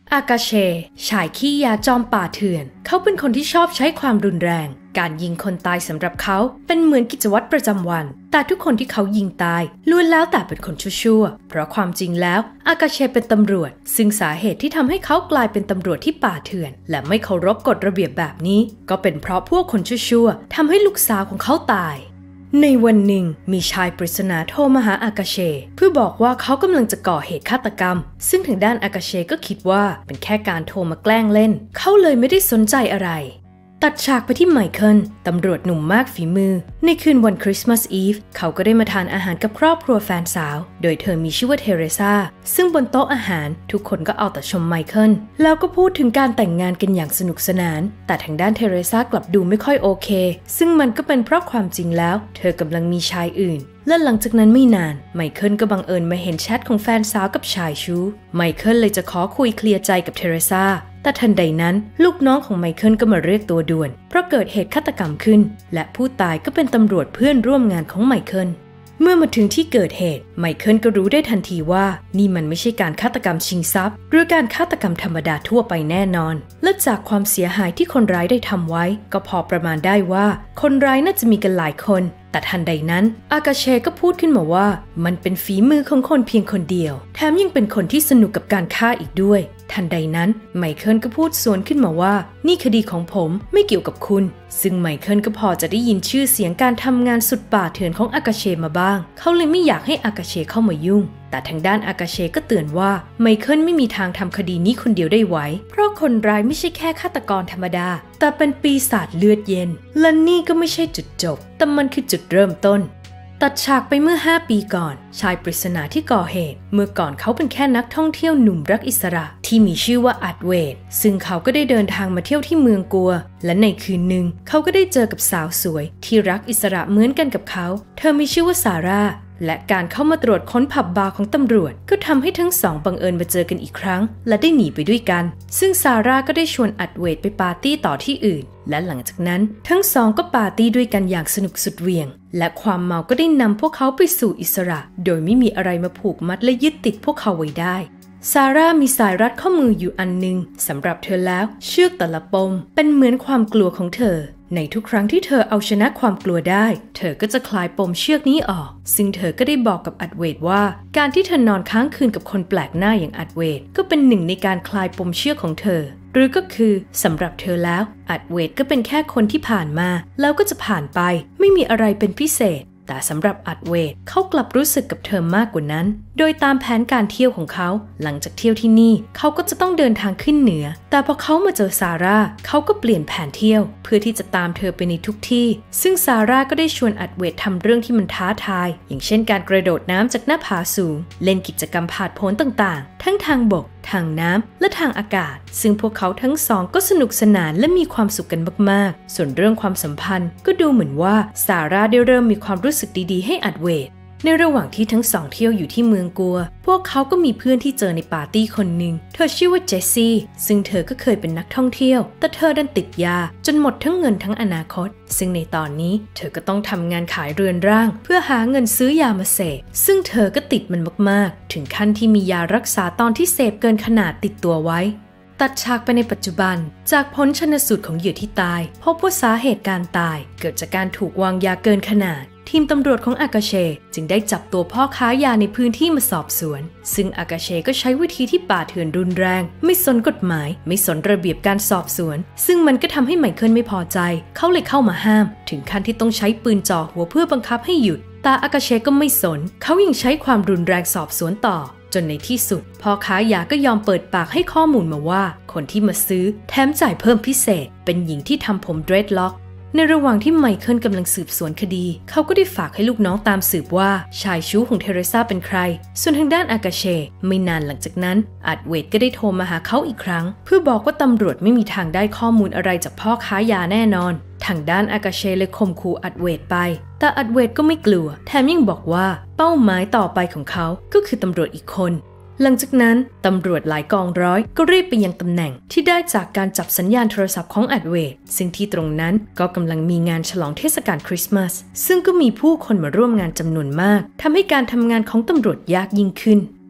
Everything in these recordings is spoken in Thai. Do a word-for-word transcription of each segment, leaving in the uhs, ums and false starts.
อากาเชชายขี้ยาจอมป่าเถื่อนเขาเป็นคนที่ชอบใช้ความรุนแรงการยิงคนตายสำหรับเขาเป็นเหมือนกิจวัตรประจำวันแต่ทุกคนที่เขายิงตายล้วนแล้วแต่เป็นคนชั่วๆเพราะความจริงแล้วอากาเชเป็นตำรวจซึ่งสาเหตุที่ทำให้เขากลายเป็นตำรวจที่ป่าเถื่อนและไม่เคารพกฎระเบียบแบบนี้ก็เป็นเพราะพวกคนชั่วๆทำให้ลูกสาวของเขาตายในวันหนึ่งมีชายปริศนาโทรมาหาอากาเชเพื่อบอกว่าเขากำลังจะก่อเหตุฆาตกรรมซึ่งทางด้านอากาเชก็คิดว่าเป็นแค่การโทรมาแกล้งเล่นเขาเลยไม่ได้สนใจอะไรตัดฉากไปที่ไมเคิลตำรวจหนุ่มมากฝีมือในคืนวันคริสต์มาสอีฟเขาก็ได้มาทานอาหารกับครอบครัวแฟนสาวโดยเธอมีชื่อว่าเทเรซาซึ่งบนโต๊ะอาหารทุกคนก็เอาแต่ชมไมเคิลแล้วก็พูดถึงการแต่งงานกันอย่างสนุกสนานแต่ทางด้านเทเรซากลับดูไม่ค่อยโอเคซึ่งมันก็เป็นเพราะความจริงแล้วเธอกำลังมีชายอื่นและหลังจากนั้นไม่นานไมเคิลก็บังเอิญมาเห็นแชทของแฟนสาวกับชายชู้ไมเคิลเลยจะขอคุยเคลียร์ใจกับเทเรซาแต่ทันใดนั้นลูกน้องของไมเคิลก็มาเรียกตัวด่วนเพราะเกิดเหตุฆาตกรรมขึ้นและผู้ตายก็เป็นตำรวจเพื่อนร่วมงานของไมเคิลเมื่อมาถึงที่เกิดเหตุไมเคิลก็รู้ได้ทันทีว่านี่มันไม่ใช่การฆาตกรรมชิงทรัพย์หรือการฆาตกรรมธรรมดาทั่วไปแน่นอนและจากความเสียหายที่คนร้ายได้ทำไว้ก็พอประมาณได้ว่าคนร้ายน่าจะมีกันหลายคนแต่ทันใดนั้นอากาเชก็พูดขึ้นมาว่ามันเป็นฝีมือของคนเพียงคนเดียวแถมยังเป็นคนที่สนุกกับการฆ่าอีกด้วยทันใดนั้นไมเคิลก็พูดสวนขึ้นมาว่านี่คดีของผมไม่เกี่ยวกับคุณซึ่งไมเคิลก็พอจะได้ยินชื่อเสียงการทำงานสุดป่าเถื่อนของอากาเชมาบ้างเขาเลยไม่อยากให้อากาเชเข้ามายุ่งแต่ทางด้านอากาเชก็เตือนว่าไมเคิลไม่มีทางทำคดีนี้คนเดียวได้ไหวเพราะคนร้ายไม่ใช่แค่ฆาตกรธรรมดาแต่เป็นปีศาจเลือดเย็นและนี่ก็ไม่ใช่จุดจบแต่มันคือจุดเริ่มต้นตัดฉากไปเมื่อห้าปีก่อนชายปริศนาที่ก่อเหตุเมื่อก่อนเขาเป็นแค่นักท่องเที่ยวหนุ่มรักอิสระที่มีชื่อว่าอัดเวดซึ่งเขาก็ได้เดินทางมาเที่ยวที่เมืองกัวและในคืนหนึ่งเขาก็ได้เจอกับสาวสวยที่รักอิสระเหมือนกันกับเขาเธอมีชื่อว่าซาร่าและการเข้ามาตรวจค้นผับบาร์ของตำรวจก็ทำให้ทั้งสองบังเอิญมาเจอกันอีกครั้งและได้หนีไปด้วยกันซึ่งซาร่าก็ได้ชวนอัดเวดไปปาร์ตี้ต่อที่อื่นและหลังจากนั้นทั้งสองก็ปาร์ตี้ด้วยกันอย่างสนุกสุดเหวี่ยงและความเมาก็ได้นำพวกเขาไปสู่อิสระโดยไม่มีอะไรมาผูกมัดและยึดติดพวกเขาไว้ได้ซาร่ามีสายรัดข้อมืออยู่อันนึงสำหรับเธอแล้วเชือกแต่ละปมเป็นเหมือนความกลัวของเธอในทุกครั้งที่เธอเอาชนะความกลัวได้เธอก็จะคลายปมเชือกนี้ออกซึ่งเธอก็ได้บอกกับอัดเวดว่าการที่เธอนอนค้างคืนกับคนแปลกหน้าอย่างอัดเวดก็เป็นหนึ่งในการคลายปมเชือกของเธอหรือก็คือสำหรับเธอแล้วอัดเวดก็เป็นแค่คนที่ผ่านมาแล้วก็จะผ่านไปไม่มีอะไรเป็นพิเศษแต่สำหรับอัดเวดเขากลับรู้สึกกับเธอมากกว่านั้นโดยตามแผนการเที่ยวของเขาหลังจากเที่ยวที่นี่เขาก็จะต้องเดินทางขึ้นเหนือแต่พอเขามาเจอซาร่าเขาก็เปลี่ยนแผนเที่ยวเพื่อที่จะตามเธอไปในทุกที่ซึ่งซาร่าก็ได้ชวนอัดเวดทำเรื่องที่มันท้าทายอย่างเช่นการกระโดดน้ำจากหน้าผาสูงเล่นกิจกรรมผาดโผนต่างๆทั้งทางบกทางน้ำและทางอากาศซึ่งพวกเขาทั้งสองก็สนุกสนานและมีความสุขกันมากๆส่วนเรื่องความสัมพันธ์ก็ดูเหมือนว่าซาร่าได้เริ่มมีความรู้สึกดีๆให้อัดเวดในระหว่างที่ทั้งสองเที่ยวอยู่ที่เมืองกัวพวกเขาก็มีเพื่อนที่เจอในปาร์ตี้คนหนึ่งเธอชื่อว่าเจสซี่ซึ่งเธอก็เคยเป็นนักท่องเที่ยวแต่เธอดันติดยาจนหมดทั้งเงินทั้งอนาคตซึ่งในตอนนี้เธอก็ต้องทำงานขายเรือนร่างเพื่อหาเงินซื้อยามาเสพซึ่งเธอก็ติดมันมากๆถึงขั้นที่มียารักษาตอนที่เสพเกินขนาดติดตัวไว้ตัดฉากไปในปัจจุบันจากผลชันสูตรของเหยื่อที่ตายพบว่าสาเหตุการตายเกิดจากการถูกวางยาเกินขนาดทีมตำรวจของอากาเชจึงได้จับตัวพ่อค้ายาในพื้นที่มาสอบสวนซึ่งอากาเชก็ใช้วิธีที่ป่าเถื่อนรุนแรงไม่สนกฎหมายไม่สนระเบียบการสอบสวนซึ่งมันก็ทำให้ไมเคิลไม่พอใจเขาเลยเข้ามาห้ามถึงขั้นที่ต้องใช้ปืนจ่อหัวเพื่อบังคับให้หยุดแต่อากาเชก็ไม่สนเขายังใช้ความรุนแรงสอบสวนต่อจนในที่สุดพ่อค้ายาก็ยอมเปิดปากให้ข้อมูลมาว่าคนที่มาซื้อแถมจ่ายเพิ่มพิเศษเป็นหญิงที่ทำผมเดรดล็อกในระหว่างที่ไมเคิลกำลังสืบสวนคดีเขาก็ได้ฝากให้ลูกน้องตามสืบว่าชายชู้ของเทเรซาเป็นใครส่วนทางด้านอากาเชไม่นานหลังจากนั้นอัดเวดก็ได้โทรมาหาเขาอีกครั้งเพื่อบอกว่าตำรวจไม่มีทางได้ข้อมูลอะไรจากพ่อค้ายาแน่นอนทางด้านอากาเชเลยข่มขู่อัดเวดไปแต่อัดเวดก็ไม่กลัวแถมยังบอกว่าเป้าหมายต่อไปของเขาก็คือตำรวจอีกคนหลังจากนั้นตำรวจหลายกองร้อยก็รีบไปยังตำแหน่งที่ได้จากการจับสัญญาณโทรศัพท์ของอัดเวดซึ่งที่ตรงนั้นก็กำลังมีงานฉลองเทศกาลคริสต์มาสซึ่งก็มีผู้คนมาร่วมงานจำนวนมากทำให้การทำงานของตำรวจยากยิ่งขึ้น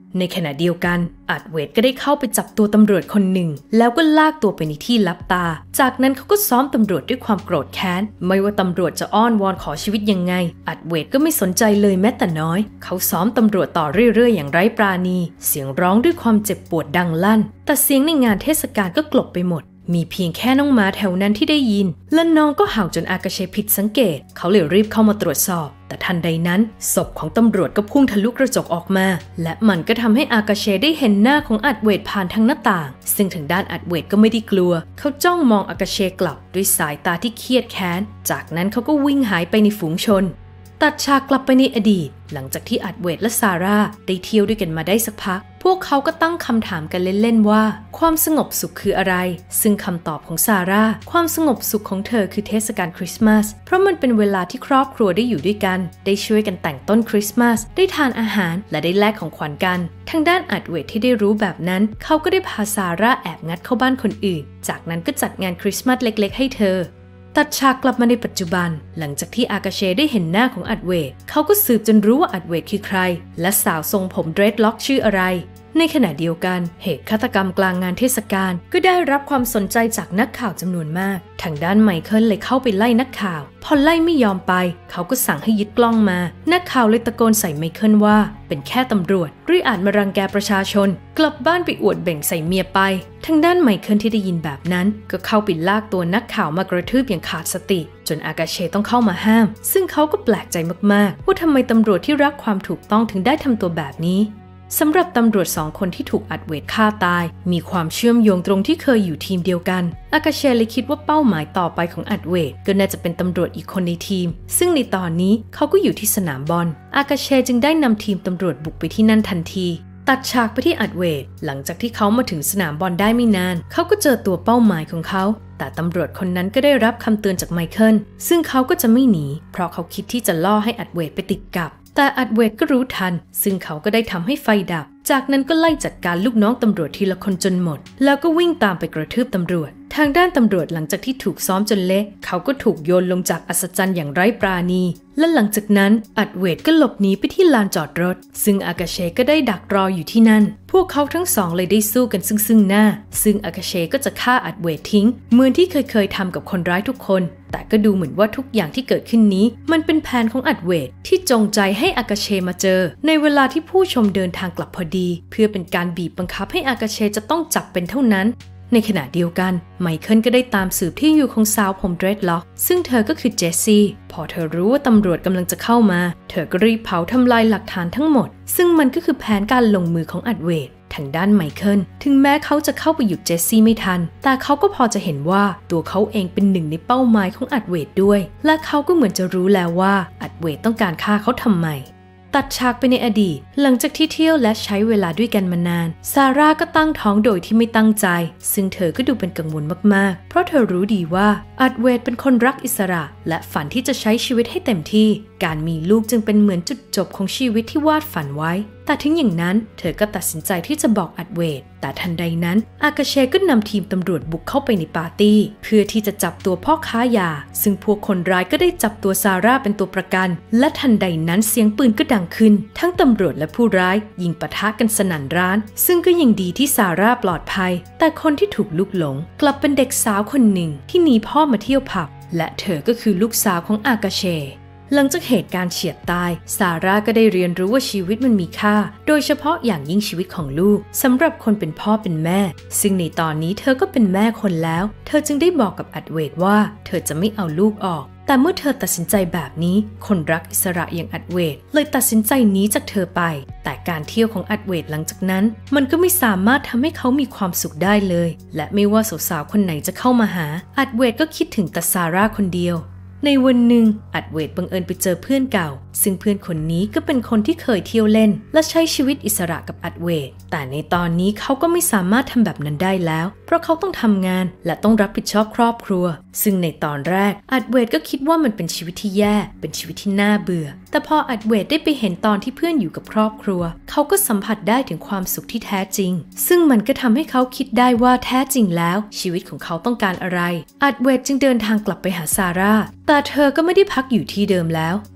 ในขณะเดียวกันอัดเวดก็ได้เข้าไปจับตัวตำรวจคนหนึ่งแล้วก็ลากตัวไปในที่ลับตาจากนั้นเขาก็ซ้อมตำรวจด้วยความโกรธแค้นไม่ว่าตำรวจจะอ้อนวอนขอชีวิตยังไงอัดเวดก็ไม่สนใจเลยแม้แต่น้อยเขาซ้อมตำรวจต่อเรื่อยๆอย่างไร้ปราณีเสียงร้องด้วยความเจ็บปวดดังลั่นแต่เสียงในงานเทศกาลก็กลบไปหมดมีเพียงแค่น้องหมาแถวนั้นที่ได้ยินและน้องก็เห่าจนอากาเชผิดสังเกตเขาเลยรีบเข้ามาตรวจสอบแต่ทันใดนั้นศพของตำรวจก็พุ่งทะลุกระจกออกมาและมันก็ทำให้อากาเชได้เห็นหน้าของอัดเวดผ่านทางหน้าต่างซึ่งทางด้านอัดเวดก็ไม่ได้กลัวเขาจ้องมองอากาเชกลับด้วยสายตาที่เครียดแค้นจากนั้นเขาก็วิ่งหายไปในฝูงชนตัดฉากกลับไปในอดีตหลังจากที่อัดเวดและซาร่าได้เที่ยวด้วยกันมาได้สักพักพวกเขาก็ตั้งคำถามกันเล่นๆว่าความสงบสุขคืออะไรซึ่งคำตอบของซาร่าความสงบสุขของเธอคือเทศกาลคริสต์มาสเพราะมันเป็นเวลาที่ครอบครัวได้อยู่ด้วยกันได้ช่วยกันแต่งต้นคริสต์มาสได้ทานอาหารและได้แลกของขวัญกันทางด้านอัดเวดที่ได้รู้แบบนั้นเขาก็ได้พาซาร่าแอบงัดเข้าบ้านคนอื่นจากนั้นก็จัดงานคริสต์มาสเล็กๆให้เธอตัดฉากกลับมาในปัจจุบันหลังจากที่อากาเชได้เห็นหน้าของอัดเวดเขาก็สืบจนรู้ว่าอัดเวดคือใครและสาวทรงผมเดรดล็อกชื่ออะไรในขณะเดียวกันเหตุฆาตกรรมกลางงานเทศกาลก็ได้รับความสนใจจากนักข่าวจำนวนมากทางด้านไมเคิลเลยเข้าไปไล่นักข่าวพอไล่ไม่ยอมไปเขาก็สั่งให้ยึดกล้องมานักข่าวเลยตะโกนใส่ไมเคิลว่าเป็นแค่ตำรวจหรืออาจมารังแกประชาชนกลับบ้านไปอวดเบ่งใส่เมียไปทางด้านไมเคิลที่ได้ยินแบบนั้นก็เข้าไปลากตัวนักข่าวมากระทืบอย่างขาดสติจนอากาเชต้องเข้ามาห้ามซึ่งเขาก็แปลกใจมากๆว่าทำไมตำรวจที่รักความถูกต้องถึงได้ทำตัวแบบนี้สำหรับตำรวจสองคนที่ถูกอัดเวดฆ่าตายมีความเชื่อมโยงตรงที่เคยอยู่ทีมเดียวกันอากาเชเลยคิดว่าเป้าหมายต่อไปของอัดเวดก็น่าจะเป็นตำรวจอีกคนในทีมซึ่งในตอนนี้เขาก็อยู่ที่สนามบอลอากาเชจึงได้นำทีมตำรวจบุกไปที่นั่นทันทีตัดฉากไปที่อัดเวดหลังจากที่เขามาถึงสนามบอลได้ไม่นานเขาก็เจอตัวเป้าหมายของเขาแต่ตำรวจคนนั้นก็ได้รับคำเตือนจากไมเคิลซึ่งเขาก็จะไม่หนีเพราะเขาคิดที่จะล่อให้อัดเวดไปติดกับแต่อัดเวดก็รู้ทันซึ่งเขาก็ได้ทำให้ไฟดับจากนั้นก็ไล่จัดการลูกน้องตำรวจทีละคนจนหมดแล้วก็วิ่งตามไปกระทืบตำรวจทางด้านตำรวจหลังจากที่ถูกซ้อมจนเละเขาก็ถูกโยนลงจากอัศจรรย์อย่างไร้ปราณีและหลังจากนั้นอัดเวดก็หลบหนีไปที่ลานจอดรถซึ่งอากาเชก็ได้ดักรออยู่ที่นั่นพวกเขาทั้งสองเลยได้สู้กันซึ่งซึ่งหน้าซึ่งอากาเชก็จะฆ่าอัดเวดทิ้งเหมือนที่เคยเคยทำกับคนร้ายทุกคนแต่ก็ดูเหมือนว่าทุกอย่างที่เกิดขึ้นนี้มันเป็นแผนของอัดเวดที่จงใจให้อากาเชมาเจอในเวลาที่ผู้ชมเดินทางกลับพอดีเพื่อเป็นการบีบบังคับให้อากาเชจะต้องจับเป็นเท่านั้นในขณะเดียวกันไมเคิลก็ได้ตามสืบที่อยู่ของสาวผมเดรดล็อกซึ่งเธอก็คือเจสซี่พอเธอรู้ว่าตำรวจกำลังจะเข้ามาเธอก็รีบเผาทำลายหลักฐานทั้งหมดซึ่งมันก็คือแผนการลงมือของอัดเวดทางด้านไมเคิลถึงแม้เขาจะเข้าไปหยุดเจสซี่ไม่ทันแต่เขาก็พอจะเห็นว่าตัวเขาเองเป็นหนึ่งในเป้าหมายของอัดเวดด้วยและเขาก็เหมือนจะรู้แล้วว่าอัดเวดต้องการฆ่าเขาทำไมตัดฉากไปในอดีตหลังจากที่เที่ยวและใช้เวลาด้วยกันมานานซาร่าก็ตั้งท้องโดยที่ไม่ตั้งใจซึ่งเธอก็ดูเป็นกังวลมากๆเพราะเธอรู้ดีว่าอัดเวดเป็นคนรักอิสระและฝันที่จะใช้ชีวิตให้เต็มที่การมีลูกจึงเป็นเหมือนจุดจบของชีวิตที่วาดฝันไว้แต่ถึงอย่างนั้นเธอก็ตัดสินใจที่จะบอกอัดเวดแต่ทันใดนั้นอากาเชก็นำทีมตำรวจบุกเข้าไปในปาร์ตี้เพื่อที่จะจับตัวพ่อค้ายาซึ่งพวกคนร้ายก็ได้จับตัวซาร่าเป็นตัวประกันและทันใดนั้นเสียงปืนก็ดังขึ้นทั้งตำรวจและผู้ร้ายยิงปะทะกันสนั่นร้านซึ่งก็ยังดีที่ซาร่าปลอดภัยแต่คนที่ถูกลุกหลงกลับเป็นเด็กสาวคนหนึ่งที่หนีพ่อมาเที่ยวผับและเธอก็คือลูกสาวของอากาเชหลังจากเหตุการณ์เฉียดตายซาร่าก็ได้เรียนรู้ว่าชีวิตมันมีค่าโดยเฉพาะอย่างยิ่งชีวิตของลูกสำหรับคนเป็นพ่อเป็นแม่ซึ่งในตอนนี้เธอก็เป็นแม่คนแล้วเธอจึงได้บอกกับอัดเวดว่าเธอจะไม่เอาลูกออกแต่เมื่อเธอตัดสินใจแบบนี้คนรักอิสระอย่างอัดเวดเลยตัดสินใจหนีจากเธอไปแต่การเที่ยวของอัดเวดหลังจากนั้นมันก็ไม่สามารถทำให้เขามีความสุขได้เลยและไม่ว่าสาวๆคนไหนจะเข้ามาหาอัดเวดก็คิดถึงแต่ซาร่าคนเดียวในวันหนึ่งอัดเวดบังเอิญไปเจอเพื่อนเก่าซึ่งเพื่อนคนนี้ก็เป็นคนที่เคยเที่ยวเล่นและใช้ชีวิตอิสระกับอัดเวดแต่ในตอนนี้เขาก็ไม่สามารถทำแบบนั้นได้แล้วเพราะเขาต้องทำงานและต้องรับผิดชอบครอบครัวซึ่งในตอนแรกอัดเวดก็คิดว่ามันเป็นชีวิตที่แย่เป็นชีวิตที่น่าเบื่อแต่พออัดเวดได้ไปเห็นตอนที่เพื่อนอยู่กับครอบครัวเขาก็สัมผัสได้ถึงความสุขที่แท้จริงซึ่งมันก็ทำให้เขาคิดได้ว่าแท้จริงแล้วชีวิตของเขาต้องการอะไรอัดเวดจึงเดินทางกลับไปหาซาร่าแต่เธอก็ไม่ได้พักอยู่ที่เดิมแล้ว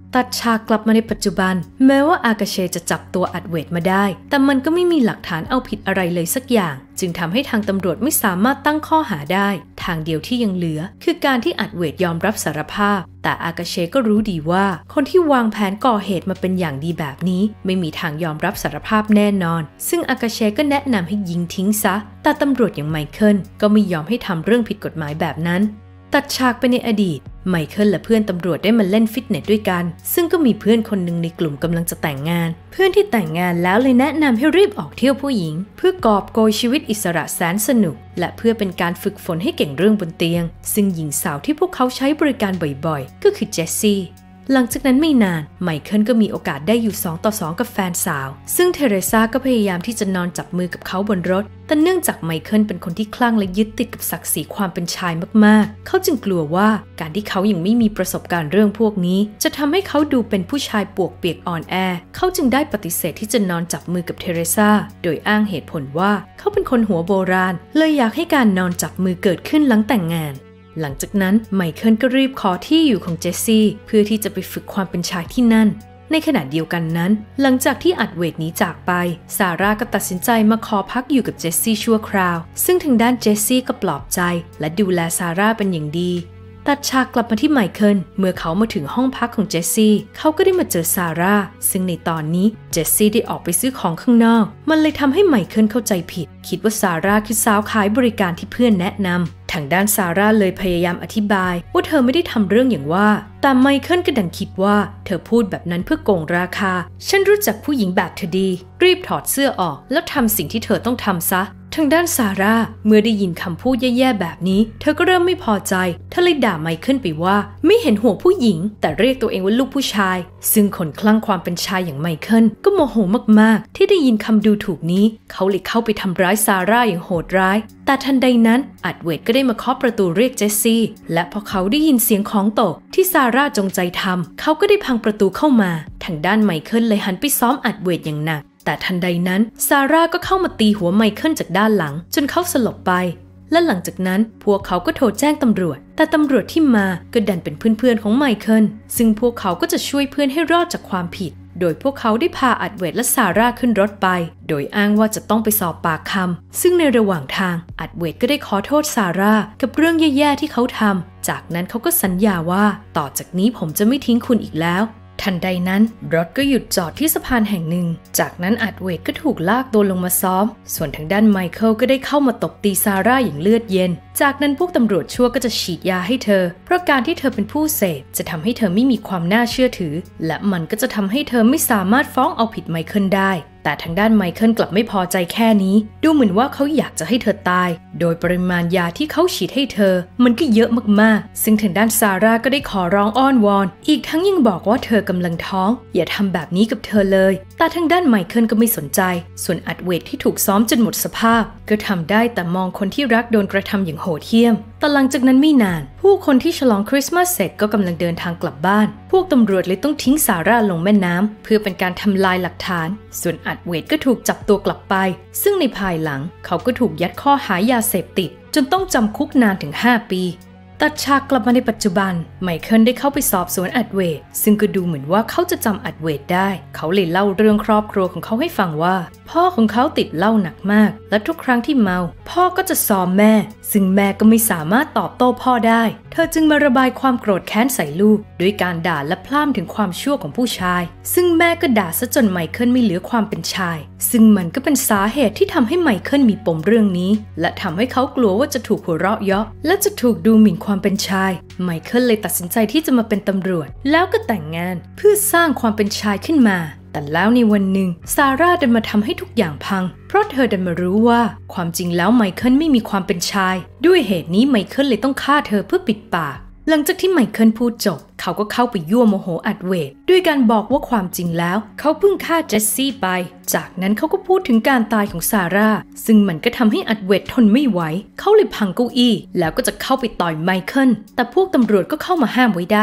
ตัดฉากกลับมาในปัจจุบันแม้ว่าอากาเชจะจับตัวอัดเวทมาได้แต่มันก็ไม่มีหลักฐานเอาผิดอะไรเลยสักอย่างจึงทำให้ทางตำรวจไม่สามารถตั้งข้อหาได้ทางเดียวที่ยังเหลือคือการที่อัดเวทยอมรับสารภาพแต่อากาเชก็รู้ดีว่าคนที่วางแผนก่อเหตุมาเป็นอย่างดีแบบนี้ไม่มีทางยอมรับสารภาพแน่นอนซึ่งอากาเชก็แนะนำให้ยิงทิ้งซะแต่ตำรวจอย่างไมเคิลก็ไม่ยอมให้ทำเรื่องผิดกฎหมายแบบนั้นตัดฉากไปในอดีตไมเคิลและเพื่อนตำรวจได้มาเล่นฟิตเนสด้วยกันซึ่งก็มีเพื่อนคนหนึ่งในกลุ่มกำลังจะแต่งงานเพื่อนที่แต่งงานแล้วเลยแนะนำให้รีบออกเที่ยวผู้หญิงเพื่อกอบโกยชีวิตอิสระแสนสนุกและเพื่อเป็นการฝึกฝนให้เก่งเรื่องบนเตียงซึ่งหญิงสาวที่พวกเขาใช้บริการบ่อยๆก็คือเจสซี่หลังจากนั้นไม่นานไมเคิลก็มีโอกาสได้อยู่สองต่อสองกับแฟนสาวซึ่งเทเรซาก็พยายามที่จะนอนจับมือกับเขาบนรถแต่เนื่องจากไมเคิลเป็นคนที่คลั่งและยึดติดกับศักดิ์ศรีความเป็นชายมากๆเขาจึงกลัวว่าการที่เขายังไม่มีประสบการณ์เรื่องพวกนี้จะทำให้เขาดูเป็นผู้ชายปวกเปียกอ่อนแอเขาจึงได้ปฏิเสธที่จะนอนจับมือกับเทเรซาโดยอ้างเหตุผลว่าเขาเป็นคนหัวโบราณเลยอยากให้การนอนจับมือเกิดขึ้นหลังแต่งงานหลังจากนั้นไมเคิลก็รีบขอที่อยู่ของเจสซี่เพื่อที่จะไปฝึกความเป็นชายที่นั่นในขณะเดียวกันนั้นหลังจากที่อัดเวทหนีจากไปซาร่าก็ตัดสินใจมาขอพักอยู่กับเจสซี่ชั่วคราวซึ่งทางด้านเจสซี่ก็ปลอบใจและดูแลซาร่าเป็นอย่างดีตัดฉากกลับมาที่ไมเคิลเมื่อเขามาถึงห้องพักของเจสซี่เขาก็ได้มาเจอซาร่าซึ่งในตอนนี้เจสซี่ได้ออกไปซื้อของข้างนอกมันเลยทำให้ไมเคิลเข้าใจผิดคิดว่าซาร่าคือสาวขายบริการที่เพื่อนแนะนำทางด้านซาร่าเลยพยายามอธิบายว่าเธอไม่ได้ทำเรื่องอย่างว่าแต่ไมเคิลก็ดันคิดว่าเธอพูดแบบนั้นเพื่อโกงราคาฉันรู้จักผู้หญิงแบบเธอดีรีบถอดเสื้อออกแล้วทำสิ่งที่เธอต้องทำซะทางด้านซาร่าเมื่อได้ยินคำพูดแย่ๆแบบนี้เธอก็เริ่มไม่พอใจเธอเลยด่าไมเคิลไปว่าไม่เห็นหัวผู้หญิงแต่เรียกตัวเองว่าลูกผู้ชายซึ่งคนคลั่งความเป็นชายอย่างไมเคิลก็โมโหมากๆที่ได้ยินคำดูถูกนี้เขาเลยเข้าไปทำร้ายซาร่าอย่างโหดร้ายแต่ทันใดนั้นอัดเวทก็ได้มาเคาะประตูเรียกเจสซี่และพอเขาได้ยินเสียงของตกที่ซาร่าจงใจทำเขาก็ได้พังประตูเข้ามาทางด้านไมเคิลเลยหันไปซ้อมอัดเวทอย่างหนักแต่ทันใดนั้นซาร่าก็เข้ามาตีหัวไมเคิลจากด้านหลังจนเขาสลบไปและหลังจากนั้นพวกเขาก็โทรแจ้งตำรวจแต่ตำรวจที่มาก็ดันเป็นเพื่อนๆของไมเคิลซึ่งพวกเขาก็จะช่วยเพื่อนให้รอดจากความผิดโดยพวกเขาได้พาอัดเวทและซาร่าขึ้นรถไปโดยอ้างว่าจะต้องไปสอบปากคำซึ่งในระหว่างทางอัดเวทก็ได้ขอโทษซาร่ากับเรื่องแย่ๆที่เขาทำจากนั้นเขาก็สัญญาว่าต่อจากนี้ผมจะไม่ทิ้งคุณอีกแล้วทันใดนั้นรถก็หยุดจอดที่สะพานแห่งหนึ่งจากนั้นอัดเวทก็ถูกลากตัวลงมาซ้อมส่วนทางด้านไมเคิลก็ได้เข้ามาตบตีซาร่าอย่างเลือดเย็นจากนั้นพวกตำรวจชั่วก็จะฉีดยาให้เธอเพราะการที่เธอเป็นผู้เสพจะทำให้เธอไม่มีความน่าเชื่อถือและมันก็จะทำให้เธอไม่สามารถฟ้องเอาผิดไมเคิลได้แต่ทางด้านไมเคิลกลับไม่พอใจแค่นี้ดูเหมือนว่าเขาอยากจะให้เธอตายโดยปริมาณยาที่เขาฉีดให้เธอมันก็เยอะมากๆซึ่งทางด้านซาร่าก็ได้ขอร้องอ้อนวอนอีกทั้งยังบอกว่าเธอกำลังท้องอย่าทำแบบนี้กับเธอเลยแต่ทางด้านไมเคิลก็ไม่สนใจส่วนอัดเวทที่ถูกซ้อมจนหมดสภาพก็ทำได้แต่มองคนที่รักโดนกระทำอย่างโหดเหี้ยมแต่หลังจากนั้นไม่นานผู้คนที่ฉลองคริสต์มาสเสร็จก็กำลังเดินทางกลับบ้านพวกตำรวจเลยต้องทิ้งซาร่าลงแม่น้ำเพื่อเป็นการทำลายหลักฐานส่วนอัดเวทก็ถูกจับตัวกลับไปซึ่งในภายหลังเขาก็ถูกยัดข้อหายาเสพติดจนต้องจำคุกนานถึงห้าปีตัดฉากกลับมาในปัจจุบันไมเคิลได้เข้าไปสอบสวนอัดเวทซึ่งก็ดูเหมือนว่าเขาจะจำอัดเวทได้เขาเลยเล่าเรื่องครอบครัวของเขาให้ฟังว่าพ่อของเขาติดเหล้าหนักมากและทุกครั้งที่เมาพ่อก็จะซ้อมแม่ซึ่งแม่ก็ไม่สามารถตอบโต้พ่อได้เธอจึงมาระบายความโกรธแค้นใส่ลูกด้วยการด่าและพร่ำถึงความชั่วของผู้ชายซึ่งแม่ก็ด่าซะจนไมเคิลไม่เหลือความเป็นชายซึ่งมันก็เป็นสาเหตุที่ทำให้ไมเคิลมีปมเรื่องนี้และทำให้เขากลัวว่าจะถูกหัวเราะเยาะและจะถูกดูหมิ่นความเป็นชายไมเคิลเลยตัดสินใจที่จะมาเป็นตำรวจแล้วก็แต่งงานเพื่อสร้างความเป็นชายขึ้นมาแต่แล้วในวันหนึ่งซาร่าดันมาทำให้ทุกอย่างพังเพราะเธอดันมารู้ว่าความจริงแล้วไมเคิลไม่มีความเป็นชายด้วยเหตุนี้ไมเคิลเลยต้องฆ่าเธอเพื่อปิดปากหลังจากที่ไมเคิลพูดจบเขาก็เข้าไปยั่วโมโหอัดเวทด้วยการบอกว่าความจริงแล้วเขาเพิ่งฆ่าเจสซี่ไปจากนั้นเขาก็พูดถึงการตายของซาร่าซึ่งมันก็ทำให้อัดเวททนไม่ไหวเขาเลยพังเก้าอี้แล้วก็จะเข้าไปต่อยไมเคิลแต่พวกตำรวจก็เข้ามาห้ามไว้ได้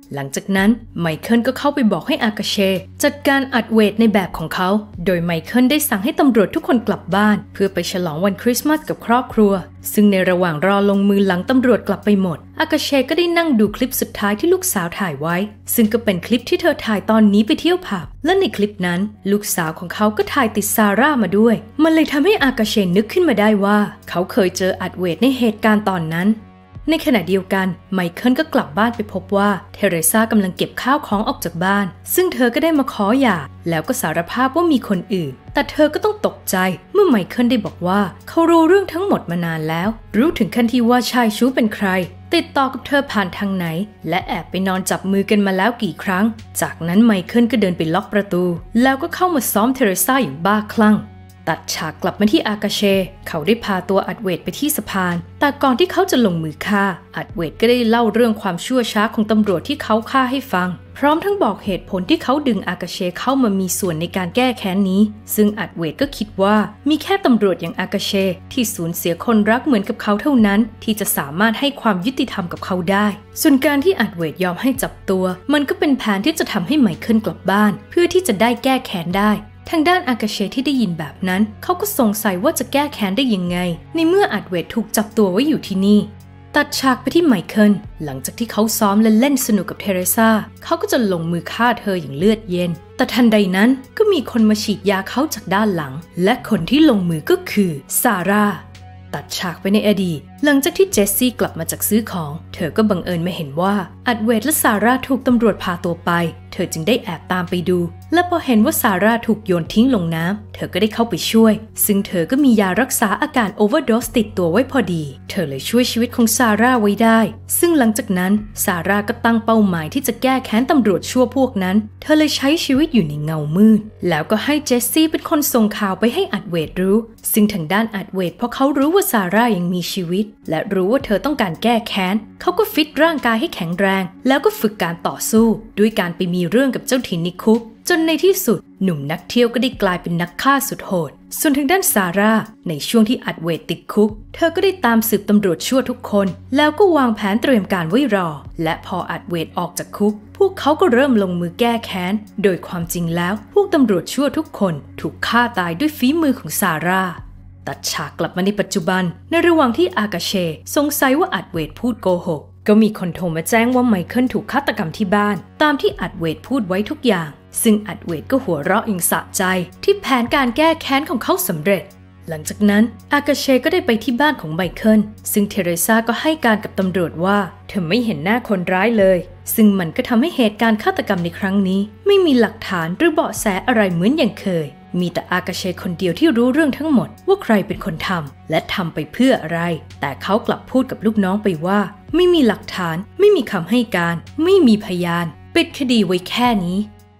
หลังจากนั้นไมเคิลก็เข้าไปบอกให้อากาเชจัดการอัดเวทในแบบของเขาโดยไมเคิลได้สั่งให้ตำรวจทุกคนกลับบ้านเพื่อไปฉลองวันคริสต์มาสกับครอบครัวซึ่งในระหว่างรอลงมือหลังตำรวจกลับไปหมดอากาเชก็ได้นั่งดูคลิปสุดท้ายที่ลูกสาวถ่ายไว้ซึ่งก็เป็นคลิปที่เธอถ่ายตอนนี้ไปเที่ยวผับและในคลิปนั้นลูกสาวของเขาก็ถ่ายติดซาร่ามาด้วยมันเลยทำให้อากาเชนึกขึ้นมาได้ว่าเขาเคยเจออัดเวทในเหตุการณ์ตอนนั้นในขณะเดียวกันไมเคิลก็กลับบ้านไปพบว่าเทเรซากำลังเก็บข้าวของออกจากบ้านซึ่งเธอก็ได้มาขอหย่าแล้วก็สารภาพว่ามีคนอื่นแต่เธอก็ต้องตกใจเมื่อไมเคิลได้บอกว่าเขารู้เรื่องทั้งหมดมานานแล้วรู้ถึงขั้นที่ว่าชายชู้เป็นใครติดต่อกับเธอผ่านทางไหนและแอบไปนอนจับมือกันมาแล้วกี่ครั้งจากนั้นไมเคิลก็เดินไปล็อกประตูแล้วก็เข้ามาซ้อมเทเรซาอย่างบ้าคลั่งตัดฉากกลับมาที่อากาเชเขาได้พาตัวอัดเวทไปที่สะพานแต่ก่อนที่เขาจะลงมือฆ่าอัดเวทก็ได้เล่าเรื่องความชั่วช้าของตำรวจที่เขาฆ่าให้ฟังพร้อมทั้งบอกเหตุผลที่เขาดึงอากาเชเข้ามามีส่วนในการแก้แค้นนี้ซึ่งอัดเวทก็คิดว่ามีแค่ตำรวจอย่างอากาเชที่สูญเสียคนรักเหมือนกับเขาเท่านั้นที่จะสามารถให้ความยุติธรรมกับเขาได้ส่วนการที่อัดเวทยอมให้จับตัวมันก็เป็นแผนที่จะทำให้ไมเคิลกลับบ้านเพื่อที่จะได้แก้แค้นได้ทางด้านอากาเชที่ได้ยินแบบนั้นเขาก็สงสัยว่าจะแก้แค้นได้ยังไงในเมื่ออัดเวทถูกจับตัวไว้อยู่ที่นี่ตัดฉากไปที่ไมเคิลหลังจากที่เขาซ้อมและเล่นสนุกกับเทเรซาเขาก็จะลงมือฆ่าเธออย่างเลือดเย็นแต่ทันใดนั้นก็มีคนมาฉีดยาเขาจากด้านหลังและคนที่ลงมือก็คือซาร่าตัดฉากไปในอดีตหลังจากที่เจสซี่กลับมาจากซื้อของเธอก็บังเอิญมาเห็นว่าอัดเวทและซาร่าถูกตำรวจพาตัวไปเธอจึงได้แอบตามไปดูและพอเห็นว่าซาร่าถูกโยนทิ้งลงน้ำเธอก็ได้เข้าไปช่วยซึ่งเธอก็มียารักษาอาการโอเวอร์โดสติดตัวไว้พอดีเธอเลยช่วยชีวิตของซาร่าไว้ได้ซึ่งหลังจากนั้นซาร่าก็ตั้งเป้าหมายที่จะแก้แค้นตำรวจชั่วพวกนั้นเธอเลยใช้ชีวิตอยู่ในเงามืดแล้วก็ให้เจสซี่เป็นคนส่งข่าวไปให้อัดเวทรู้ซึ่งทางด้านอัดเวทพอเขารู้ว่าซาร่ายังมีชีวิตและรู้ว่าเธอต้องการแก้แค้นเขาก็ฟิตร่างกายให้แข็งแรงแล้วก็ฝึกการต่อสู้ด้วยการไปมีเรื่องกับเจ้าถิ่นในคุกจนในที่สุดหนุ่มนักเที่ยวก็ได้กลายเป็นนักฆ่าสุดโหดส่วนทางด้านซาร่าในช่วงที่อัดเวทติดคุกเธอก็ได้ตามสืบตำรวจชั่วทุกคนแล้วก็วางแผนเตรียมการไว้รอและพออัดเวทออกจากคุกพวกเขาก็เริ่มลงมือแก้แค้นโดยความจริงแล้วพวกตำรวจชั่วทุกคนถูกฆ่าตายด้วยฝีมือของซาร่าตัดฉากกลับมาในปัจจุบันในระหว่างที่อากาเชสงสัยว่าอัดเวทพูดโกหกก็มีคนโทรมาแจ้งว่าไมเคิลถูกฆาตกรรมที่บ้านตามที่อัดเวทพูดไว้ทุกอย่างซึ่งอัดเวทก็หัวเราะอย่างสะใจที่แผนการแก้แค้นของเขาสำเร็จหลังจากนั้นอากาเชก็ได้ไปที่บ้านของไมเคิลซึ่งเทเรซาก็ให้การกับตำรวจว่าเธอไม่เห็นหน้าคนร้ายเลยซึ่งมันก็ทำให้เหตุการณ์ฆาตกรรมในครั้งนี้ไม่มีหลักฐานหรือเบาะแสอะไรเหมือนอย่างเคยมีแต่อากาเชคนเดียวที่รู้เรื่องทั้งหมดว่าใครเป็นคนทำและทำไปเพื่ออะไรแต่เขากลับพูดกับลูกน้องไปว่าไม่มีหลักฐานไม่มีคำให้การไม่มีพยานปิดคดีไว้แค่นี้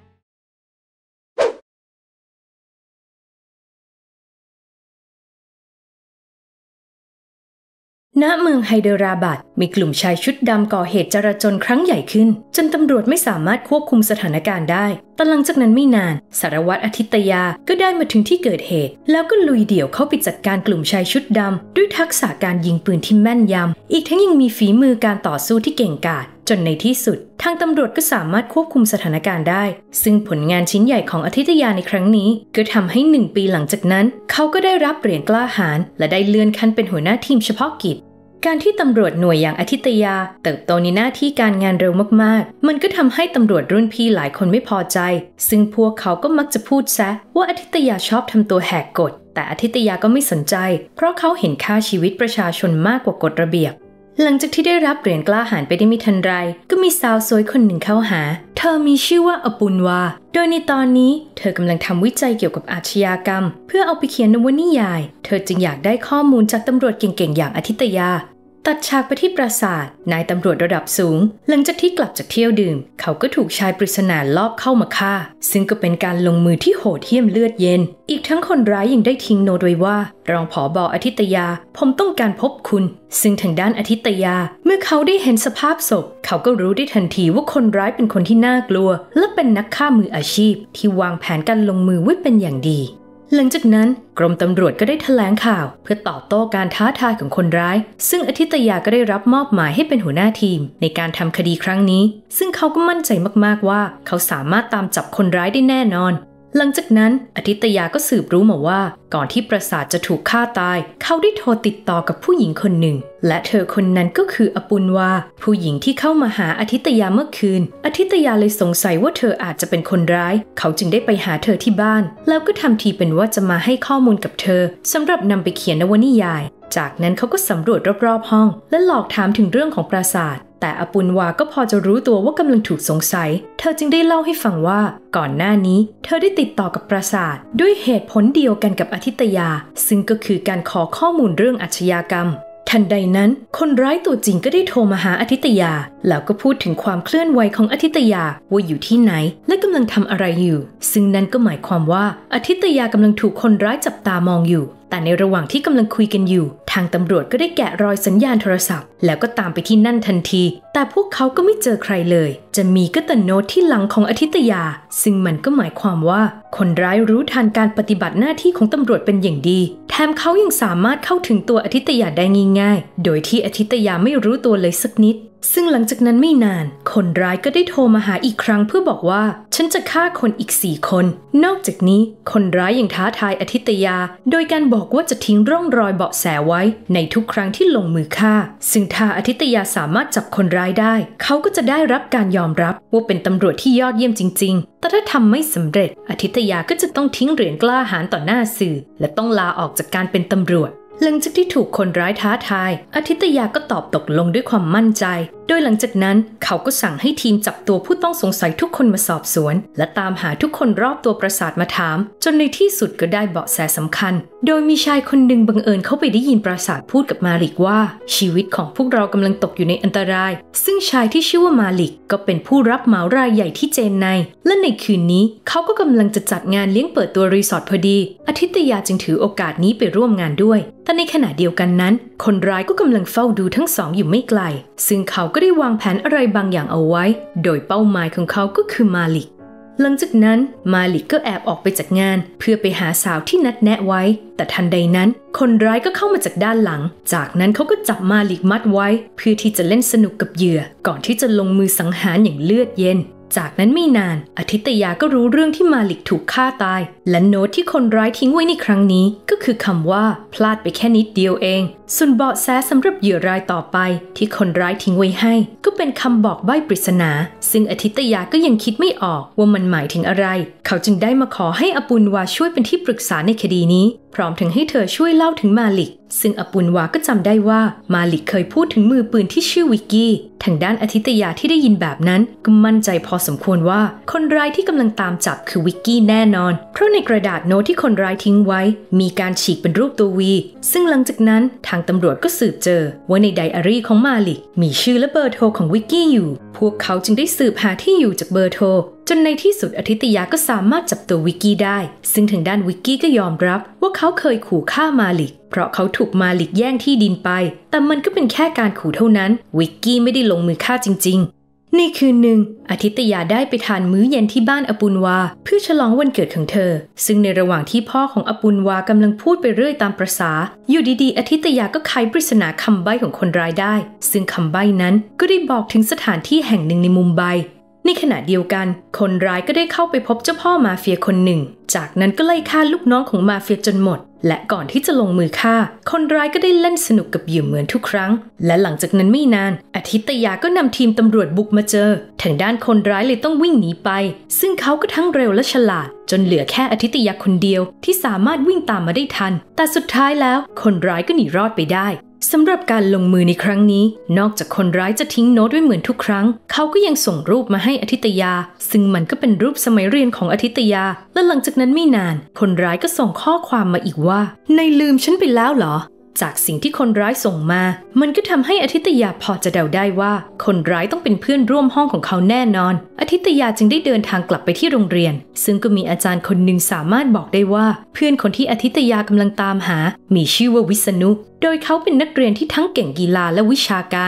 ณเมืองไฮเดราบัดมีกลุ่มชายชุดดำก่อเหตุจลาจลครั้งใหญ่ขึ้นจนตำรวจไม่สามารถควบคุมสถานการณ์ได้แต่หลังจากนั้นไม่นานสารวัตรอาทิตยาก็ได้มาถึงที่เกิดเหตุแล้วก็ลุยเดี่ยวเข้าไปจัดการกลุ่มชายชุดดำด้วยทักษะการยิงปืนที่แม่นยำอีกทั้งยังมีฝีมือการต่อสู้ที่เก่งกาจจนในที่สุดทางตำรวจก็สามารถควบคุมสถานการณ์ได้ซึ่งผลงานชิ้นใหญ่ของอาทิตยาในครั้งนี้ก็ทำให้หนึ่งปีหลังจากนั้นเขาก็ได้รับเหรียญกล้าหาญและได้เลื่อนขั้นเป็นหัวหน้าทีมเฉพาะกิจการที่ตำรวจหน่วยอย่างอาทิตยาเติบโตในหน้าที่การงานเร็วมากๆมันก็ทำให้ตำรวจรุ่นพี่หลายคนไม่พอใจซึ่งพวกเขาก็มักจะพูดแซะว่าอาทิตยาชอบทำตัวแหกกฎแต่อาทิตยาก็ไม่สนใจเพราะเขาเห็นค่าชีวิตประชาชนมากกว่ากฎระเบียบหลังจากที่ได้รับเหรียญกล้าหาญไปได้ไม่ทันไรก็มีสาวสวยคนหนึ่งเข้าหาเธอมีชื่อว่าอปุณวาโดยในตอนนี้เธอกำลังทำวิจัยเกี่ยวกับอาชญากรรมเพื่อเอาไปเขียนนวนิยายเธอจึงอยากได้ข้อมูลจากตำรวจเก่งๆอย่างอาทิตยาตัดฉากไปที่ปราสาทนายตำรวจระดับสูงหลังจากที่กลับจากเที่ยวดื่มเขาก็ถูกชายปริศนาลอบเข้ามาฆ่าซึ่งก็เป็นการลงมือที่โหดเหี้ยมเลือดเย็นอีกทั้งคนร้ายยังได้ทิ้งโน้ตไว้ว่ารองผบ.อาทิตยาผมต้องการพบคุณซึ่งทางด้านอาทิตยาเมื่อเขาได้เห็นสภาพศพเขาก็รู้ได้ทันทีว่าคนร้ายเป็นคนที่น่ากลัวและเป็นนักฆ่ามืออาชีพที่วางแผนการลงมือไว้เป็นอย่างดีหลังจากนั้นกรมตำรวจก็ได้แถลงข่าวเพื่อตอบโต้การท้าทายของคนร้ายซึ่งอธิตยาก็ได้รับมอบหมายให้เป็นหัวหน้าทีมในการทำคดีครั้งนี้ซึ่งเขาก็มั่นใจมากๆว่าเขาสามารถตามจับคนร้ายได้แน่นอนหลังจากนั้นอธิตยาก็สืบรู้มาว่าก่อนที่ปราสาทจะถูกฆ่าตายเขาได้โทรติดต่อกับผู้หญิงคนหนึ่งและเธอคนนั้นก็คืออปุณวาผู้หญิงที่เข้ามาหาอธิตยาเมื่อคืนอธิตยาเลยสงสัยว่าเธออาจจะเป็นคนร้ายเขาจึงได้ไปหาเธอที่บ้านแล้วก็ทำทีเป็นว่าจะมาให้ข้อมูลกับเธอสำหรับนำไปเขียนนวนิยายจากนั้นเขาก็สำรวจรอบๆห้องและหลอกถามถึงเรื่องของปราสาทแต่อปุณวาก็พอจะรู้ตัวว่ากำลังถูกสงสัยเธอจึงได้เล่าให้ฟังว่าก่อนหน้านี้เธอได้ติดต่อกับปราสาทด้วยเหตุผลเดียวกันกับอธิตยาซึ่งก็คือการขอข้อมูลเรื่องอาชญากรรมทันใดนั้นคนร้ายตัวจริงก็ได้โทรมาหาอธิตยาแล้วก็พูดถึงความเคลื่อนไหวของอธิตยาว่าอยู่ที่ไหนและกำลังทำอะไรอยู่ซึ่งนั่นก็หมายความว่าอธิตยากำลังถูกคนร้ายจับตามองอยู่แต่ในระหว่างที่กำลังคุยกันอยู่ทางตำรวจก็ได้แกะรอยสัญญาณโทรศัพท์แล้วก็ตามไปที่นั่นทันทีแต่พวกเขาก็ไม่เจอใครเลยจะมีก็แต่โน้ตที่หลังของอธิตยาซึ่งมันก็หมายความว่าคนร้ายรู้ทันการปฏิบัติหน้าที่ของตำรวจเป็นอย่างดีแถมเขายังสามารถเข้าถึงตัวอธิตยาได้ง่ายๆโดยที่อธิตยาไม่รู้ตัวเลยสักนิดซึ่งหลังจากนั้นไม่นานคนร้ายก็ได้โทรมาหาอีกครั้งเพื่อบอกว่าฉันจะฆ่าคนอีกสี่คนนอกจากนี้คนร้ายยังท้าทายอธิตยาโดยการบอกว่าจะทิ้งร่องรอยเบาะแสไว้ในทุกครั้งที่ลงมือฆ่าซึ่งถ้าอธิตยาสามารถจับคนร้ายได้เขาก็จะได้รับการยอมรับว่าเป็นตำรวจที่ยอดเยี่ยมจริงๆแต่ถ้าทำไม่สำเร็จอธิตยาก็จะต้องทิ้งเหรียญกล้าหาญต่อหน้าสื่อและต้องลาออกจากการเป็นตำรวจหลังจากที่ถูกคนร้ายท้าทายอธิตยาก็ตอบตกลงด้วยความมั่นใจโดยหลังจากนั้นเขาก็สั่งให้ทีมจับตัวผู้ต้องสงสัยทุกคนมาสอบสวนและตามหาทุกคนรอบตัวปราสาทมาถามจนในที่สุดก็ได้เบาะแสสำคัญโดยมีชายคนหนึ่งบังเอิญเข้าไปได้ยินปราสาทพูดกับมาลิกว่าชีวิตของพวกเรากำลังตกอยู่ในอันตรายซึ่งชายที่ชื่อว่ามาลิกก็เป็นผู้รับเหมารายใหญ่ที่เจนไนและในคืนนี้เขาก็กำลังจะจัดงานเลี้ยงเปิดตัวรีสอร์ทพอดีอธิตยาจึงถือโอกาสนี้ไปร่วมงานด้วยแต่ในขณะเดียวกันนั้นคนร้ายก็กำลังเฝ้าดูทั้งสองอยู่ไม่ไกลซึ่งเขาก็ได้วางแผนอะไรบางอย่างเอาไว้โดยเป้าหมายของเขาก็คือมาลิกหลังจากนั้นมาลิกก็แอบออกไปจากงานเพื่อไปหาสาวที่นัดแนะไว้แต่ทันใดนั้นคนร้ายก็เข้ามาจากด้านหลังจากนั้นเขาก็จับมาลิกมัดไว้เพื่อที่จะเล่นสนุกกับเหยื่อก่อนที่จะลงมือสังหารอย่างเลือดเย็นจากนั้นไม่นานอธิตยาก็รู้เรื่องที่มาลิกถูกฆ่าตายและโน้ตที่คนร้ายทิ้งไว้ในครั้งนี้ก็คือคำว่าพลาดไปแค่นิดเดียวเองส่วนเบาะแสสำหรับเหยื่อรายต่อไปที่คนร้ายทิ้งไว้ให้ก็เป็นคำบอกใบ้ปริศนาซึ่งอธิตยาก็ยังคิดไม่ออกว่ามันหมายถึงอะไรเขาจึงได้มาขอให้อปุณวาช่วยเป็นที่ปรึกษาในคดีนี้พร้อมถึงให้เธอช่วยเล่าถึงมาลิกซึ่งอปุณวาก็จำได้ว่ามาลิกเคยพูดถึงมือปืนที่ชื่อวิกกี้ทางด้านอธิตยาที่ได้ยินแบบนั้นก็มั่นใจพอสมควรว่าคนร้ายที่กำลังตามจับคือวิกกี้แน่นอนเพราะในกระดาษโน้ตที่คนร้ายทิ้งไว้มีการฉีกเป็นรูปตัววีซึ่งหลังจากนั้นทางตำรวจก็สืบเจอว่าในไดอารี่ของมาลิกมีชื่อและเบอร์โทรของวิกกี้อยู่พวกเขาจึงได้สืบหาที่อยู่จากเบอร์โทรจนในที่สุดอธิตยาก็สามารถจับตัววิกกี้ได้ซึ่งทางด้านวิกกี้ก็ยอมรับว่าเขาเคยขู่ฆ่ามาลิกเพราะเขาถูกมาลิกแย่งที่ดินไปแต่มันก็เป็นแค่การขู่เท่านั้นวิกกี้ไม่ได้ลงมือฆ่าจริงๆในคืนหนึ่งอธิตยาได้ไปทานมื้อเย็นที่บ้านอปุณวาเพื่อฉลองวันเกิดของเธอซึ่งในระหว่างที่พ่อของอปุณวากำลังพูดไปเรื่อยตามประสาอยู่ดีๆอธิตยาก็ไขปริศนาคำใบ้ของคนร้ายได้ซึ่งคำใบ้นั้นก็ได้บอกถึงสถานที่แห่งหนึ่งในมุมไบในขณะเดียวกันคนร้ายก็ได้เข้าไปพบเจ้าพ่อมาเฟียคนหนึ่งจากนั้นก็ไล่ฆ่าลูกน้องของมาเฟียจนหมดและก่อนที่จะลงมือฆ่าคนร้ายก็ได้เล่นสนุกกับเหยื่อเหมือนทุกครั้งและหลังจากนั้นไม่นานอธิตยาก็นำทีมตำรวจบุกมาเจอทางด้านคนร้ายเลยต้องวิ่งหนีไปซึ่งเขาก็ทั้งเร็วและฉลาดจนเหลือแค่อธิตยาคนเดียวที่สามารถวิ่งตามมาได้ทันแต่สุดท้ายแล้วคนร้ายก็หนีรอดไปได้สำหรับการลงมือในครั้งนี้นอกจากคนร้ายจะทิ้งโน้ตไว้เหมือนทุกครั้งเขาก็ยังส่งรูปมาให้อธิตยาซึ่งมันก็เป็นรูปสมัยเรียนของอธิตยาและหลังจากนั้นไม่นานคนร้ายก็ส่งข้อความมาอีกว่านายลืมฉันไปแล้วเหรอจากสิ่งที่คนร้ายส่งมามันก็ทำให้อธิตยาพอจะเดาได้ว่าคนร้ายต้องเป็นเพื่อนร่วมห้องของเขาแน่นอนอธิตยาจึงได้เดินทางกลับไปที่โรงเรียนซึ่งก็มีอาจารย์คนหนึ่งสามารถบอกได้ว่าเพื่อนคนที่อธิตยากำลังตามหามีชื่อว่าวิษณุโดยเขาเป็นนักเรียนที่ทั้งเก่งกีฬาและวิชาการ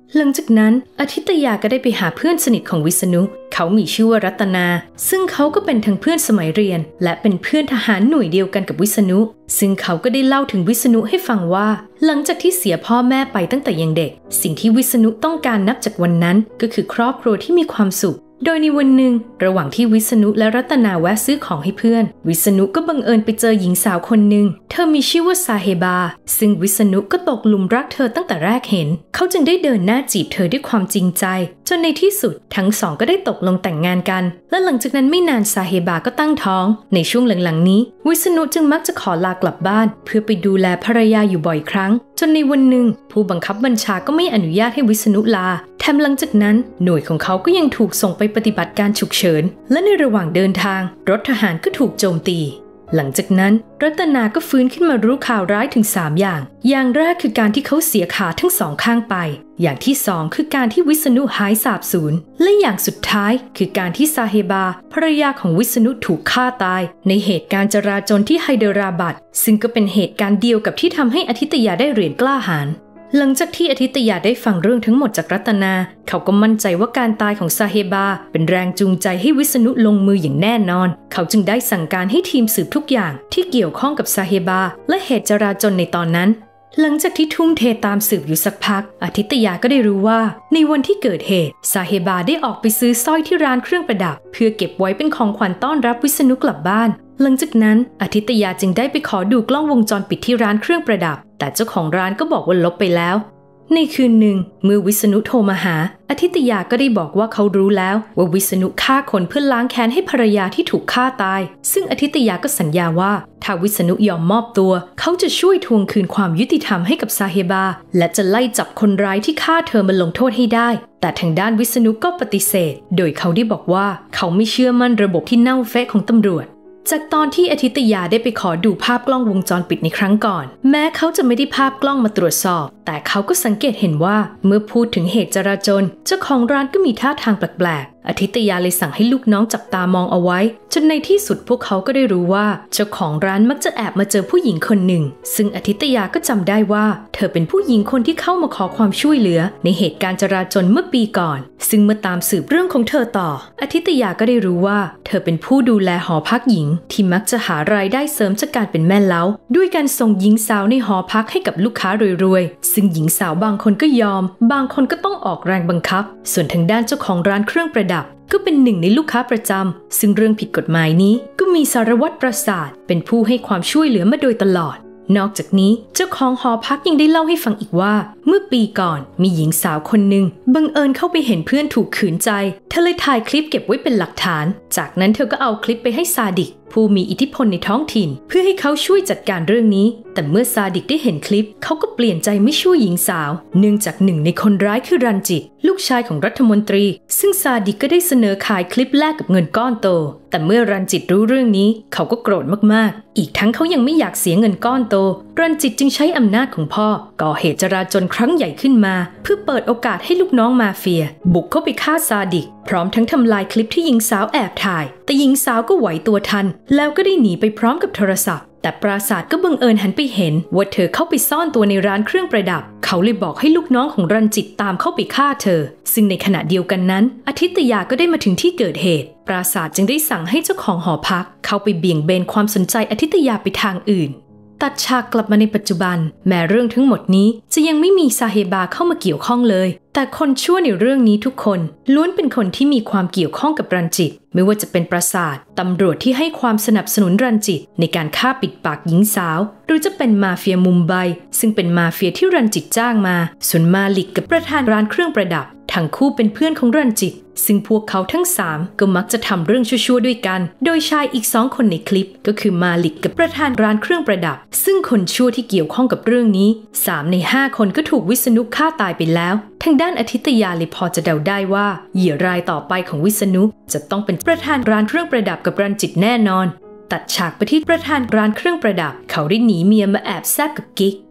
หลังจากนั้นอาทิตยาก็ได้ไปหาเพื่อนสนิทของวิษณุเขามีชื่อว่ารัตนาซึ่งเขาก็เป็นทั้งเพื่อนสมัยเรียนและเป็นเพื่อนทหารหน่วยเดียวกันกับวิษณุซึ่งเขาก็ได้เล่าถึงวิษณุให้ฟังว่าหลังจากที่เสียพ่อแม่ไปตั้งแต่ยังเด็กสิ่งที่วิษณุต้องการนับจากวันนั้นก็คือครอบครัวที่มีความสุขโดยในวันหนึ่งระหว่างที่วิษณุและรัตนาแวะซื้อของให้เพื่อนวิษณุก็บังเอิญไปเจอหญิงสาวคนหนึ่งเธอมีชื่อว่าซาเฮบาซึ่งวิษณุก็ตกหลุมรักเธอตั้งแต่แรกเห็นเขาจึงได้เดินหน้าจีบเธอด้วยความจริงใจจนในที่สุดทั้งสองก็ได้ตกลงแต่งงานกันและหลังจากนั้นไม่นานซาเฮบาก็ตั้งท้องในช่วงหลังๆนี้วิษณุจึงมักจะขอลากลับบ้านเพื่อไปดูแลภรรยาอยู่บ่อยครั้งจนในวันหนึ่งผู้บังคับบัญชาก็ไม่อนุญาตให้วิษณุลาแถมหลังจากนั้นหน่วยของเขาก็ยังถูกส่งไปปฏิบัติการฉุกเฉินและในระหว่างเดินทางรถทหารก็ถูกโจมตีหลังจากนั้นรัตนาก็ฟื้นขึ้นมารู้ข่าวร้ายถึงสามอย่างอย่างแรกคือการที่เขาเสียขาทั้งสองข้างไปอย่างที่สองคือการที่วิษณุหายสาบสูญและอย่างสุดท้ายคือการที่ซาเฮบาภรรยาของวิษณุถูกฆ่าตายในเหตุการณ์จราจรที่ไฮเดราบัดซึ่งก็เป็นเหตุการณ์เดียวกับที่ทำให้อทิตยาได้เหรียญกล้าหาญหลังจากที่อทิตยาได้ฟังเรื่องทั้งหมดจากรัตนาเขาก็มั่นใจว่าการตายของซาเฮบาเป็นแรงจูงใจให้วิษณุลงมืออย่างแน่นอนเขาจึงได้สั่งการให้ทีมสืบทุกอย่างที่เกี่ยวข้องกับซาเฮบาและเหตุจราจรในตอนนั้นหลังจากที่ทุ่มเทตามสืบอยู่สักพักอทิตยาก็ได้รู้ว่าในวันที่เกิดเหตุซาเฮบาได้ออกไปซื้อสร้อยที่ร้านเครื่องประดับเพื่อเก็บไว้เป็นของขวัญต้อนรับวิษณุกลับบ้านหลังจากนั้นอทิตยาจึงได้ไปขอดูกล้องวงจรปิดที่ร้านเครื่องประดับแต่เจ้าของร้านก็บอกว่าลบไปแล้วในคืนหนึ่งเมื่อวิษณุโทรมาหาอทิตยาก็ได้บอกว่าเขารู้แล้วว่าวิษณุฆ่าคนเพื่อล้างแค้นให้ภรรยาที่ถูกฆ่าตายซึ่งอทิตยาก็สัญญาว่าถ้าวิษณุยอมมอบตัวเขาจะช่วยทวงคืนความยุติธรรมให้กับซาเฮบาและจะไล่จับคนร้ายที่ฆ่าเธอมาลงโทษให้ได้แต่ทางด้านวิษณุก็ปฏิเสธโดยเขาได้บอกว่าเขาไม่เชื่อมั่นระบบที่เน่าเฟะของตำรวจจากตอนที่อทิตยาได้ไปขอดูภาพกล้องวงจรปิดในครั้งก่อนแม้เขาจะไม่ได้ภาพกล้องมาตรวจสอบแต่เขาก็สังเกตเห็นว่าเมื่อพูดถึงเหตุจราจรเจ้าของร้านก็มีท่าทางแปลกๆอทิตยาเลยสั่งให้ลูกน้องจับตามองเอาไว้จนในที่สุดพวกเขาก็ได้รู้ว่าเจ้าของร้านมักจะแอบมาเจอผู้หญิงคนหนึ่งซึ่งอทิตยาก็จำได้ว่าเธอเป็นผู้หญิงคนที่เข้ามาขอความช่วยเหลือในเหตุการณ์จราจรเมื่อปีก่อนซึ่งเมื่อตามสืบเรื่องของเธอต่ออทิตยาก็ได้รู้ว่าเธอเป็นผู้ดูแลหอพักหญิงที่มักจะหารายได้เสริมจากการเป็นแม่เล้าด้วยการส่งหญิงสาวในหอพักให้กับลูกค้ารวยๆซึ่งหญิงสาวบางคนก็ยอมบางคนก็ต้องออกแรงบังคับส่วนทางด้านเจ้าของร้านเครื่องประดับก็เป็นหนึ่งในลูกค้าประจำซึ่งเรื่องผิดกฎหมายนี้ก็มีสารวัตรประสาทเป็นผู้ให้ความช่วยเหลือมาโดยตลอดนอกจากนี้เจ้าของหอพักยังได้เล่าให้ฟังอีกว่าเมื่อปีก่อนมีหญิงสาวคนหนึ่งบังเอิญเข้าไปเห็นเพื่อนถูกขืนใจเธอเลยถ่ายคลิปเก็บไว้เป็นหลักฐานจากนั้นเธอก็เอาคลิปไปให้ซาดิกผู้มีอิทธิพลในท้องถิ่นเพื่อให้เขาช่วยจัดการเรื่องนี้แต่เมื่อซาดิกได้เห็นคลิปเขาก็เปลี่ยนใจไม่ช่วยหญิงสาวเนื่องจากหนึ่งในคนร้ายคือรันจิตลูกชายของรัฐมนตรีซึ่งซาดิกก็ได้เสนอขายคลิปแลกกับเงินก้อนโตแต่เมื่อรันจิตรู้เรื่องนี้เขาก็โกรธมากๆอีกทั้งเขายังไม่อยากเสียเงินก้อนโตรันจิตจึงใช้อำนาจของพ่อก่อเหตุจราจรครั้งใหญ่ขึ้นมาเพื่อเปิดโอกาสให้ลูกน้องมาเฟียบุกเข้าไปฆ่าซาดิกพร้อมทั้งทำลายคลิปที่หญิงสาวแอบถ่ายแต่หญิงสาวก็ไหวตัวทันแล้วก็ได้หนีไปพร้อมกับโทรศัพท์แต่ปราศาสตร์ก็บังเอิญหันไปเห็นว่าเธอเข้าไปซ่อนตัวในร้านเครื่องประดับเขาเลยบอกให้ลูกน้องของรันจิตตามเข้าไปฆ่าเธอซึ่งในขณะเดียวกันนั้นอทิตยาก็ได้มาถึงที่เกิดเหตุปราศาสตร์จึงได้สั่งให้เจ้าของหอพักเข้าไปเบี่ยงเบนความสนใจอทิตยาไปทางอื่นตัดฉากกลับมาในปัจจุบันแม้เรื่องทั้งหมดนี้จะยังไม่มีซาเฮบาเข้ามาเกี่ยวข้องเลยแต่คนชั่วในเรื่องนี้ทุกคนล้วนเป็นคนที่มีความเกี่ยวข้องกับรันจิตไม่ว่าจะเป็นปราสาทตำรวจที่ให้ความสนับสนุนรันจิตในการฆ่าปิดปากหญิงสาวหรือจะเป็นมาเฟียมุมไบซึ่งเป็นมาเฟียที่รันจิตจ้างมาส่วนมาลิกกับประธานร้านเครื่องประดับทั้งคู่เป็นเพื่อนของรันจิตซึ่งพวกเขาทั้งสามก็มักจะทำเรื่องชั่วๆด้วยกันโดยชายอีกสองคนในคลิปก็คือมาลิกกับประธานร้านเครื่องประดับซึ่งคนชั่วที่เกี่ยวข้องกับเรื่องนี้สามในห้าคนก็ถูกวิษณุฆ่าตายไปแล้วทางด้านอทิตยาเลยพอจะเดาได้ว่าเหยื่อรายต่อไปของวิษณุจะต้องเป็นประธานร้านเครื่องประดับกับรันจิตแน่นอนตัดฉากไปที่ประธานร้านเครื่องประดับเขาได้หนีเมียมาแอบแซบกับกิ๊ก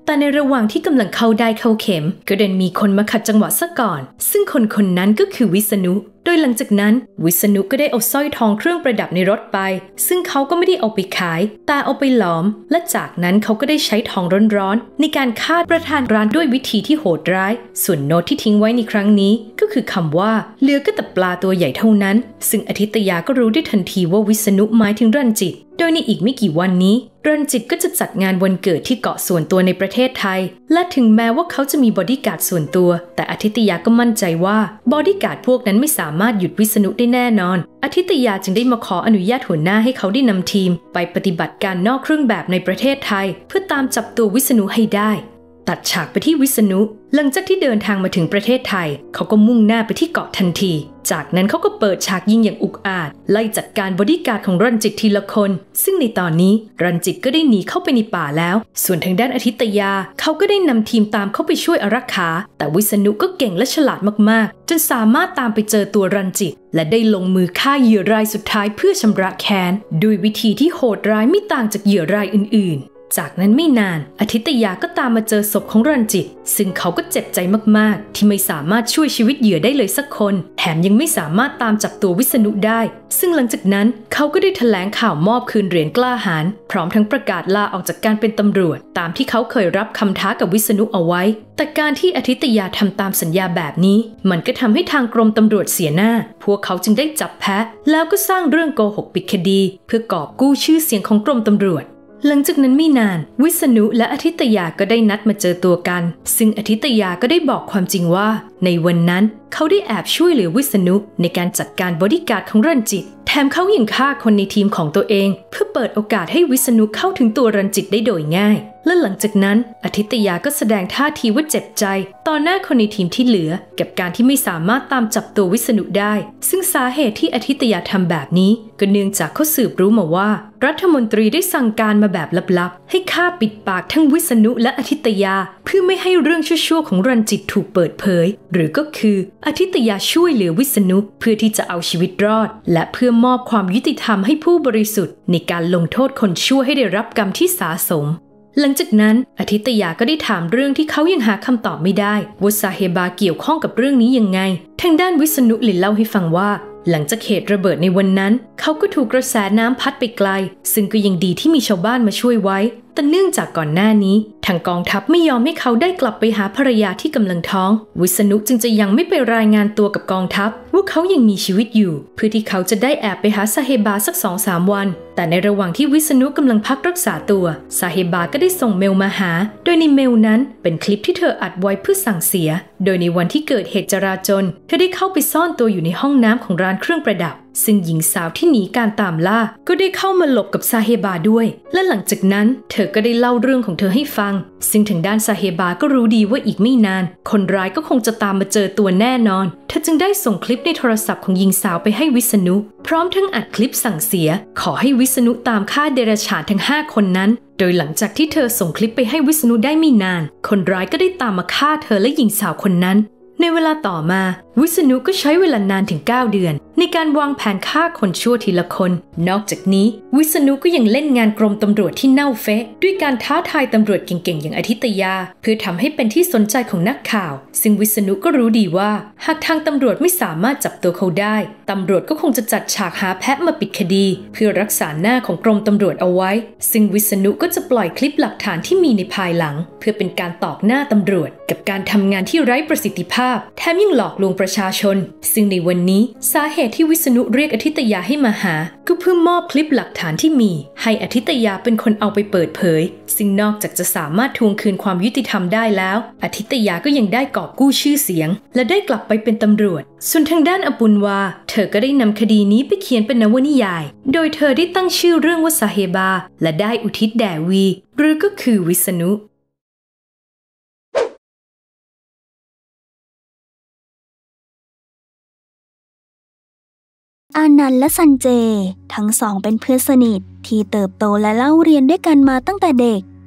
แต่ในระหว่างที่กำลังเข้าได้เข้าเข็มก็เดินมีคนมาขัดจังหวะซะก่อนซึ่งคนคนนั้นก็คือวิษณุโดยหลังจากนั้นวิษณุก็ได้เอาสร้อยทองเครื่องประดับในรถไปซึ่งเขาก็ไม่ได้เอาไปขายแต่เอาไปหลอมและจากนั้นเขาก็ได้ใช้ทองร้อนๆในการฆ่าประธานร้านด้วยวิธีที่โหดร้ายส่วนโน้ตที่ทิ้งไว้ในครั้งนี้ก็คือคำว่าเหลือก็แต่ปลาตัวใหญ่เท่านั้นซึ่งอธิตยาก็รู้ได้ทันทีว่าวิษณุหมายถึงรันจิตโดยในอีกไม่กี่วันนี้รันจิตก็จะจัดงานวันเกิดที่เกาะส่วนตัวในประเทศไทยและถึงแม้ว่าเขาจะมีบอดี้การ์ดส่วนตัวแต่อธิตยาก็มั่นใจว่าบอดี้การ์ดพวกนั้นไม่สามารถหยุดวิษณุได้แน่นอนอธิตยาจึงได้มาขออนุญาตหัวหน้าให้เขาได้นำทีมไปปฏิบัติการนอกเครื่องแบบในประเทศไทยเพื่อตามจับตัววิษณุให้ได้ตัดฉากไปที่วิษณุหลังจากที่เดินทางมาถึงประเทศไทยเขาก็มุ่งหน้าไปที่เกาะทันทีจากนั้นเขาก็เปิดฉากยิงอย่างอุกอาจไล่จัดการบอดี้การ์ดของรันจิตทีละคนซึ่งในตอนนี้รันจิตก็ได้หนีเข้าไปในป่าแล้วส่วนทางด้านอธิตยาเขาก็ได้นำทีมตามเข้าไปช่วยอารักขาแต่วิษณุก็เก่งและฉลาดมากๆจนสามารถตามไปเจอตัวรันจิตและได้ลงมือฆ่าเหยื่อรายสุดท้ายเพื่อชำระแค้นด้วยวิธีที่โหดร้ายไม่ต่างจากเหยื่อรายอื่นๆจากนั้นไม่นานอธิตยาก็ตามมาเจอศพของรันจิตซึ่งเขาก็เจ็บใจมากๆที่ไม่สามารถช่วยชีวิตเหยื่อได้เลยสักคนแถมยังไม่สามารถตามจับตัววิษณุได้ซึ่งหลังจากนั้นเขาก็ได้แถลงข่าวมอบคืนเหรียญกล้าหาญพร้อมทั้งประกาศลาออกจากการเป็นตำรวจตามที่เขาเคยรับคำท้ากับวิษณุเอาไว้แต่การที่อธิตยาทำตามสัญญาแบบนี้มันก็ทำให้ทางกรมตำรวจเสียหน้าพวกเขาจึงได้จับแพะแล้วก็สร้างเรื่องโกหกปิดคดีเพื่อกอบกู้ชื่อเสียงของกรมตำรวจหลังจากนั้นไม่นานวิษณุและอธิตยาก็ได้นัดมาเจอตัวกันซึ่งอธิตยาก็ได้บอกความจริงว่าในวันนั้นเขาได้แอบช่วยเหลือวิษณุในการจัดการบอดี้การ์ดของรันจิตแถมเขายังฆ่าคนในทีมของตัวเองเพื่อเปิดโอกาสให้วิษณุเข้าถึงตัวรันจิตได้โดยง่ายและหลังจากนั้นอธิตยาก็แสดงท่าทีว่าเจ็บใจต่อหน้าคนในทีมที่เหลือกับการที่ไม่สามารถตามจับตัววิษณุได้ซึ่งสาเหตุที่อธิตยาทำแบบนี้ก็เนื่องจากเขาสืบรู้มาว่ารัฐมนตรีได้สั่งการมาแบบลับๆให้ฆ่าปิดปากทั้งวิษณุและอธิตยาเพื่อไม่ให้เรื่องชั่วๆของรันจิตถูกเปิดเผยหรือก็คืออธิตยาช่วยเหลือวิษณุเพื่อที่จะเอาชีวิตรอดและเพื่อมอบความยุติธรรมให้ผู้บริสุทธิ์ในการลงโทษคนชั่วให้ได้รับกรรมที่สาสมหลังจากนั้นอธิตยาก็ได้ถามเรื่องที่เขายังหาคำตอบไม่ได้ว่าซาเฮบาเกี่ยวข้องกับเรื่องนี้ยังไงทางด้านวิษณุเลยเล่าให้ฟังว่าหลังจากเหตุระเบิดในวันนั้นเขาก็ถูกกระแสน้ำพัดไปไกลซึ่งก็ยังดีที่มีชาวบ้านมาช่วยไว้แต่เนื่องจากก่อนหน้านี้ทางกองทัพไม่ยอมให้เขาได้กลับไปหาภรรยาที่กำลังท้องวิษณุจึงจะยังไม่ไปรายงานตัวกับกองทัพว่าเขายังมีชีวิตอยู่เพื่อที่เขาจะได้แอบไปหาซาเฮบาสัก สองถึงสาม วันแต่ในระหว่างที่วิษณุกำลังพักรักษาตัวซาเฮบาก็ได้ส่งเมลมาหาโดยในเมลนั้นเป็นคลิปที่เธออัดไว้เพื่อสั่งเสียโดยในวันที่เกิดเหตุจราจรเธอได้เข้าไปซ่อนตัวอยู่ในห้องน้ำของร้านเครื่องประดับซึ่งหญิงสาวที่หนีการตามล่าก็ได้เข้ามาหลบกับซาเฮบาด้วยและหลังจากนั้นเธอก็ได้เล่าเรื่องของเธอให้ฟังซึ่งทางด้านซาเฮบาก็รู้ดีว่าอีกไม่นานคนร้ายก็คงจะตามมาเจอตัวแน่นอนเธอจึงได้ส่งคลิปในโทรศัพท์ของหญิงสาวไปให้วิษณุพร้อมทั้งอัดคลิปสั่งเสียขอให้วิษณุตามฆ่าเดรัจฉานทั้งห้าคนนั้นโดยหลังจากที่เธอส่งคลิปไปให้วิษณุได้ไม่นานคนร้ายก็ได้ตามมาฆ่าเธอและหญิงสาวคนนั้นในเวลาต่อมาวิษณุก็ใช้เวลานานถึงเก้าเดือนในการวางแผนฆ่าคนชั่วทีละคนนอกจากนี้วิษณุก็ยังเล่นงานกรมตำรวจที่เน่าเฟะด้วยการท้าทายตำรวจเก่งๆอย่างอธิตยาเพื่อทำให้เป็นที่สนใจของนักข่าวซึ่งวิษณุก็รู้ดีว่าหากทางตำรวจไม่สามารถจับตัวเขาได้ตำรวจก็คงจะจัดฉากหาแพะมาปิดคดีเพื่อรักษาหน้าของกรมตำรวจเอาไว้ซึ่งวิษณุก็จะปล่อยคลิปหลักฐานที่มีในภายหลังเพื่อเป็นการตอกหน้าตำรวจกับการทำงานที่ไร้ประสิทธิภาพแถมยังหลอกลวงประชาชนซึ่งในวันนี้สาเหตุที่วิษณุเรียกอธิตยาให้มาหาก็เพื่อมอบคลิปหลักฐานที่มีให้อธิตยาเป็นคนเอาไปเปิดเผยซึ่งนอกจากจะสามารถทวงคืนความยุติธรรมได้แล้วอธิตยาก็ยังได้กอบกู้ชื่อเสียงและได้กลับไปเป็นตำรวจส่วนทางด้านอปุณวาเธอก็ได้นำคดีนี้ไปเขียนเป็นนวนิยายโดยเธอได้ตั้งชื่อเรื่องว่าซาเฮบาและได้อุทิศแด่วีหรือก็คือวิษณุอานันต์และซันเจทั้งสองเป็นเพื่อนสนิทที่เติบโตและเล่าเรียนด้วยกันมาตั้งแต่เด็ก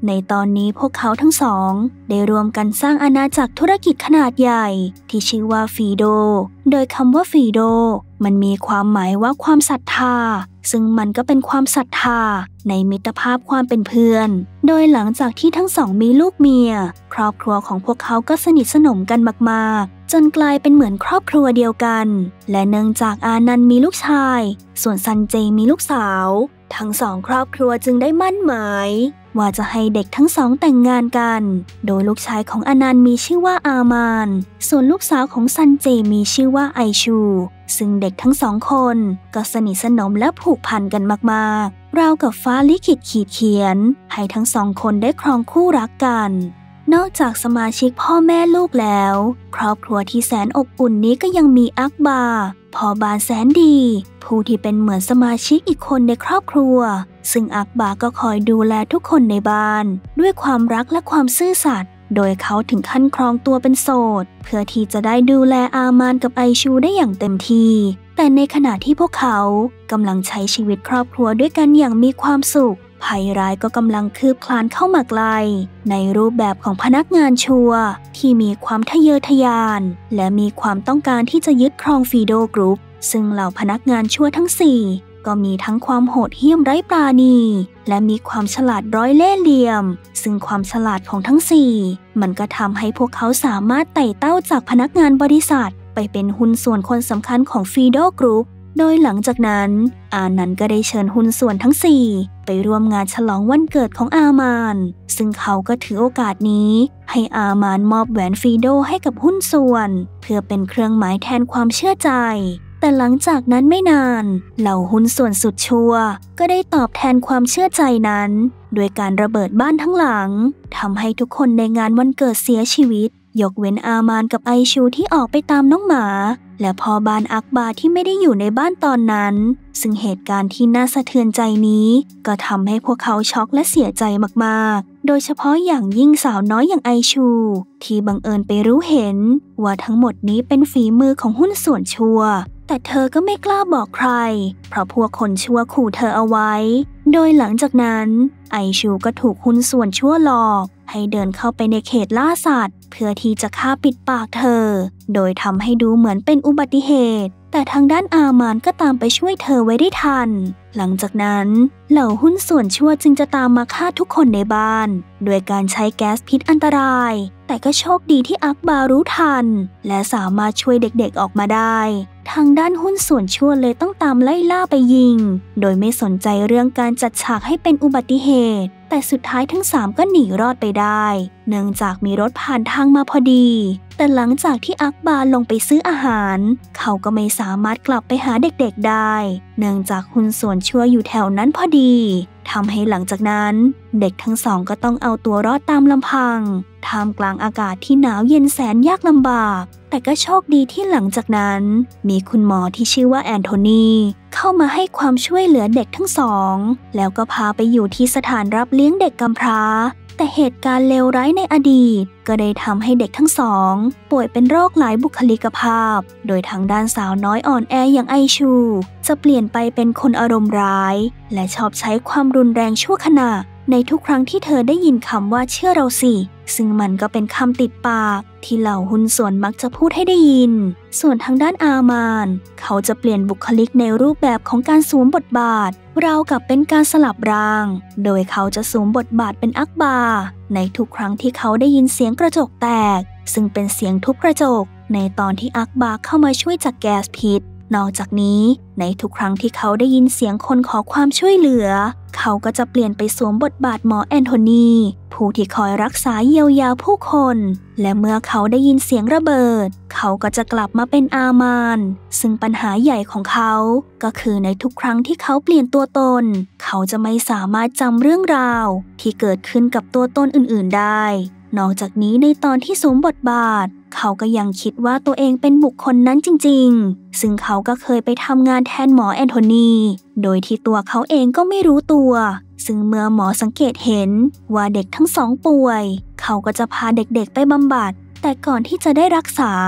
ในตอนนี้พวกเขาทั้งสองได้รวมกันสร้างอาณาจักรธุรกิจขนาดใหญ่ที่ชื่อว่าฟีโดโดยคำว่าฟีโดมันมีความหมายว่าความศรัทธาซึ่งมันก็เป็นความศรัทธาในมิตรภาพความเป็นเพื่อนโดยหลังจากที่ทั้งสองมีลูกเมียครอบครัวของพวกเขาก็สนิทสนมกันมากๆจนกลายเป็นเหมือนครอบครัวเดียวกันและเนื่องจากอานันต์มีลูกชายส่วนซันเจมีลูกสาวทั้งสองครอบครัวจึงได้มั่นหมายว่าจะให้เด็กทั้งสองแต่งงานกันโดยลูกชายของอานันต์มีชื่อว่าอามานส่วนลูกสาวของซันเจมีชื่อว่าไอชูซึ่งเด็กทั้งสองคนก็สนิทสนมและผูกพันกันมากๆราวกับฟ้าลิขิตขีดเขียนให้ทั้งสองคนได้ครองคู่รักกันนอกจากสมาชิกพ่อแม่ลูกแล้วครอบครัวที่แสนอบอุ่นนี้ก็ยังมีอักบาพ่อบานแสนดีผู้ที่เป็นเหมือนสมาชิกอีกคนในครอบครัวซึ่งอักบาก็คอยดูแลทุกคนในบ้านด้วยความรักและความซื่อสัตย์โดยเขาถึงขั้นครองตัวเป็นโสดเพื่อที่จะได้ดูแลอามานกับไอชูได้อย่างเต็มที่แต่ในขณะที่พวกเขากำลังใช้ชีวิตครอบครัวด้วยกันอย่างมีความสุขภัยร้ายก็กำลังคืบคลานเข้ามาไกลในรูปแบบของพนักงานชัวร์ที่มีความทะเยอทะยานและมีความต้องการที่จะยึดครองฟีโดกรุ๊ปซึ่งเหล่าพนักงานชั่วทั้งสี่ก็มีทั้งความโหดเหี้ยมไร้ปราณีและมีความฉลาดร้อยเล่ห์เหลี่ยมซึ่งความฉลาดของทั้งสี่มันก็ทำให้พวกเขาสามารถไต่เต้าจากพนักงานบริษัทไปเป็นหุ้นส่วนคนสำคัญของฟีโดกรุ๊ปโดยหลังจากนั้นอานันต์ก็ได้เชิญหุ้นส่วนทั้งสี่ไปร่วมงานฉลองวันเกิดของอามานซึ่งเขาก็ถือโอกาสนี้ให้อามานมอบแหวนฟีโดให้กับหุ้นส่วนเพื่อเป็นเครื่องหมายแทนความเชื่อใจแต่หลังจากนั้นไม่นานเหล่าหุ้นส่วนสุดชั่วก็ได้ตอบแทนความเชื่อใจนั้นโดยการระเบิดบ้านทั้งหลังทำให้ทุกคนในงานวันเกิดเสียชีวิตยกเว้นอามานกับไอชูที่ออกไปตามน้องหมาและพอบานอักบาที่ไม่ได้อยู่ในบ้านตอนนั้นซึ่งเหตุการณ์ที่น่าสะเทือนใจนี้ก็ทำให้พวกเขาช็อกและเสียใจมากๆโดยเฉพาะอย่างยิ่งสาวน้อยอย่างไอชูที่บังเอิญไปรู้เห็นว่าทั้งหมดนี้เป็นฝีมือของหุ้นส่วนชั่วแต่เธอก็ไม่กล้าบอกใครเพราะพวกคนชั่วขู่เธอเอาไว้โดยหลังจากนั้นไอชูก็ถูกหุ้นส่วนชั่วหลอกให้เดินเข้าไปในเขตล่าสัตว์เพื่อที่จะฆ่าปิดปากเธอโดยทำให้ดูเหมือนเป็นอุบัติเหตุแต่ทางด้านอามานก็ตามไปช่วยเธอไว้ได้ทันหลังจากนั้นเหล่าหุ้นส่วนชั่วจึงจะตามมาฆ่าทุกคนในบ้านโดยการใช้แก๊สพิษอันตรายแต่ก็โชคดีที่อักบารู้ทันและสามารถช่วยเด็กๆออกมาได้ทางด้านหุ้นส่วนชั่วเลยต้องตามไล่ล่าไปยิงโดยไม่สนใจเรื่องการจัดฉากให้เป็นอุบัติเหตุแต่สุดท้ายทั้งสามก็หนีรอดไปได้เนื่องจากมีรถผ่านทางมาพอดีแต่หลังจากที่อักบาลงไปซื้ออาหารเขาก็ไม่สามารถกลับไปหาเด็กๆได้เนื่องจากหุ้นส่วนชั่วอยู่แถวนั้นพอดีทำให้หลังจากนั้นเด็กทั้งสองก็ต้องเอาตัวรอดตามลำพังท่ามกลางอากาศที่หนาวเย็นแสนยากลำบากแต่ก็โชคดีที่หลังจากนั้นมีคุณหมอที่ชื่อว่าแอนโทนีเข้ามาให้ความช่วยเหลือเด็กทั้งสองแล้วก็พาไปอยู่ที่สถานรับเลี้ยงเด็กกำพร้าแต่เหตุการณ์เลวร้ายในอดีตก็ได้ทำให้เด็กทั้งสองป่วยเป็นโรคหลายบุคลิกภาพโดยทางด้านสาวน้อยอ่อนแออย่างไอชูจะเปลี่ยนไปเป็นคนอารมณ์ร้ายและชอบใช้ความรุนแรงชั่วขณะในทุกครั้งที่เธอได้ยินคำว่าเชื่อเราสิซึ่งมันก็เป็นคำติดปากที่เหล่าหุ้นส่วนมักจะพูดให้ได้ยินส่วนทางด้านอามานเขาจะเปลี่ยนบุคลิกในรูปแบบของการสวมบทบาทราวกับเป็นการสลับร่างโดยเขาจะสวมบทบาทเป็นอักบาในทุกครั้งที่เขาได้ยินเสียงกระจกแตกซึ่งเป็นเสียงทุบกระจกในตอนที่อักบาเข้ามาช่วยจัดแก๊สพิษนอกจากนี้ในทุกครั้งที่เขาได้ยินเสียงคนขอความช่วยเหลือเขาก็จะเปลี่ยนไปสวมบทบาทหมอแอนโทนีผู้ที่คอยรักษาเยียวยาผู้คนและเมื่อเขาได้ยินเสียงระเบิดเขาก็จะกลับมาเป็นอามานซึ่งปัญหาใหญ่ของเขาก็คือในทุกครั้งที่เขาเปลี่ยนตัวตนเขาจะไม่สามารถจำเรื่องราวที่เกิดขึ้นกับตัวตนอื่นๆได้นอกจากนี้ในตอนที่สวมบทบาทเขาก็ยังคิดว่าตัวเองเป็นบุคคลนั้นจริงๆซึ่งเขาก็เคยไปทำงานแทนหมอแอนโทนีโดยที่ตัวเขาเองก็ไม่รู้ตัวซึ่งเมื่อหมอสังเกตเห็นว่าเด็กทั้งสองป่วยเขาก็จะพาเด็กๆไปบำบัดแต่ก่อนที่จะได้รักษา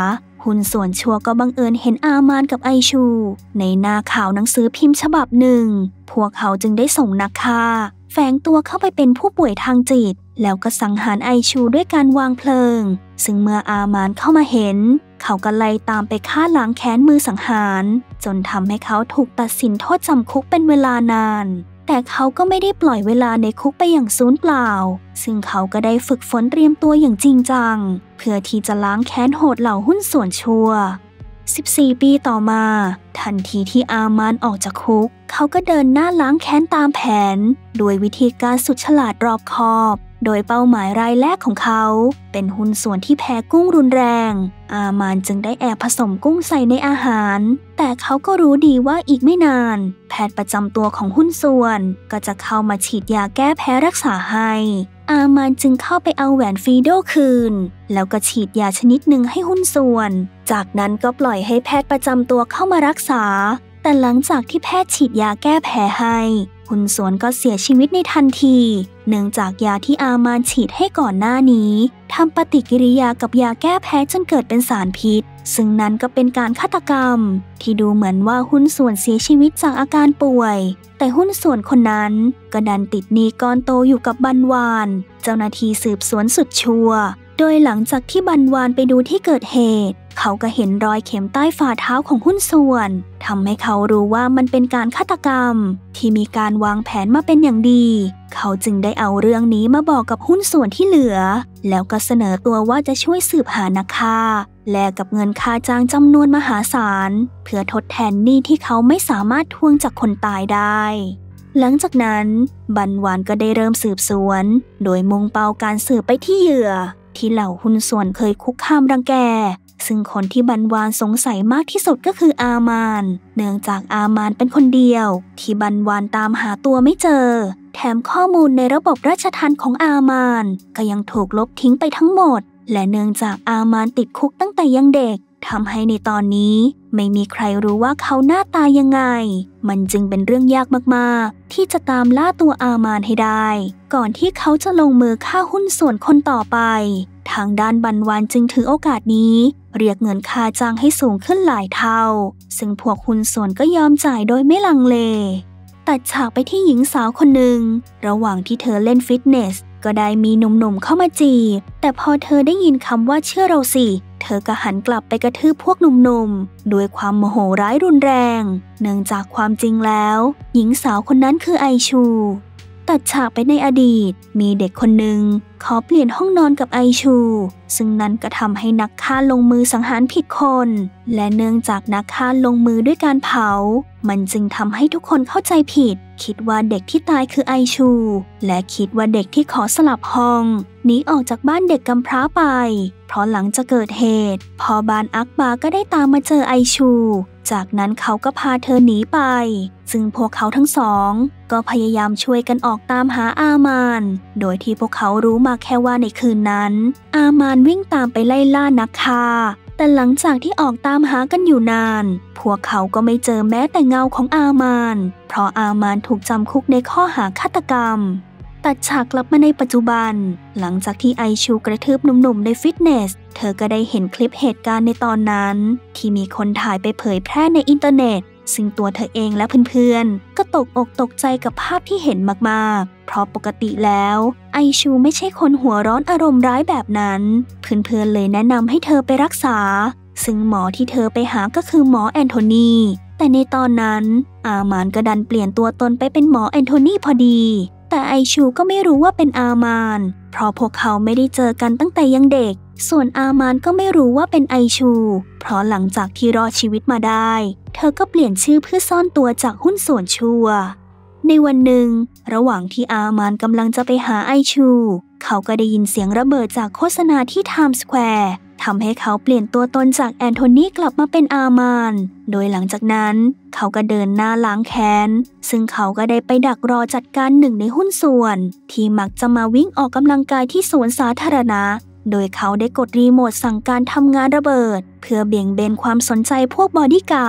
หุ้นส่วนชัวก็บังเอิญเห็นอามานกับไอชูในหน้าข่าวหนังสือพิมพ์ฉบับหนึ่งพวกเขาจึงได้ส่งนักฆ่าแฝงตัวเข้าไปเป็นผู้ป่วยทางจิตแล้วก็สังหารไอชูด้วยการวางเพลิงซึ่งเมื่ออามานเข้ามาเห็นเขาก็ไล่ตามไปฆ่าล้างแค้นมือสังหารจนทำให้เขาถูกตัดสินโทษจำคุกเป็นเวลานานแต่เขาก็ไม่ได้ปล่อยเวลาในคุกไปอย่างสูญเปล่าซึ่งเขาก็ได้ฝึกฝนเตรียมตัวอย่างจริงจังเพื่อที่จะล้างแค้นโหดเหล่าหุ้นส่วนชั่วสิบสี่ปีต่อมาทันทีที่อามานออกจากคุกเขาก็เดินหน้าล้างแค้นตามแผนโดยวิธีการสุดฉลาดรอบคอบโดยเป้าหมายรายแรกของเขาเป็นหุ้นส่วนที่แพ้กุ้งรุนแรงอามานจึงได้แอบผสมกุ้งใส่ในอาหารแต่เขาก็รู้ดีว่าอีกไม่นานแพทย์ประจำตัวของหุ้นส่วนก็จะเข้ามาฉีดยาแก้แพ้รักษาให้อามานจึงเข้าไปเอาแหวนฟีโดคืนแล้วก็ฉีดยาชนิดหนึ่งให้หุ้นส่วนจากนั้นก็ปล่อยให้แพทย์ประจำตัวเข้ามารักษาแต่หลังจากที่แพทย์ฉีดยาแก้แพ้ให้หุ้นส่วนก็เสียชีวิตในทันทีเนื่องจากยาที่อามานฉีดให้ก่อนหน้านี้ทำปฏิกิริยากับยาแก้แพ้จนเกิดเป็นสารพิษซึ่งนั้นก็เป็นการฆาตกรรมที่ดูเหมือนว่าหุ้นส่วนเสียชีวิตจากอาการป่วยแต่หุ้นส่วนคนนั้นก็ดันติดหนี้ก้อนโตอยู่กับบันวานเจ้าหน้าที่สืบสวนสุดชั่วโดยหลังจากที่บันวานไปดูที่เกิดเหตุเขาก็เห็นรอยเข็มใต้ฝ่าเท้าของหุ้นส่วนทำให้เขารู้ว่ามันเป็นการฆาตกรรมที่มีการวางแผนมาเป็นอย่างดีเขาจึงได้เอาเรื่องนี้มาบอกกับหุ้นส่วนที่เหลือแล้วก็เสนอตัวว่าจะช่วยสืบหานักฆ่าแลกกับเงินค่าจ้างจำนวนมหาศาลเพื่อทดแทนหนี้ที่เขาไม่สามารถทวงจากคนตายได้หลังจากนั้นบันวานก็ได้เริ่มสืบสวนโดยมุ่งเป้าการสืบไปที่เหยื่อที่เหล่าหุ้นส่วนเคยคุกคามรังแกซึ่งคนที่บันวานสงสัยมากที่สุดก็คืออามานเนื่องจากอามานเป็นคนเดียวที่บันวานตามหาตัวไม่เจอแถมข้อมูลในระบบราชทัณฑ์ของอามานก็ยังถูกลบทิ้งไปทั้งหมดและเนื่องจากอามานติดคุกตั้งแต่ยังเด็กทำให้ในตอนนี้ไม่มีใครรู้ว่าเขาหน้าตายังไงมันจึงเป็นเรื่องยากมากๆที่จะตามล่าตัวอามานให้ได้ก่อนที่เขาจะลงมือฆ่าหุ้นส่วนคนต่อไปทางด้านบันวานจึงถือโอกาสนี้เรียกเงินค่าจ้างให้สูงขึ้นหลายเท่าซึ่งพวกหุ้นส่วนก็ยอมจ่ายโดยไม่ลังเลตัดฉากไปที่หญิงสาวคนหนึ่งระหว่างที่เธอเล่นฟิตเนสก็ได้มีหนุ่มๆเข้ามาจีบแต่พอเธอได้ยินคำว่าเชื่อเราสิเธอก็หันกลับไปกระทืบพวกหนุ่มๆด้วยความโมโหร้ายรุนแรงเนื่องจากความจริงแล้วหญิงสาวคนนั้นคือไอชูตัดฉากไปในอดีตมีเด็กคนหนึ่งขอเปลี่ยนห้องนอนกับไอชูซึ่งนั้นก็ทำให้นักฆ่าลงมือสังหารผิดคนและเนื่องจากนักฆ่าลงมือด้วยการเผามันจึงทำให้ทุกคนเข้าใจผิดคิดว่าเด็กที่ตายคือไอชูและคิดว่าเด็กที่ขอสลับห้องหนีออกจากบ้านเด็กกำพร้าไปเพราะหลังจากเกิดเหตุพอบานอักบาก็ได้ตามมาเจอไอชูจากนั้นเขาก็พาเธอหนีไปซึ่งพวกเขาทั้งสองก็พยายามช่วยกันออกตามหาอามานโดยที่พวกเขารู้มาแค่ว่าในคืนนั้นอามานวิ่งตามไปไล่ล่านักฆ่าแต่หลังจากที่ออกตามหากันอยู่นานพวกเขาก็ไม่เจอแม้แต่เงาของอามานเพราะอามานถูกจำคุกในข้อหาฆาตกรรมตัดฉากกลับมาในปัจจุบันหลังจากที่ไอชูกระทืบหนุ่มๆในฟิตเนสเธอก็ได้เห็นคลิปเหตุการณ์ในตอนนั้นที่มีคนถ่ายไปเผยแพร่ในอินเทอร์เน็ตซึ่งตัวเธอเองและเพื่อนๆก็ตกอกตกใจกับภาพที่เห็นมากๆเพราะปกติแล้วไอชูไม่ใช่คนหัวร้อนอารมณ์ร้ายแบบนั้นเพื่อนๆเลยแนะนำให้เธอไปรักษาซึ่งหมอที่เธอไปหาก็คือหมอแอนโทนีแต่ในตอนนั้นอามานก็ดันเปลี่ยนตัวตนไปเป็นหมอแอนโทนีพอดีแต่ไอชูก็ไม่รู้ว่าเป็นอามานเพราะพวกเขาไม่ได้เจอกันตั้งแต่ยังเด็กส่วนอามานก็ไม่รู้ว่าเป็นไอชูเพราะหลังจากที่รอดชีวิตมาได้เธอก็เปลี่ยนชื่อเพื่อซ่อนตัวจากหุ้นส่วนชั่วในวันหนึ่งระหว่างที่อามานกำลังจะไปหาไอชูเขาก็ได้ยินเสียงระเบิดจากโฆษณาที่ไทม์สแควร์ทำให้เขาเปลี่ยนตัวตนจากแอนโทนีกลับมาเป็นอามานโดยหลังจากนั้นเขาก็เดินหน้าล้างแค้นซึ่งเขาก็ได้ไปดักรอจัดการหนึ่งในหุ้นส่วนที่มักจะมาวิ่งออกกำลังกายที่สวนสาธารณะโดยเขาได้กดรีโมทสั่งการทำงานระเบิดเพื่อเบี่ยงเบนความสนใจพวกบอดี้การ์ด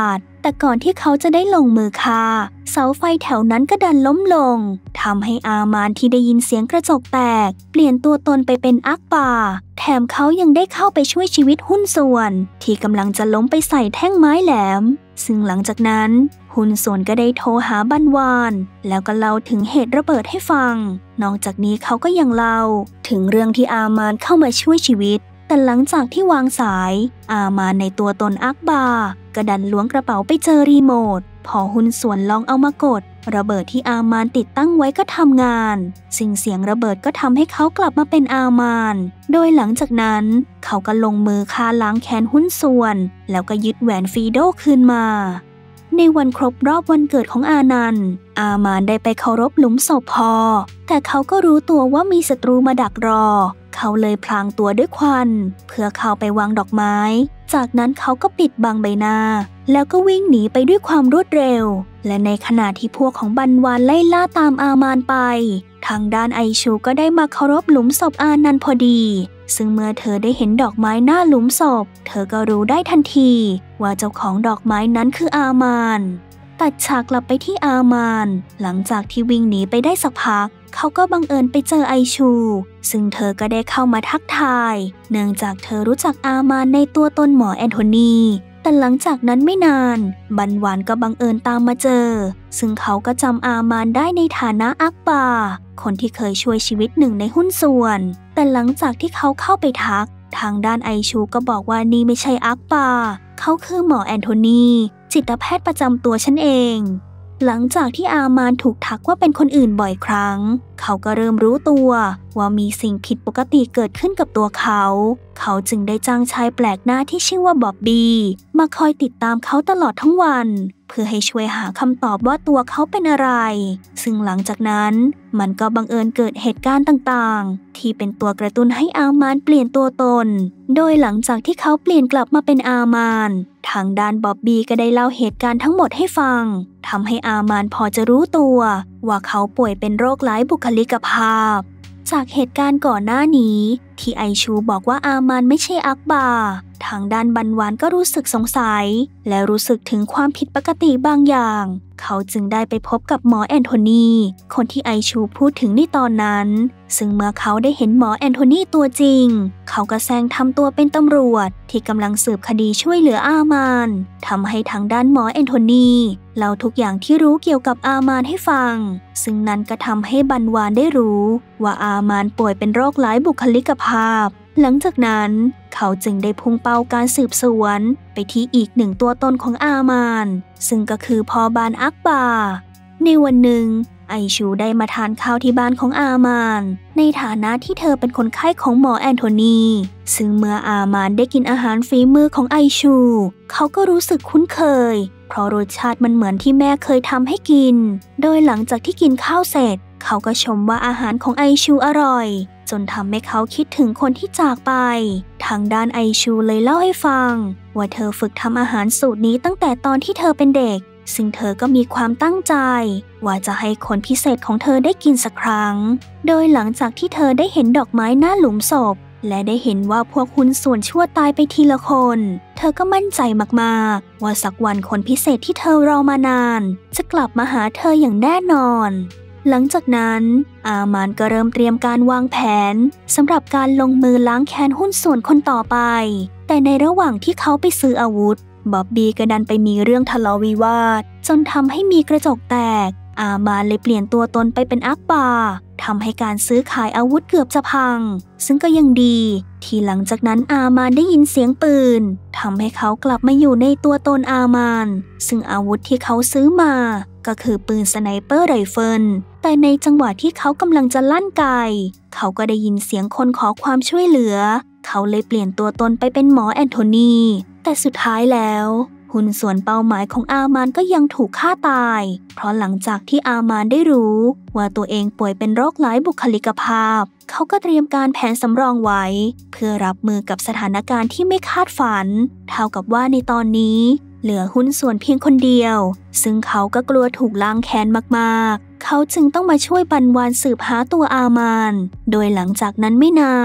แต่ก่อนที่เขาจะได้ลงมือฆ่าเสาไฟแถวนั้นก็ดันล้มลงทำให้อามานที่ได้ยินเสียงกระจกแตกเปลี่ยนตัวตนไปเป็นอักบาแถมเขายังได้เข้าไปช่วยชีวิตหุ้นส่วนที่กำลังจะล้มไปใส่แท่งไม้แหลมซึ่งหลังจากนั้นหุ้นส่วนก็ได้โทรหาบันวานแล้วก็เล่าถึงเหตุระเบิดให้ฟังนอกจากนี้เขาก็ยังเล่าถึงเรื่องที่อามานเข้ามาช่วยชีวิตแต่หลังจากที่วางสายอามานในตัวตนอักบาก็ดันล้วงกระเป๋าไปเจอรีโมทพอหุ้นส่วนลองเอามากดระเบิดที่อามานติดตั้งไว้ก็ทำงานสิ่งเสียงระเบิดก็ทำให้เขากลับมาเป็นอามานโดยหลังจากนั้นเขาก็ลงมือฆ่าล้างแค้นหุ้นส่วนแล้วก็ยึดแหวนฟีโดคืนมาในวันครบรอบวันเกิดของอานันต์อามานได้ไปเคารพหลุมศพพอแต่เขาก็รู้ตัวว่ามีศัตรูมาดักรอเขาเลยพลางตัวด้วยควันเพื่อเข้าไปวางดอกไม้จากนั้นเขาก็ปิดบังใบหน้าแล้วก็วิ่งหนีไปด้วยความรวดเร็วและในขณะที่พวกของบันวานไล่ล่าตามอามานไปทางด้านไอชูก็ได้มาเคารพหลุมศพอานันต์พอดีซึ่งเมื่อเธอได้เห็นดอกไม้หน้าหลุมศพเธอก็รู้ได้ทันทีว่าเจ้าของดอกไม้นั้นคืออามานตัดฉากกลับไปที่อามานหลังจากที่วิ่งหนีไปได้สักพักเขาก็บังเอิญไปเจอไอชูซึ่งเธอก็ได้เข้ามาทักทายเนื่องจากเธอรู้จักอามานในตัวตนหมอแอนโทนีแต่หลังจากนั้นไม่นานบันวานก็บังเอิญตามมาเจอซึ่งเขาก็จำอามานได้ในฐานะอักบาคนที่เคยช่วยชีวิตหนึ่งในหุ้นส่วนแต่หลังจากที่เขาเข้าไปทักทางด้านไอชูก็บอกว่านี่ไม่ใช่อักบาเขาคือหมอแอนโทนีจิตแพทย์ประจำตัวฉันเองหลังจากที่อามานถูกทักว่าเป็นคนอื่นบ่อยครั้งเขาก็เริ่มรู้ตัวว่ามีสิ่งผิดปกติเกิดขึ้นกับตัวเขาเขาจึงได้จ้างชายแปลกหน้าที่ชื่อว่าบ๊อบบี้มาคอยติดตามเขาตลอดทั้งวันเพื่อให้ช่วยหาคำตอบว่าตัวเขาเป็นอะไรซึ่งหลังจากนั้นมันก็บังเอิญเกิดเหตุการณ์ต่างๆที่เป็นตัวกระตุ้นให้อามานเปลี่ยนตัวตนโดยหลังจากที่เขาเปลี่ยนกลับมาเป็นอามานทางด้านบ๊อบบี้ก็ได้เล่าเหตุการณ์ทั้งหมดให้ฟังทำให้อามานพอจะรู้ตัวว่าเขาป่วยเป็นโรคหลายบุคลิกภาพจากเหตุการณ์ก่อนหน้านี้ที่ไอชูบอกว่าอามานไม่ใช่อักบาทางด้านบันวานก็รู้สึกสงสัยและรู้สึกถึงความผิดปกติบางอย่างเขาจึงได้ไปพบกับหมอแอนโทนีคนที่ไอชูพูดถึงในตอนนั้นซึ่งเมื่อเขาได้เห็นหมอแอนโทนีตัวจริงเขาก็แซงทำตัวเป็นตำรวจที่กำลังสืบคดีช่วยเหลืออามานทำให้ทางด้านหมอแอนโทนีเล่าทุกอย่างที่รู้เกี่ยวกับอามานให้ฟังซึ่งนั้นก็ทำให้บันวานได้รู้ว่าอามานป่วยเป็นโรคหลายบุคลิกภาพหลังจากนั้นเขาจึงได้พุ่งเป้าการสืบสวนไปที่อีกหนึ่งตัวตนของอามานซึ่งก็คือพ่อบานอักบาในวันหนึ่งไอชูได้มาทานข้าวที่บ้านของอามานในฐานะที่เธอเป็นคนไข้ของหมอแอนโทนีซึ่งเมื่ออามานได้กินอาหารฝีมือของไอชูเขาก็รู้สึกคุ้นเคยเพราะรสชาติมันเหมือนที่แม่เคยทำให้กินโดยหลังจากที่กินข้าวเสร็จเขาก็ชมว่าอาหารของไอชูอร่อยจนทำให้เขาคิดถึงคนที่จากไปทางด้านไอชูเลยเล่าให้ฟังว่าเธอฝึกทำอาหารสูตรนี้ตั้งแต่ตอนที่เธอเป็นเด็กซึ่งเธอก็มีความตั้งใจว่าจะให้คนพิเศษของเธอได้กินสักครั้งโดยหลังจากที่เธอได้เห็นดอกไม้หน้าหลุมศพและได้เห็นว่าพวกหุ้นส่วนชั่วตายไปทีละคนเธอก็มั่นใจมากๆว่าสักวันคนพิเศษที่เธอรอมานานจะกลับมาหาเธออย่างแน่นอนหลังจากนั้นอามานก็เริ่มเตรียมการวางแผนสำหรับการลงมือล้างแค้นหุ้นส่วนคนต่อไปแต่ในระหว่างที่เขาไปซื้ออาวุธบ๊อบบี้ก็ดันไปมีเรื่องทะเลาะวิวาทจนทำให้มีกระจกแตกอามานเลยเปลี่ยนตัวตนไปเป็นอักบาทำให้การซื้อขายอาวุธเกือบจะพังซึ่งก็ยังดีที่หลังจากนั้นอามานได้ยินเสียงปืนทำให้เขากลับมาอยู่ในตัวตนอามานซึ่งอาวุธที่เขาซื้อมาก็คือปืนสไนเปอร์ไรเฟิลแต่ในจังหวะที่เขากำลังจะลั่นไกเขาก็ได้ยินเสียงคนขอความช่วยเหลือเขาเลยเปลี่ยนตัวตนไปเป็นหมอแอนโทนีแต่สุดท้ายแล้วหุ้นส่วนเป้าหมายของอามานก็ยังถูกฆ่าตายเพราะหลังจากที่อามานได้รู้ว่าตัวเองป่วยเป็นโรคหลายบุคลิกภาพเขาก็เตรียมการแผนสำรองไว้เพื่อรับมือกับสถานการณ์ที่ไม่คาดฝันเท่ากับว่าในตอนนี้เหลือหุ้นส่วนเพียงคนเดียวซึ่งเขาก็กลัวถูกล้างแค้นมากๆเขาจึงต้องมาช่วยบันวานสืบหาตัวอามานโดยหลังจากนั้นไม่นานผ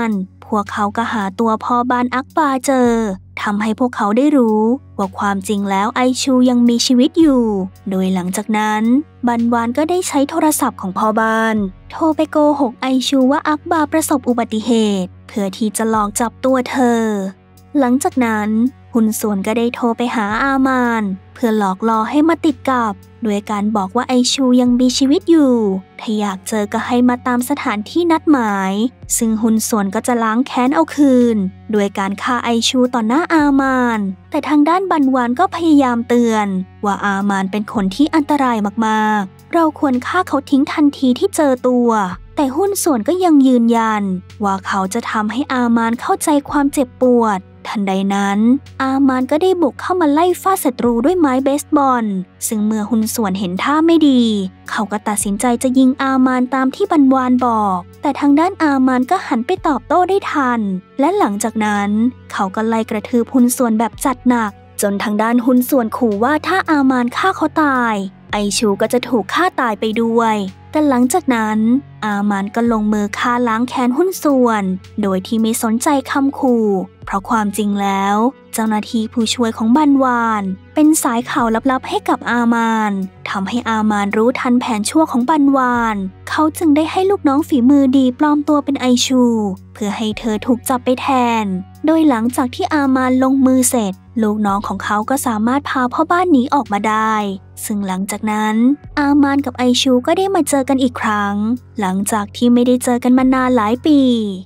พวกเขาก็หาตัวพ่อบ้านอักบาเจอทำให้พวกเขาได้รู้ว่าความจริงแล้วไอชูยังมีชีวิตอยู่โดยหลังจากนั้นบันวานก็ได้ใช้โทรศัพท์ของพ่อบ้านโทรไปโกหกไอชูว่าอักบาประสบอุบัติเหตุเพื่อที่จะหลอกจับตัวเธอหลังจากนั้นหุ้นส่วนก็ได้โทรไปหาอามานเพื่อหลอกล่อให้มาติดกับด้วยการบอกว่าไอชูยังมีชีวิตอยู่ถ้าอยากเจอก็ให้มาตามสถานที่นัดหมายซึ่งหุ้นส่วนก็จะล้างแค้นเอาคืนด้วยการฆ่าไอชูต่อหน้าอามานแต่ทางด้านบันวานก็พยายามเตือนว่าอามานเป็นคนที่อันตรายมากๆเราควรฆ่าเขาทิ้งทันทีที่เจอตัวแต่หุ้นส่วนก็ยังยืนยันว่าเขาจะทำให้อามานเข้าใจความเจ็บปวดทันใดนั้นอามานก็ได้บุกเข้ามาไล่ฟาดศัตรูด้วยไม้เบสบอลซึ่งเมื่อหุ้นส่วนเห็นท่าไม่ดีเขาก็ตัดสินใจจะยิงอามานตามที่บันวานบอกแต่ทางด้านอามานก็หันไปตอบโต้ได้ทันและหลังจากนั้นเขาก็ไล่กระทืบหุ้นส่วนแบบจัดหนักจนทางด้านหุ้นส่วนขู่ว่าถ้าอามานฆ่าเขาตายไอชูก็จะถูกฆ่าตายไปด้วยแต่หลังจากนั้นอามานก็ลงมือฆ่าล้างแค้นหุ้นส่วนโดยที่ไม่สนใจคำขู่เพราะความจริงแล้วเจ้าหน้าที่ผู้ช่วยของบันวานเป็นสายข่าวลับๆให้กับอามานทำให้อามานรู้ทันแผนชั่วของบันวานเขาจึงได้ให้ลูกน้องฝีมือดีปลอมตัวเป็นไอชูเพื่อให้เธอถูกจับไปแทนโดยหลังจากที่อามานลงมือเสร็จลูกน้องของเขาก็สามารถพาพ่อบ้านหนีออกมาได้ซึ่งหลังจากนั้นอามานกับไอชูก็ได้มาเจอกันอีกครั้งหลังจากที่ไม่ได้เจอกันมานานหลายปี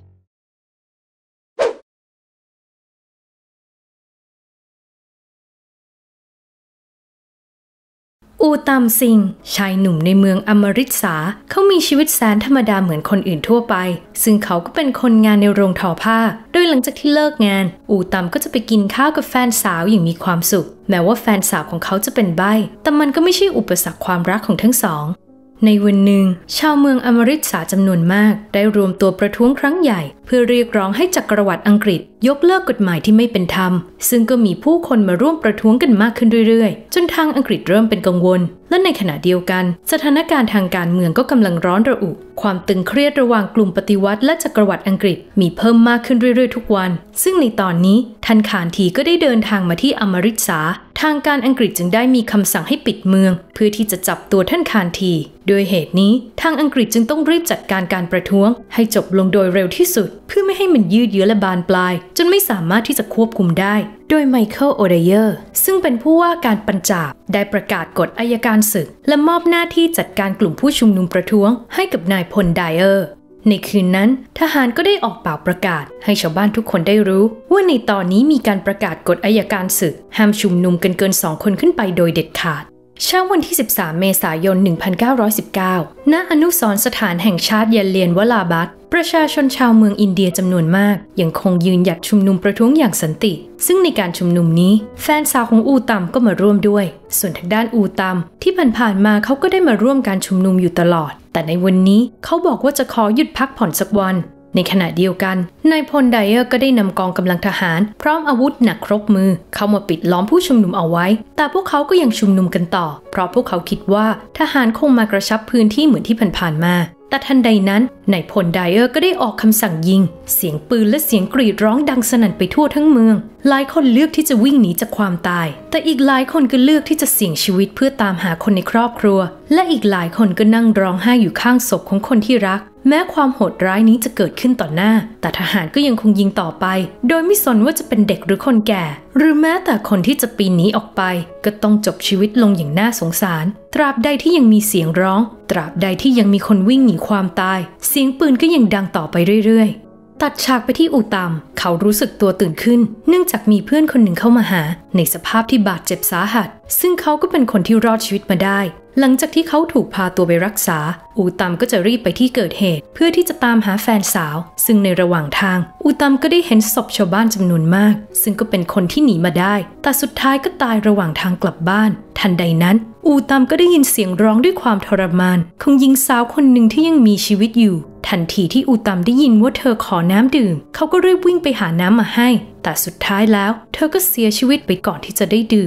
อูตามซิงชายหนุ่มในเมืองอมฤตสาเขามีชีวิตแสนธรรมดาเหมือนคนอื่นทั่วไปซึ่งเขาก็เป็นคนงานในโรงทอผ้าโดยหลังจากที่เลิกงานอูตามก็จะไปกินข้าวกับแฟนสาวอย่างมีความสุขแม้ว่าแฟนสาวของเขาจะเป็นใบ้แต่มันก็ไม่ใช่อุปสรรคความรักของทั้งสองในวันหนึ่งชาวเมืองอมฤตสาจำนวนมากได้รวมตัวประท้วงครั้งใหญ่เพื่อเรียกร้องให้จักรวรรดิอังกฤษยกเลิกกฎหมายที่ไม่เป็นธรรมซึ่งก็มีผู้คนมาร่วมประท้วงกันมากขึ้นเรื่อยๆจนทางอังกฤษเริ่มเป็นกังวลและในขณะเดียวกันสถานการณ์ทางการเมืองก็กำลังร้อนระอุความตึงเครียดระหว่างกลุ่มปฏิวัติและจักรวรรดิอังกฤษมีเพิ่มมากขึ้นเรื่อยๆทุกวันซึ่งในตอนนี้ทันขานทีก็ได้เดินทางมาที่อมฤตสาทางการอังกฤษจึงได้มีคำสั่งให้ปิดเมืองเพื่อที่จะจับตัวท่านคานทีโดยเหตุนี้ทางอังกฤษจึงต้องรีบจัดการการประท้วงให้จบลงโดยเร็วที่สุดเพื่อไม่ให้มันยืดเยื้อและบานปลายจนไม่สามารถที่จะควบคุมได้โดยไมเคิลโอไดเยอร์ซึ่งเป็นผู้ว่าการปัญจาบได้ประกาศกฎอัยการศึกและมอบหน้าที่จัดการกลุ่มผู้ชุมนุมประท้วงให้กับนายพลไดเออร์ในคืนนั้นทหารก็ได้ออกเป่าประกาศให้ชาวบ้านทุกคนได้รู้ว่าในตอนนี้มีการประกาศกฎอัยการศึกห้ามชุมนุมกันเกินสองคนขึ้นไปโดยเด็ดขาดเช้าวันที่สิบสามเมษายนหนึ่งพันเก้าร้อยสิบเก้าณอนุสรณ์สถานแห่งชาติยันเลียนวลาบัตประชาชนชาวเมืองอินเดียจำนวนมากยังคงยืนหยัดชุมนุมประท้วงอย่างสันติซึ่งในการชุมนุมนี้แฟนสาวของอูตัมก็มาร่วมด้วยส่วนทางด้านอูตัมที่ผ่านๆมาเขาก็ได้มาร่วมการชุมนุมอยู่ตลอดแต่ในวันนี้เขาบอกว่าจะขอหยุดพักผ่อนสักวันในขณะเดียวกันนายพลไดเออร์ก็ได้นำกองกำลังทหารพร้อมอาวุธหนักครบมือเข้ามาปิดล้อมผู้ชุมนุมเอาไว้แต่พวกเขาก็ยังชุมนุมกันต่อเพราะพวกเขาคิดว่าทหารคงมากระชับพื้นที่เหมือนที่ผ่านๆมาแต่ทันใดนั้นนายพลไดเออร์ก็ได้ออกคำสั่งยิงเสียงปืนและเสียงกรีดร้องดังสนั่นไปทั่วทั้งเมืองหลายคนเลือกที่จะวิ่งหนีจากความตายแต่อีกหลายคนก็เลือกที่จะเสี่ยงชีวิตเพื่อตามหาคนในครอบครัวและอีกหลายคนก็นั่งร้องไห้อยู่ข้างศพของคนที่รักแม้ความโหดร้ายนี้จะเกิดขึ้นต่อหน้าแต่ทหารก็ยังคงยิงต่อไปโดยไม่สนว่าจะเป็นเด็กหรือคนแก่หรือแม้แต่คนที่จะปีนหนีออกไปก็ต้องจบชีวิตลงอย่างน่าสงสารตราบใดที่ยังมีเสียงร้องตราบใดที่ยังมีคนวิ่งหนีความตายเสียงปืนก็ยังดังต่อไปเรื่อยๆตัดฉากไปที่อูตัมเขารู้สึกตัวตื่นขึ้นเนื่องจากมีเพื่อนคนหนึ่งเข้ามาหาในสภาพที่บาดเจ็บสาหัสซึ่งเขาก็เป็นคนที่รอดชีวิตมาได้หลังจากที่เขาถูกพาตัวไปรักษาอูตัมก็จะรีบไปที่เกิดเหตุเพื่อที่จะตามหาแฟนสาวซึ่งในระหว่างทางอูตัมก็ได้เห็นศพชาวบ้านจำนวนมากซึ่งก็เป็นคนที่หนีมาได้แต่สุดท้ายก็ตายระหว่างทางกลับบ้านทันใดนั้นอูตัมก็ได้ยินเสียงร้องด้วยความทรมานของหญิงสาวคนหนึ่งที่ยังมีชีวิตอยู่ทันทีที่อูตัมได้ยินว่าเธอขอน้ำดื่มเขาก็รีบวิ่งไปหาน้ำมาให้แต่สุดท้ายแล้วเธอก็เสียชีวิตไปก่อนที่จะได้ดื่ม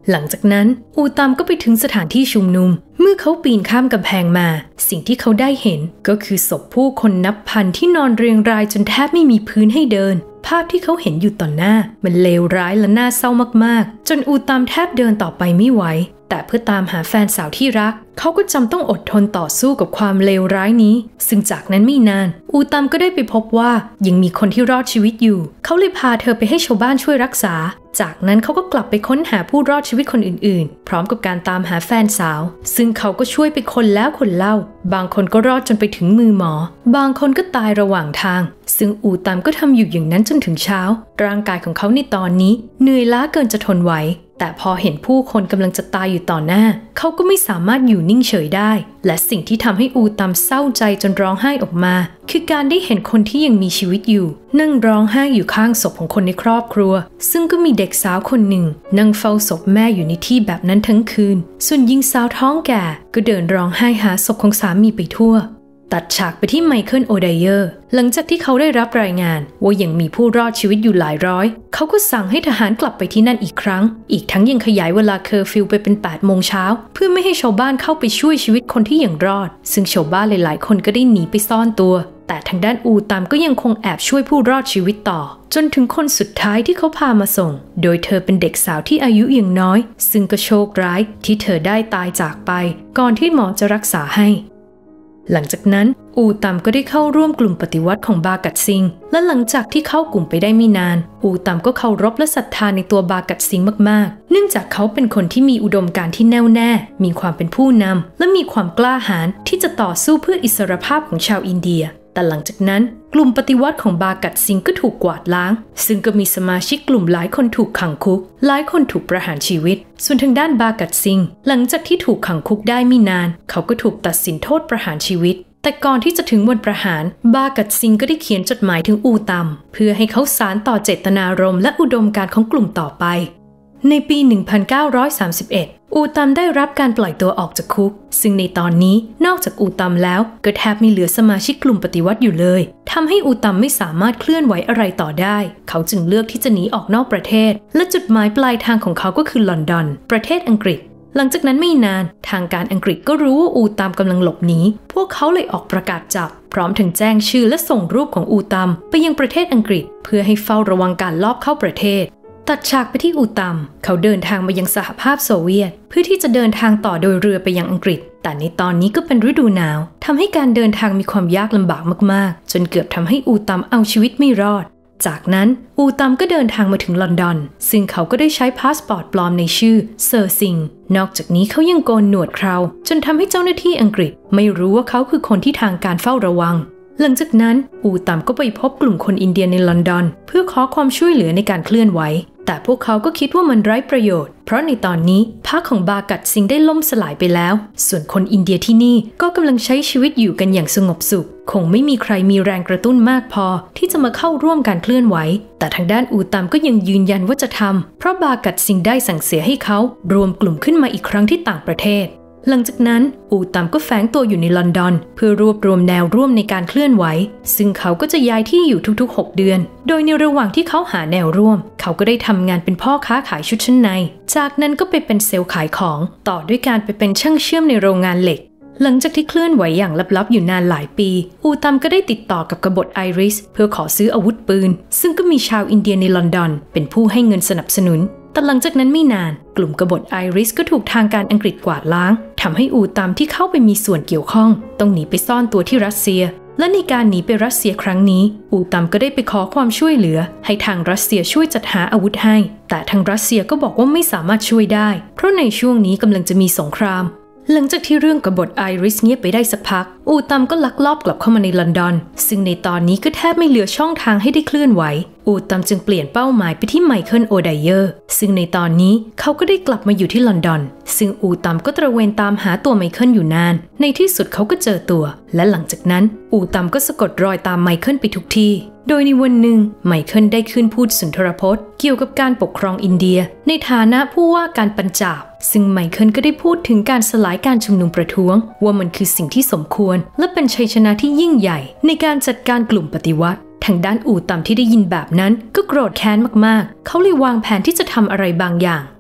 หลังจากนั้นอูตามก็ไปถึงสถานที่ชุมนุมเมื่อเขาปีนข้ามกำแพงมาสิ่งที่เขาได้เห็นก็คือศพผู้คนนับพันที่นอนเรียงรายจนแทบไม่มีพื้นให้เดินภาพที่เขาเห็นอยู่ต่อหน้ามันเลวร้ายและน่าเศร้ามากๆจนอูตามแทบเดินต่อไปไม่ไหวแต่เพื่อตามหาแฟนสาวที่รักเขาก็จำต้องอดทนต่อสู้กับความเลวร้ายนี้ซึ่งจากนั้นไม่นานอูตามก็ได้ไปพบว่ายังมีคนที่รอดชีวิตอยู่เขาเลยพาเธอไปให้ชาวบ้านช่วยรักษาจากนั้นเขาก็กลับไปค้นหาผู้รอดชีวิตคนอื่นๆพร้อมกับการตามหาแฟนสาวซึ่งเขาก็ช่วยไปคนแล้วคนเล่าบางคนก็รอดจนไปถึงมือหมอบางคนก็ตายระหว่างทางซึ่งอูตามก็ทำอยู่อย่างนั้นจนถึงเช้าร่างกายของเขาในตอนนี้เหนื่อยล้าเกินจะทนไหวแต่พอเห็นผู้คนกำลังจะตายอยู่ต่อหน้าเขาก็ไม่สามารถอยู่นิ่งเฉยได้และสิ่งที่ทำให้อูตามเศร้าใจจนร้องไห้ออกมาคือการได้เห็นคนที่ยังมีชีวิตอยู่นั่งร้องไห้อยู่ข้างศพของคนในครอบครัวซึ่งก็มีเด็กสาวคนหนึ่งนั่งเฝ้าศพแม่อยู่ในที่แบบนั้นทั้งคืนส่วนหญิงสาวท้องแก่ก็เดินร้องไห้หาศพของสามีไปทั่วตัดฉากไปที่ไมเคิลโอไดเยอร์หลังจากที่เขาได้รับรายงานว่ายังมีผู้รอดชีวิตอยู่หลายร้อยเขาก็สั่งให้ทหารกลับไปที่นั่นอีกครั้งอีกทั้งยังขยายเวลาเคอร์ฟิวไปเป็นแปดโมงเช้าเพื่อไม่ให้ชาวบ้านเข้าไปช่วยชีวิตคนที่ยังรอดซึ่งชาวบ้านหลายๆคนก็ได้หนีไปซ่อนตัวแต่ทางด้านอูตามก็ยังคงแอบช่วยผู้รอดชีวิตต่อจนถึงคนสุดท้ายที่เขาพามาส่งโดยเธอเป็นเด็กสาวที่อายุยังน้อยซึ่งก็โชคร้ายที่เธอได้ตายจากไปก่อนที่หมอจะรักษาให้หลังจากนั้นอูตามก็ได้เข้าร่วมกลุ่มปฏิวัติของบากัตซิงและหลังจากที่เข้ากลุ่มไปได้ไม่นานอูตามก็เคารพและศรัทธาในตัวบากัตซิงมากๆเนื่องจากเขาเป็นคนที่มีอุดมการณ์ที่แน่วแน่มีความเป็นผู้นำและมีความกล้าหาญที่จะต่อสู้เพื่ออิสรภาพของชาวอินเดียแต่หลังจากนั้นกลุ่มปฏิวัติของบากัตซิงก็ถูกกวาดล้างซึ่งก็มีสมาชิกกลุ่มหลายคนถูกขังคุกหลายคนถูกประหารชีวิตส่วนทางด้านบากัตซิงหลังจากที่ถูกขังคุกได้ไม่นานเขาก็ถูกตัดสินโทษประหารชีวิตแต่ก่อนที่จะถึงวันประหารบากัตซิงก็ได้เขียนจดหมายถึงอูตามเพื่อให้เขาสานต่อเจตนารมณ์และอุดมการณ์ของกลุ่มต่อไปในปี หนึ่งพันเก้าร้อยสามสิบเอ็ด อูตามได้รับการปล่อยตัวออกจากคุกซึ่งในตอนนี้นอกจากอูตามแล้วก็แทบไม่เหลือสมาชิกกลุ่มปฏิวัติอยู่เลยทำให้อูตามไม่สามารถเคลื่อนไหวอะไรต่อได้เขาจึงเลือกที่จะหนีออกนอกประเทศและจุดหมายปลายทางของเขาก็คือลอนดอนประเทศอังกฤษหลังจากนั้นไม่นานทางการอังกฤษก็รู้ว่าอูตามกำลังหลบหนีพวกเขาเลยออกประกาศจับพร้อมถึงแจ้งชื่อและส่งรูปของอูตามไปยังประเทศอังกฤษเพื่อให้เฝ้าระวังการลอบเข้าประเทศตัดฉากไปที่อูตามเขาเดินทางมายังสหภาพโซเวียตเพื่อที่จะเดินทางต่อโดยเรือไปยังอังกฤษแต่ในตอนนี้ก็เป็นฤดูหนาวทำให้การเดินทางมีความยากลำบากมากๆจนเกือบทำให้อูตามเอาชีวิตไม่รอดจากนั้นอูตามก็เดินทางมาถึงลอนดอนซึ่งเขาก็ได้ใช้พาสปอร์ตปลอมในชื่อเซอร์ซิงนอกจากนี้เขายังโกนหนวดเคราจนทำให้เจ้าหน้าที่อังกฤษไม่รู้ว่าเขาคือคนที่ทางการเฝ้าระวังหลังจากนั้นอูตามก็ไปพบกลุ่มคนอินเดียในลอนดอนเพื่อขอความช่วยเหลือในการเคลื่อนไหวแต่พวกเขาก็คิดว่ามันไร้ประโยชน์เพราะในตอนนี้พรรคของบากัตซิงได้ล่มสลายไปแล้วส่วนคนอินเดียที่นี่ก็กำลังใช้ชีวิตอยู่กันอย่างสงบสุขคงไม่มีใครมีแรงกระตุ้นมากพอที่จะมาเข้าร่วมการเคลื่อนไหวแต่ทางด้านอูตามก็ยังยืนยันว่าจะทำเพราะบากัตซิงได้สั่งเสียให้เขารวมกลุ่มขึ้นมาอีกครั้งที่ต่างประเทศหลังจากนั้นอูตามก็แฝงตัวอยู่ในลอนดอนเพื่อรวบรวมแนวร่วมในการเคลื่อนไหวซึ่งเขาก็จะย้ายที่อยู่ทุกๆหกเดือนโดยในระหว่างที่เขาหาแนวร่วมเขาก็ได้ทำงานเป็นพ่อค้าขายชุดชั้นในจากนั้นก็ไปเป็นเซลล์ขายของต่อด้วยการไปเป็นช่างเชื่อมในโรงงานเหล็กหลังจากที่เคลื่อนไหวอย่างลับๆอยู่นานหลายปีอูตามก็ได้ติดต่อกับกบฏไอริสเพื่อขอซื้ออาวุธปืนซึ่งก็มีชาวอินเดียในลอนดอนเป็นผู้ให้เงินสนับสนุนแต่หลังจากนั้นไม่นานกลุ่มกบฏไอริสก็ถูกทางการอังกฤษกวาดล้างทำให้อูตามที่เข้าไปมีส่วนเกี่ยวข้องต้องหนีไปซ่อนตัวที่รัสเซียและในการหนีไปรัสเซียครั้งนี้อูตามก็ได้ไปขอความช่วยเหลือให้ทางรัสเซียช่วยจัดหาอาวุธให้แต่ทางรัสเซียก็บอกว่าไม่สามารถช่วยได้เพราะในช่วงนี้กำลังจะมีสงครามหลังจากที่เรื่องกบฏไอริสเงียบไปได้สักพักอูตามก็ลักลอบกลับเข้ามาในลอนดอนซึ่งในตอนนี้ก็แทบไม่เหลือช่องทางให้ได้เคลื่อนไหวอูตามจึงเปลี่ยนเป้าหมายไปที่ไมเคิลโอไดเยอร์ซึ่งในตอนนี้เขาก็ได้กลับมาอยู่ที่ลอนดอนซึ่งอูตามก็ตระเวนตามหาตัวไมเคิลอยู่นานในที่สุดเขาก็เจอตัวและหลังจากนั้นอูตามก็สะกดรอยตามไมเคิลไปทุกที่โดยในวันหนึ่งไมเคิลได้ขึ้นพูดสุนทรพจน์เกี่ยวกับการปกครองอินเดียในฐานะผู้ว่าการปัญจาบซึ่งไมเคิลก็ได้พูดถึงการสลายการชุมนุมประท้วงว่ามันคือสิ่งที่สมควรและเป็นชัยชนะที่ยิ่งใหญ่ในการจัดการกลุ่มปฏิวัติทางด้านอูตามที่ได้ยินแบบนั้นก็โกรธแค้นมากๆเขาเลยวางแผนที่จะทำอะไรบางอย่าง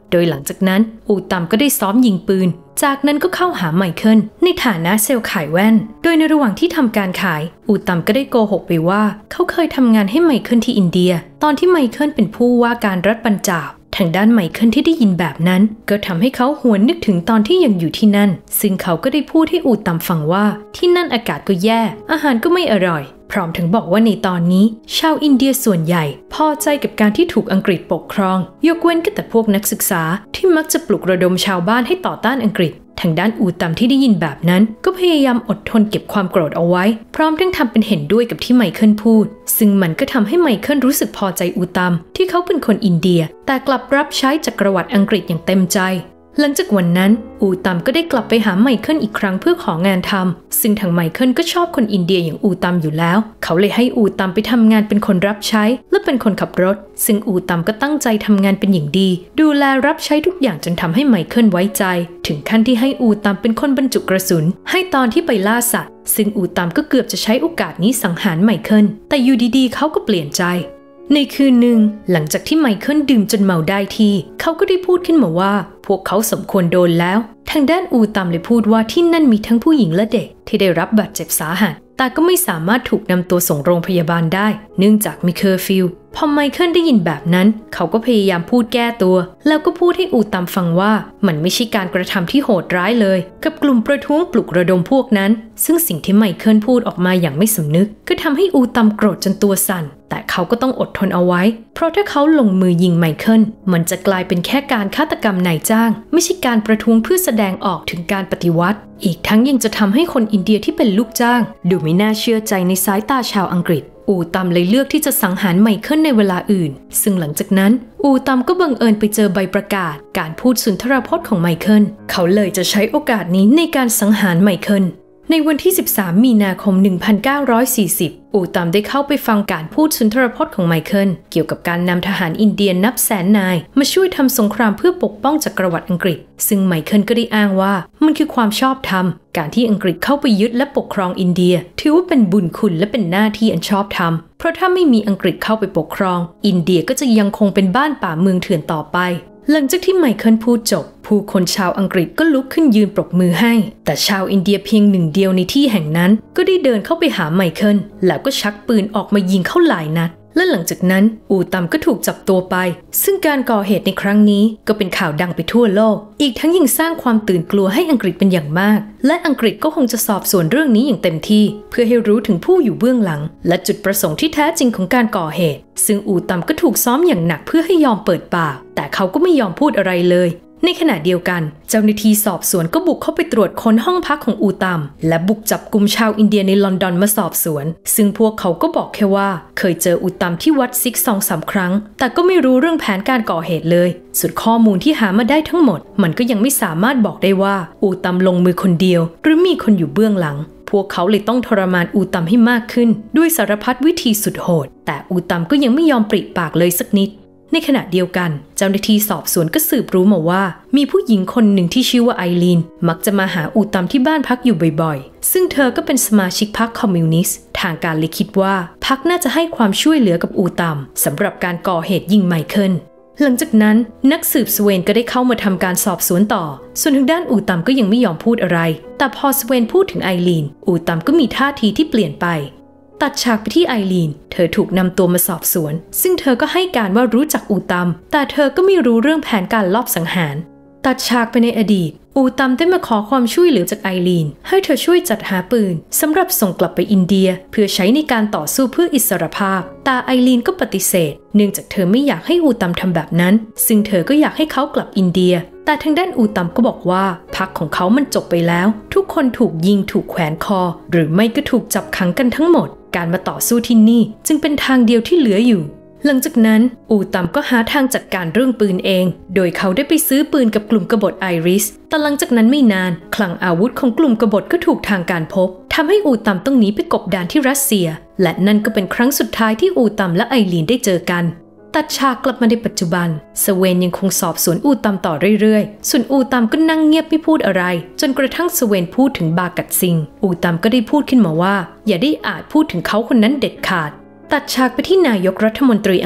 โดยหลังจากนั้นอูตัมก็ได้ซ้อมยิงปืนจากนั้นก็เข้าหาไมเคิลในฐานะเซลล์ขายแว่นโดยในระหว่างที่ทำการขายอูตัมก็ได้โกหกไปว่าเขาเคยทำงานให้ไมเคิลที่อินเดียตอนที่ไมเคิลเป็นผู้ว่าการรัฐปัญจาบทางด้านไมเคิลที่ได้ยินแบบนั้นก็ทำให้เขาหวนนึกถึงตอนที่ยังอยู่ที่นั่นซึ่งเขาก็ได้พูดให้อูตัมฟังว่าที่นั่นอากาศก็แย่อาหารก็ไม่อร่อยพร้อมถึงบอกว่าในตอนนี้ชาวอินเดียส่วนใหญ่พอใจกับการที่ถูกอังกฤษปกครองยกเว้นก็แต่พวกนักศึกษาที่มักจะปลุกระดมชาวบ้านให้ต่อต้านอังกฤษทางด้านอูตัมที่ได้ยินแบบนั้นก็พยายามอดทนเก็บความโกรธเอาไว้พร้อมทั้งทำเป็นเห็นด้วยกับที่ไมเคิลพูดซึ่งมันก็ทำให้ไมเคิลรู้สึกพอใจอูตัมที่เขาเป็นคนอินเดียแต่กลับรับใช้จักรวรรดิอังกฤษอย่างเต็มใจหลังจากวันนั้นอูตัมก็ได้กลับไปหาไมเคิลอีกครั้งเพื่อของานทำซึ่งทางไมเคิลก็ชอบคนอินเดียอย่างอูตัมอยู่แล้วเขาเลยให้อูตัมไปทำงานเป็นคนรับใช้และเป็นคนขับรถซึ่งอูตัมก็ตั้งใจทำงานเป็นอย่างดีดูแลรับใช้ทุกอย่างจนทำให้ไมเคิลไว้ใจถึงขั้นที่ให้อูตัมเป็นคนบรรจุกระสุนให้ตอนที่ไปล่าสัตว์ซึ่งอูตัมก็เกือบจะใช้โอกาสนี้สังหารไมเคิลแต่อยู่ดีๆเขาก็เปลี่ยนใจในคืนหนึ่งหลังจากที่ไมเคิลดื่มจนเมาได้ที่เขาก็ได้พูดขึ้นมาว่าพวกเขาสมควรโดนแล้วทางด้านอูตัมเลยพูดว่าที่นั่นมีทั้งผู้หญิงและเด็กที่ได้รับบาดเจ็บสาหัสแต่ก็ไม่สามารถถูกนำตัวส่งโรงพยาบาลได้เนื่องจากมีเคอร์ฟิวพอไมเคิลได้ยินแบบนั้นเขาก็พยายามพูดแก้ตัวแล้วก็พูดให้อูตัมฟังว่ามันไม่ใช่การกระทำที่โหดร้ายเลยกับกลุ่มประท้วงปลุกระดมพวกนั้นซึ่งสิ่งที่ไมเคิลพูดออกมาอย่างไม่สำนึกก็ทำให้อูตัมโกรธจนตัวสั่นแต่เขาก็ต้องอดทนเอาไว้เพราะถ้าเขาลงมือยิงไมเคิลมันจะกลายเป็นแค่การฆาตกรรมนายจ้างไม่ใช่การประท้วงเพื่อแสดงออกถึงการปฏิวัติอีกทั้งยังจะทำให้คนอินเดียที่เป็นลูกจ้างดูไม่น่าเชื่อใจในสายตาชาวอังกฤษอูตัมเลยเลือกที่จะสังหารไมเคิลในเวลาอื่นซึ่งหลังจากนั้นอูตัมก็บังเอิญไปเจอใบประกาศการพูดสุนทรพจน์ของไมเคิลเขาเลยจะใช้โอกาสนี้ในการสังหารไมเคิลในวันที่สิบสามมีนาคมหนึ่งพันเก้าร้อยสี่สิบอูตัมได้เข้าไปฟังการพูดสุนทรพจน์ของไมเคิลเกี่ยวกับการนำทหารอินเดียนับแสนนายมาช่วยทำสงครามเพื่อปกป้องจักรวรรดิอังกฤษซึ่งไมเคิลก็ได้อ้างว่ามันคือความชอบธรรมการที่อังกฤษเข้าไปยึดและปกครองอินเดียถือว่าเป็นบุญคุณและเป็นหน้าที่อันชอบธรรมเพราะถ้าไม่มีอังกฤษเข้าไปปกครองอินเดียก็จะยังคงเป็นบ้านป่าเมืองเถื่อนต่อไปหลังจากที่ไมเคิลพูดจบผู้คนชาวอังกฤษก็ลุกขึ้นยืนปรบมือให้แต่ชาวอินเดียเพียงหนึ่งเดียวในที่แห่งนั้นก็ได้เดินเข้าไปหาไมเคิลแล้วก็ชักปืนออกมายิงเข้าหลายนัดและหลังจากนั้นอูตัมก็ถูกจับตัวไปซึ่งการก่อเหตุในครั้งนี้ก็เป็นข่าวดังไปทั่วโลกอีกทั้งยังสร้างความตื่นกลัวให้อังกฤษเป็นอย่างมากและอังกฤษก็คงจะสอบสวนเรื่องนี้อย่างเต็มที่เพื่อให้รู้ถึงผู้อยู่เบื้องหลังและจุดประสงค์ที่แท้จริงของการก่อเหตุซึ่งอูตัมก็ถูกซ้อมอย่างหนักเพื่อให้ยอมเปิดปากแต่เขาก็ไม่ยอมพูดอะไรเลยในขณะเดียวกันเจ้าหน้าที่สอบสวนก็บุกเข้าไปตรวจค้นห้องพักของอูตัมและบุกจับกุมชาวอินเดียในลอนดอนมาสอบสวนซึ่งพวกเขาก็บอกแค่ว่าเคยเจออูตัมที่วัดซิกสองสามครั้งแต่ก็ไม่รู้เรื่องแผนการก่อเหตุเลยสุดข้อมูลที่หามาได้ทั้งหมดมันก็ยังไม่สามารถบอกได้ว่าอูตัมลงมือคนเดียวหรือมีคนอยู่เบื้องหลังพวกเขาเลยต้องทรมานอูตัมให้มากขึ้นด้วยสารพัดวิธีสุดโหดแต่อูตัมก็ยังไม่ยอมปริปากเลยสักนิดในขณะเดียวกันเจ้าหน้าที่สอบสวนก็สืบรู้มาว่ามีผู้หญิงคนหนึ่งที่ชื่อว่าไอรีนมักจะมาหาอูตัมที่บ้านพักอยู่บ่อยๆซึ่งเธอก็เป็นสมาชิกพรรคคอมมิวนิสต์ทางการเลยคิดว่าพรรคน่าจะให้ความช่วยเหลือกับอูตัมสำหรับการก่อเหตุยิงไมเคิลหลังจากนั้นนักสืบสเวนก็ได้เข้ามาทำการสอบสวนต่อส่วนทางด้านอูตัมก็ยังไม่ยอมพูดอะไรแต่พอสเวนพูดถึงไอรีนอูตัมก็มีท่าทีที่เปลี่ยนไปตัดฉากไปที่ไอรีนเธอถูกนำตัวมาสอบสวนซึ่งเธอก็ให้การว่ารู้จักอูตัมแต่เธอก็ไม่รู้เรื่องแผนการลอบสังหารตัดฉากไปในอดีตอูตัมได้มาขอความช่วยเหลือจากไอรีนให้เธอช่วยจัดหาปืนสำหรับส่งกลับไปอินเดียเพื่อใช้ในการต่อสู้เพื่ออิสรภาพแต่ไอรีนก็ปฏิเสธเนื่องจากเธอไม่อยากให้อูตัมทำแบบนั้นซึ่งเธอก็อยากให้เขากลับอินเดียแต่ทางด้านอูตัมก็บอกว่าพรรคของเขามันจบไปแล้วทุกคนถูกยิงถูกแขวนคอหรือไม่ก็ถูกจับขังกันทั้งหมดการมาต่อสู้ที่นี่จึงเป็นทางเดียวที่เหลืออยู่หลังจากนั้นอูตัมก็หาทางจัดการเรื่องปืนเองโดยเขาได้ไปซื้อปืนกับกลุ่มกบฏไอริสแต่หลังจากนั้นไม่นานคลังอาวุธของกลุ่มกบฏก็ถูกทางการพบทำให้อูตัมต้องหนีไปกบดานที่รัสเซียและนั่นก็เป็นครั้งสุดท้ายที่อูตัมและไอรีนได้เจอกันตัดฉากกลับมาในปัจจุบันสเวนยังคงสอบสวนอูตัมต่อเรื่อยๆส่วนอูตัมก็นั่งเงียบไม่พูดอะไรจนกระทั่งสเวนพูดถึงบากัตซิงอูตัมก็ได้พูดขึ้นมาว่าอย่าได้อาจพูดถึงเขาคนนั้นเด็ดขาดตัดฉากไปที่นายกรัฐมนตรีอังกฤษ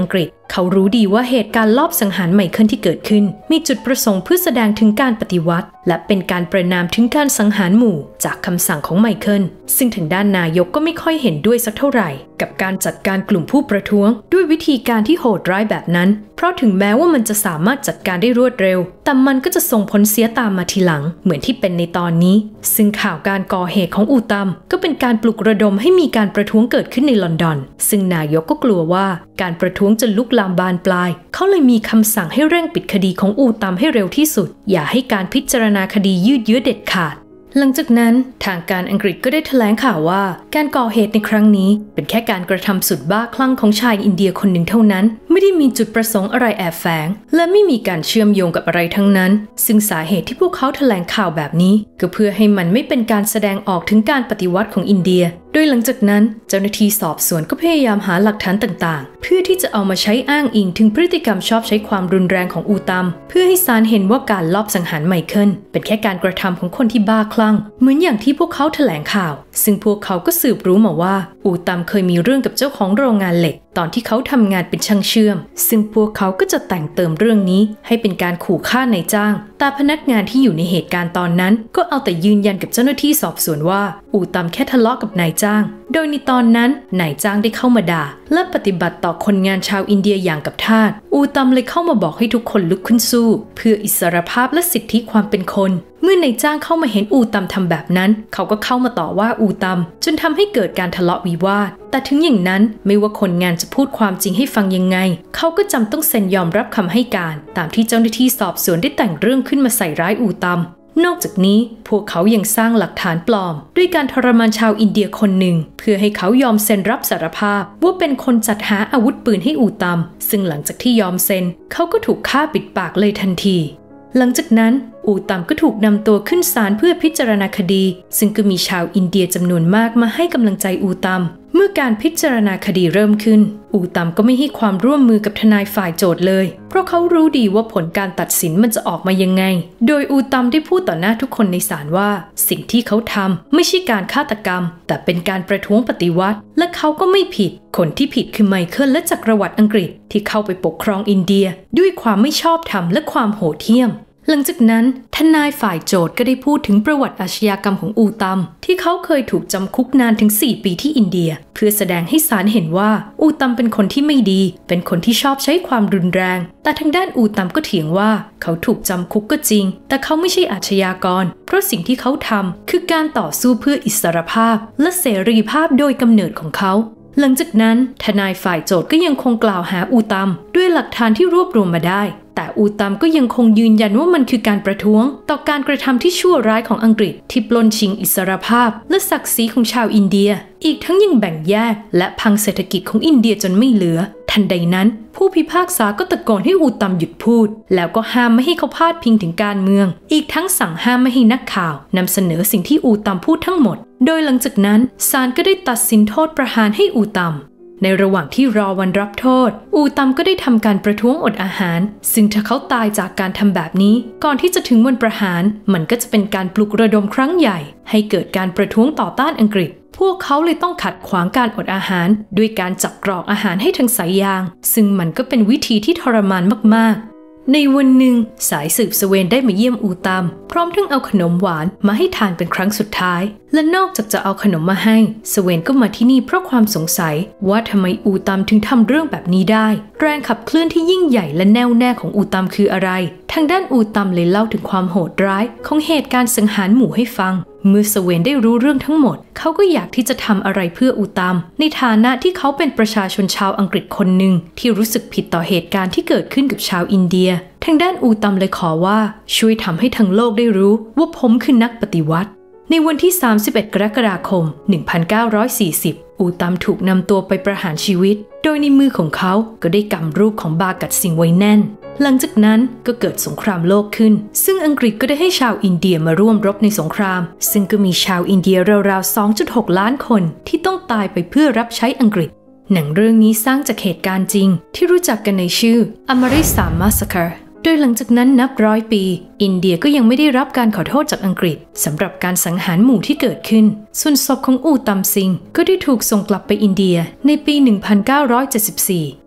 เขารู้ดีว่าเหตุการณ์ลอบสังหารไมเคิลที่เกิดขึ้นมีจุดประสงค์เพื่อแสดงถึงการปฏิวัติและเป็นการประณามถึงการสังหารหมู่จากคำสั่งของไมเคิลซึ่งทางด้านนายกก็ไม่ค่อยเห็นด้วยสักเท่าไหร่กับการจัดการกลุ่มผู้ประท้วงด้วยวิธีการที่โหดร้ายแบบนั้นเพราะถึงแม้ว่ามันจะสามารถจัดการได้รวดเร็วแต่มันก็จะส่งผลเสียตามมาทีหลังเหมือนที่เป็นในตอนนี้ซึ่งข่าวการก่อเหตุของอูตัมก็เป็นการปลุกระดมให้มีการประท้วงเกิดขึ้นในลอนดอนซึ่งนายกก็กลัวว่าการประท้วงจะลุกลามบานปลายเขาเลยมีคำสั่งให้เร่งปิดคดีของอูตัมให้เร็วที่สุดอย่าให้การพิจารณาคดียืดเยื้อเด็ดขาดหลังจากนั้นทางการอังกฤษก็ได้แถลงข่าวว่าการก่อเหตุในครั้งนี้เป็นแค่การกระทำสุดบ้าคลั่งของชายอินเดียคนหนึ่งเท่านั้นไม่ได้มีจุดประสงค์อะไรแอบแฝงและไม่มีการเชื่อมโยงกับอะไรทั้งนั้นซึ่งสาเหตุที่พวกเขาแถลงข่าวแบบนี้ก็เพื่อให้มันไม่เป็นการแสดงออกถึงการปฏิวัติของอินเดียโดยหลังจากนั้นเจ้าหน้าที่สอบสวนก็พยายามหาหลักฐานต่างๆเพื่อที่จะเอามาใช้อ้างอิงถึงพฤติกรรมชอบใช้ความรุนแรงของอูตัมเพื่อให้ศาลเห็นว่าการลอบสังหารไมเคิลเป็นแค่การกระทำของคนที่บ้าคลั่งเหมือนอย่างที่พวกเขาแถลงข่าวซึ่งพวกเขาก็สืบรู้มาว่าอูตัมเคยมีเรื่องกับเจ้าของโรงงานเหล็กตอนที่เขาทำงานเป็นช่างเชื่อมซึ่งพวกเขาก็จะแต่งเติมเรื่องนี้ให้เป็นการขู่ฆ่านายจ้างแต่พนักงานที่อยู่ในเหตุการณ์ตอนนั้นก็เอาแต่ยืนยันกับเจ้าหน้าที่สอบสวนว่าอูตัมแค่ทะเลาะกับนายจ้างโดยในตอนนั้นนายจ้างได้เข้ามาด่าและปฏิบัติต่อคนงานชาวอินเดียอย่างกับทาสอูตัมเลยเข้ามาบอกให้ทุกคนลุกขึ้นสู้เพื่ออิสรภาพและสิทธิความเป็นคนเมื่อนายจ้างเข้ามาเห็นอูตัมทำแบบนั้นเขาก็เข้ามาต่อว่าอูตัมจนทำให้เกิดการทะเลาะวิวาทแต่ถึงอย่างนั้นไม่ว่าคนงานจะพูดความจริงให้ฟังยังไงเขาก็จำต้องเซ็นยอมรับคำให้การตามที่เจ้าหน้าที่สอบสวนได้แต่งเรื่องขึ้นมาใส่ร้ายอูตัมนอกจากนี้พวกเขายังสร้างหลักฐานปลอมด้วยการทรมานชาวอินเดียคนหนึ่งเพื่อให้เขายอมเซ็นรับสารภาพว่าเป็นคนจัดหาอาวุธปืนให้อูตัมซึ่งหลังจากที่ยอมเซ็นเขาก็ถูกฆ่าปิดปากเลยทันทีหลังจากนั้นอูตัมก็ถูกนำตัวขึ้นศาลเพื่อพิจารณาคดีซึ่งก็มีชาวอินเดียจำนวนมากมาให้กำลังใจอูตัมเมื่อการพิจารณาคดีเริ่มขึ้นอูตัมก็ไม่ให้ความร่วมมือกับทนายฝ่ายโจทย์เลยเพราะเขารู้ดีว่าผลการตัดสินมันจะออกมายังไงโดยอูตัมได้พูดต่อหน้าทุกคนในศาลว่าสิ่งที่เขาทำไม่ใช่การฆาตกรรมแต่เป็นการประท้วงปฏิวัติและเขาก็ไม่ผิดคนที่ผิดคือไมเคิลและจักรวรรดิอังกฤษที่เข้าไปปกครองอินเดียด้วยความไม่ชอบธรรมและความโหดเหี้ยมหลังจากนั้นทนายฝ่ายโจทก์ก็ได้พูดถึงประวัติอาชญากรรมของอูตัมที่เขาเคยถูกจำคุกนานถึงสี่ปีที่อินเดียเพื่อแสดงให้ศาลเห็นว่าอูตัมเป็นคนที่ไม่ดีเป็นคนที่ชอบใช้ความรุนแรงแต่ทางด้านอูตัมก็เถียงว่าเขาถูกจำคุกก็จริงแต่เขาไม่ใช่อาชญากรเพราะสิ่งที่เขาทำคือการต่อสู้เพื่ออิสรภาพและเสรีภาพโดยกำเนิดของเขาหลังจากนั้นทนายฝ่ายโจทก์ก็ยังคงกล่าวหาอูตัมด้วยหลักฐานที่รวบรวมมาได้แต่อูตัมก็ยังคงยืนยันว่ามันคือการประท้วงต่อการกระทำที่ชั่วร้ายของอังกฤษที่ปล้นชิงอิสรภาพและศักดิ์ศรีของชาวอินเดียอีกทั้งยังแบ่งแยกและพังเศรษฐกิจของอินเดียจนไม่เหลือทันใดนั้นผู้พิพากษาก็ตะโกนให้อูตัมหยุดพูดแล้วก็ห้ามไม่ให้เขาพาดพิงถึงการเมืองอีกทั้งสั่งห้ามไม่ให้นักข่าวนำเสนอสิ่งที่อูตัมพูดทั้งหมดโดยหลังจากนั้นศาลก็ได้ตัดสินโทษประหารให้อูตัมในระหว่างที่รอวันรับโทษอูตัมก็ได้ทำการประท้วงอดอาหารซึ่งถ้าเขาตายจากการทำแบบนี้ก่อนที่จะถึงวันประหารมันก็จะเป็นการปลุกระดมครั้งใหญ่ให้เกิดการประท้วงต่อต้านอังกฤษพวกเขาเลยต้องขัดขวางการอดอาหารด้วยการจับกรอกอาหารให้ทางสายยางซึ่งมันก็เป็นวิธีที่ทรมานมากๆในวันหนึ่งสายสืบสเวนได้มาเยี่ยมอูตัมพร้อมทั้งเอาขนมหวานมาให้ทานเป็นครั้งสุดท้ายและนอกจากจะเอาขนมมาให้สเวนก็มาที่นี่เพราะความสงสัยว่าทำไมอูตัมถึงทำเรื่องแบบนี้ได้แรงขับเคลื่อนที่ยิ่งใหญ่และแน่วแน่ของอูตัมคืออะไรทางด้านอูตัมเลยเล่าถึงความโหดร้ายของเหตุการณ์สังหารหมู่ให้ฟังเมื่อสเวนได้รู้เรื่องทั้งหมดเขาก็อยากที่จะทำอะไรเพื่ออูตัมในฐานะที่เขาเป็นประชาชนชาวอังกฤษคนหนึ่งที่รู้สึกผิดต่อเหตุการณ์ที่เกิดขึ้นกับชาวอินเดียทางด้านอูตัมเลยขอว่าช่วยทำให้ทั้งโลกได้รู้ว่าผมคือนักปฏิวัติในวันที่สามสิบเอ็ดกรกฎาคมหนึ่งพันเก้าร้อยสี่สิบอูตัมถูกนำตัวไปประหารชีวิตโดยในมือของเขาก็ได้กำรูปของบากัตซิงไว้แน่นหลังจากนั้นก็เกิดสงครามโลกขึ้นซึ่งอังกฤษก็ได้ให้ชาวอินเดียมาร่วมรบในสงครามซึ่งก็มีชาวอินเดียราวๆ สองจุดหก ล้านคนที่ต้องตายไปเพื่อรับใช้อังกฤษหนังเรื่องนี้สร้างจากเหตุการณ์จริงที่รู้จักกันในชื่อ Amritsar Massacre โดยหลังจากนั้นนับร้อยปีอินเดียก็ยังไม่ได้รับการขอโทษจากอังกฤษสำหรับการสังหารหมู่ที่เกิดขึ้นส่วนศพของอูตัมซิงก็ได้ถูกส่งกลับไปอินเดียในปี หนึ่งพันเก้าร้อยเจ็ดสิบสี่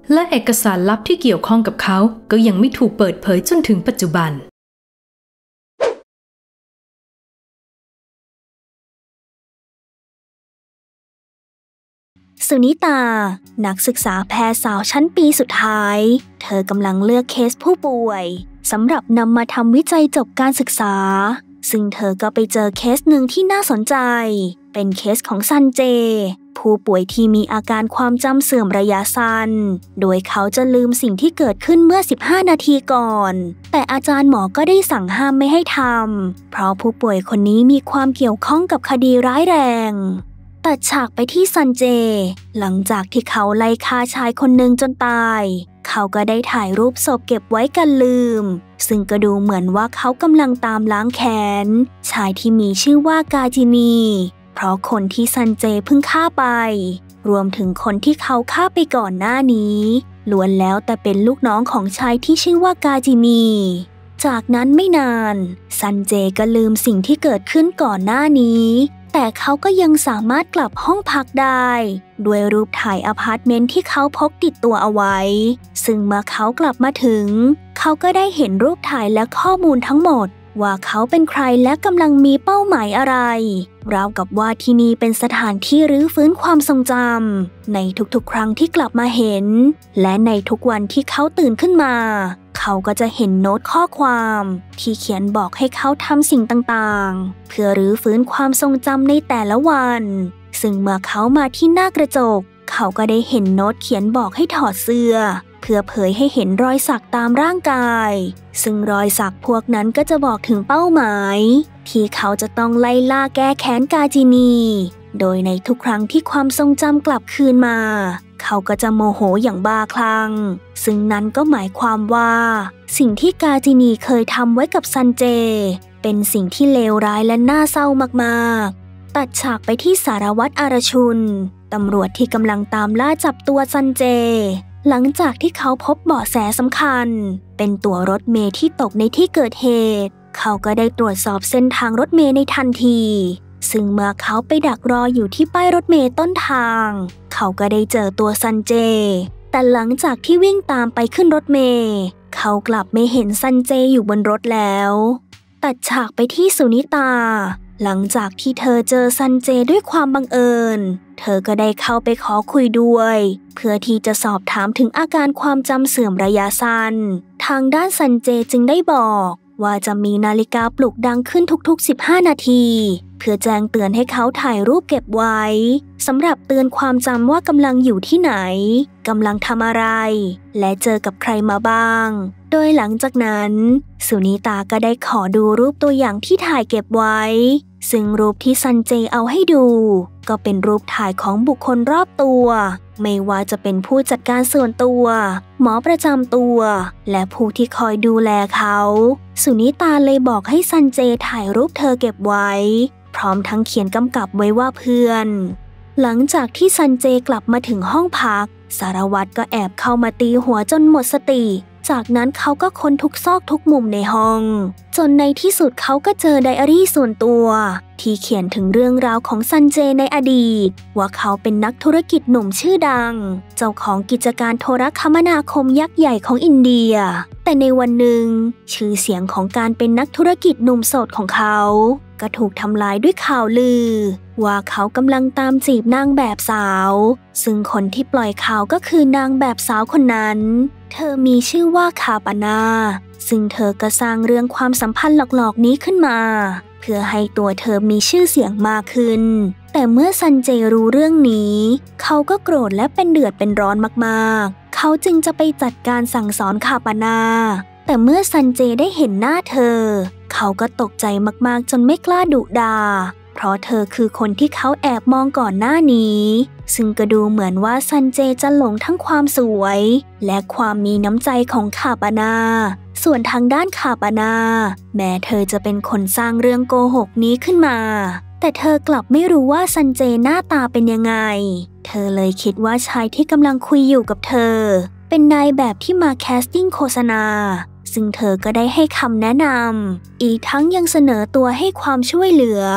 และเอกสารลับที่เกี่ยวข้องกับเขาก็ยังไม่ถูกเปิดเผยจนถึงปัจจุบันสุนิตานักศึกษาแพทย์สาวชั้นปีสุดท้ายเธอกำลังเลือกเคสผู้ป่วยสำหรับนำมาทำวิจัยจบการศึกษาซึ่งเธอก็ไปเจอเคสหนึ่งที่น่าสนใจเป็นเคสของซันเจผู้ป่วยที่มีอาการความจำเสื่อมระยะสั้นโดยเขาจะลืมสิ่งที่เกิดขึ้นเมื่อสิบห้านาทีก่อนแต่อาจารย์หมอก็ได้สั่งห้ามไม่ให้ทำเพราะผู้ป่วยคนนี้มีความเกี่ยวข้องกับคดีร้ายแรงตัดฉากไปที่ซันเจหลังจากที่เขาไล่ฆ่าชายคนหนึ่งจนตายเขาก็ได้ถ่ายรูปศพเก็บไว้กันลืมซึ่งก็ดูเหมือนว่าเขากำลังตามล้างแค้นชายที่มีชื่อว่ากาจินีเพราะคนที่ซันเจเพิ่งฆ่าไปรวมถึงคนที่เขาฆ่าไปก่อนหน้านี้ล้วนแล้วแต่เป็นลูกน้องของชายที่ชื่อว่ากาจินีจากนั้นไม่นานซันเจก็ลืมสิ่งที่เกิดขึ้นก่อนหน้านี้แต่เขาก็ยังสามารถกลับห้องพักได้ด้วยรูปถ่ายอพาร์ตเมนต์ที่เขาพกติดตัวเอาไว้ซึ่งเมื่อเขากลับมาถึงเขาก็ได้เห็นรูปถ่ายและข้อมูลทั้งหมดว่าเขาเป็นใครและกำลังมีเป้าหมายอะไรราวกับว่าที่นี่เป็นสถานที่รื้อฟื้นความทรงจำในทุกๆครั้งที่กลับมาเห็นและในทุกวันที่เขาตื่นขึ้นมาเขาก็จะเห็นโน้ตข้อความที่เขียนบอกให้เขาทำสิ่งต่างๆเพื่อรื้อฟื้นความทรงจำในแต่ละวันซึ่งเมื่อเขามาที่หน้ากระจกเขาก็ได้เห็นโน้ตเขียนบอกให้ถอดเสื้อเพื่อเผยให้เห็นรอยสักตามร่างกายซึ่งรอยสักพวกนั้นก็จะบอกถึงเป้าหมายที่เขาจะต้องไล่ล่าแก้แค้นกาจินีโดยในทุกครั้งที่ความทรงจำกลับคืนมาเขาก็จะโมโหอย่างบ้าคลั่งซึ่งนั้นก็หมายความว่าสิ่งที่กาจินีเคยทำไว้กับซันเจเป็นสิ่งที่เลวร้ายและน่าเศร้ามากๆตัดฉากไปที่สารวัตรอารชุนตำรวจที่กำลังตามล่าจับตัวซันเจหลังจากที่เขาพบเบาะแสสำคัญเป็นตั๋วรถเมล์ที่ตกในที่เกิดเหตุเขาก็ได้ตรวจสอบเส้นทางรถเมล์ในทันทีซึ่งเมื่อเขาไปดักรออยู่ที่ป้ายรถเมล์ต้นทางเขาก็ได้เจอตัวซันเจแต่หลังจากที่วิ่งตามไปขึ้นรถเมล์เขากลับไม่เห็นซันเจอยู่บนรถแล้วตัดฉากไปที่สุนิตาหลังจากที่เธอเจอซันเจด้วยความบังเอิญเธอก็ได้เข้าไปขอคุยด้วยเพื่อที่จะสอบถามถึงอาการความจำเสื่อมระยะสั้นทางด้านซันเจจึงได้บอกว่าจะมีนาฬิกาปลุกดังขึ้นทุกๆสิบห้านาทีเพื่อแจ้งเตือนให้เขาถ่ายรูปเก็บไว้สำหรับเตือนความจำว่ากำลังอยู่ที่ไหนกำลังทำอะไรและเจอกับใครมาบ้างโดยหลังจากนั้นสุนิตาก็ได้ขอดูรูปตัวอย่างที่ถ่ายเก็บไว้ซึ่งรูปที่ซันเจเอาให้ดูก็เป็นรูปถ่ายของบุคคลรอบตัวไม่ว่าจะเป็นผู้จัดการส่วนตัวหมอประจำตัวและผู้ที่คอยดูแลเขาสุนิตาเลยบอกให้ซันเจถ่ายรูปเธอเก็บไว้พร้อมทั้งเขียนกำกับไว้ว่าเพื่อนหลังจากที่ซันเจกลับมาถึงห้องพักสารวัตรก็แอบเข้ามาตีหัวจนหมดสติจากนั้นเขาก็ค้นทุกซอกทุกมุมในห้องจนในที่สุดเขาก็เจอไดอารี่ส่วนตัวที่เขียนถึงเรื่องราวของซันเจในอดีตว่าเขาเป็นนักธุรกิจหนุ่มชื่อดังเจ้าของกิจการโทรคมนาคมยักษ์ใหญ่ของอินเดียแต่ในวันหนึ่งชื่อเสียงของการเป็นนักธุรกิจหนุ่มโสดของเขาก็ถูกทำลายด้วยข่าวลือว่าเขากำลังตามจีบนางแบบสาวซึ่งคนที่ปล่อยข่าวก็คือนางแบบสาวคนนั้นเธอมีชื่อว่าคาปานาซึ่งเธอก็สร้างเรื่องความสัมพันธ์หลอกๆนี้ขึ้นมาเพื่อให้ตัวเธอมีชื่อเสียงมากขึ้นแต่เมื่อซันเจรู้เรื่องนี้เขาก็โกรธและเป็นเดือดเป็นร้อนมากๆเขาจึงจะไปจัดการสั่งสอนคาปานาแต่เมื่อซันเจได้เห็นหน้าเธอเขาก็ตกใจมากๆจนไม่กล้าดุด่าเพราะเธอคือคนที่เขาแอบมองก่อนหน้านี้ซึ่งก็ดูเหมือนว่าซันเจจะหลงทั้งความสวยและความมีน้ำใจของคาปานาส่วนทางด้านคาปานาแม้เธอจะเป็นคนสร้างเรื่องโกหกนี้ขึ้นมาแต่เธอกลับไม่รู้ว่าซันเจหน้าตาเป็นยังไงเธอเลยคิดว่าชายที่กำลังคุยอยู่กับเธอเป็นนายแบบที่มาแคสติ้งโฆษณาซึ่งเธอก็ได้ให้คำแนะนำอีกทั้งยังเสนอตัวให้ความช่วยเหลือ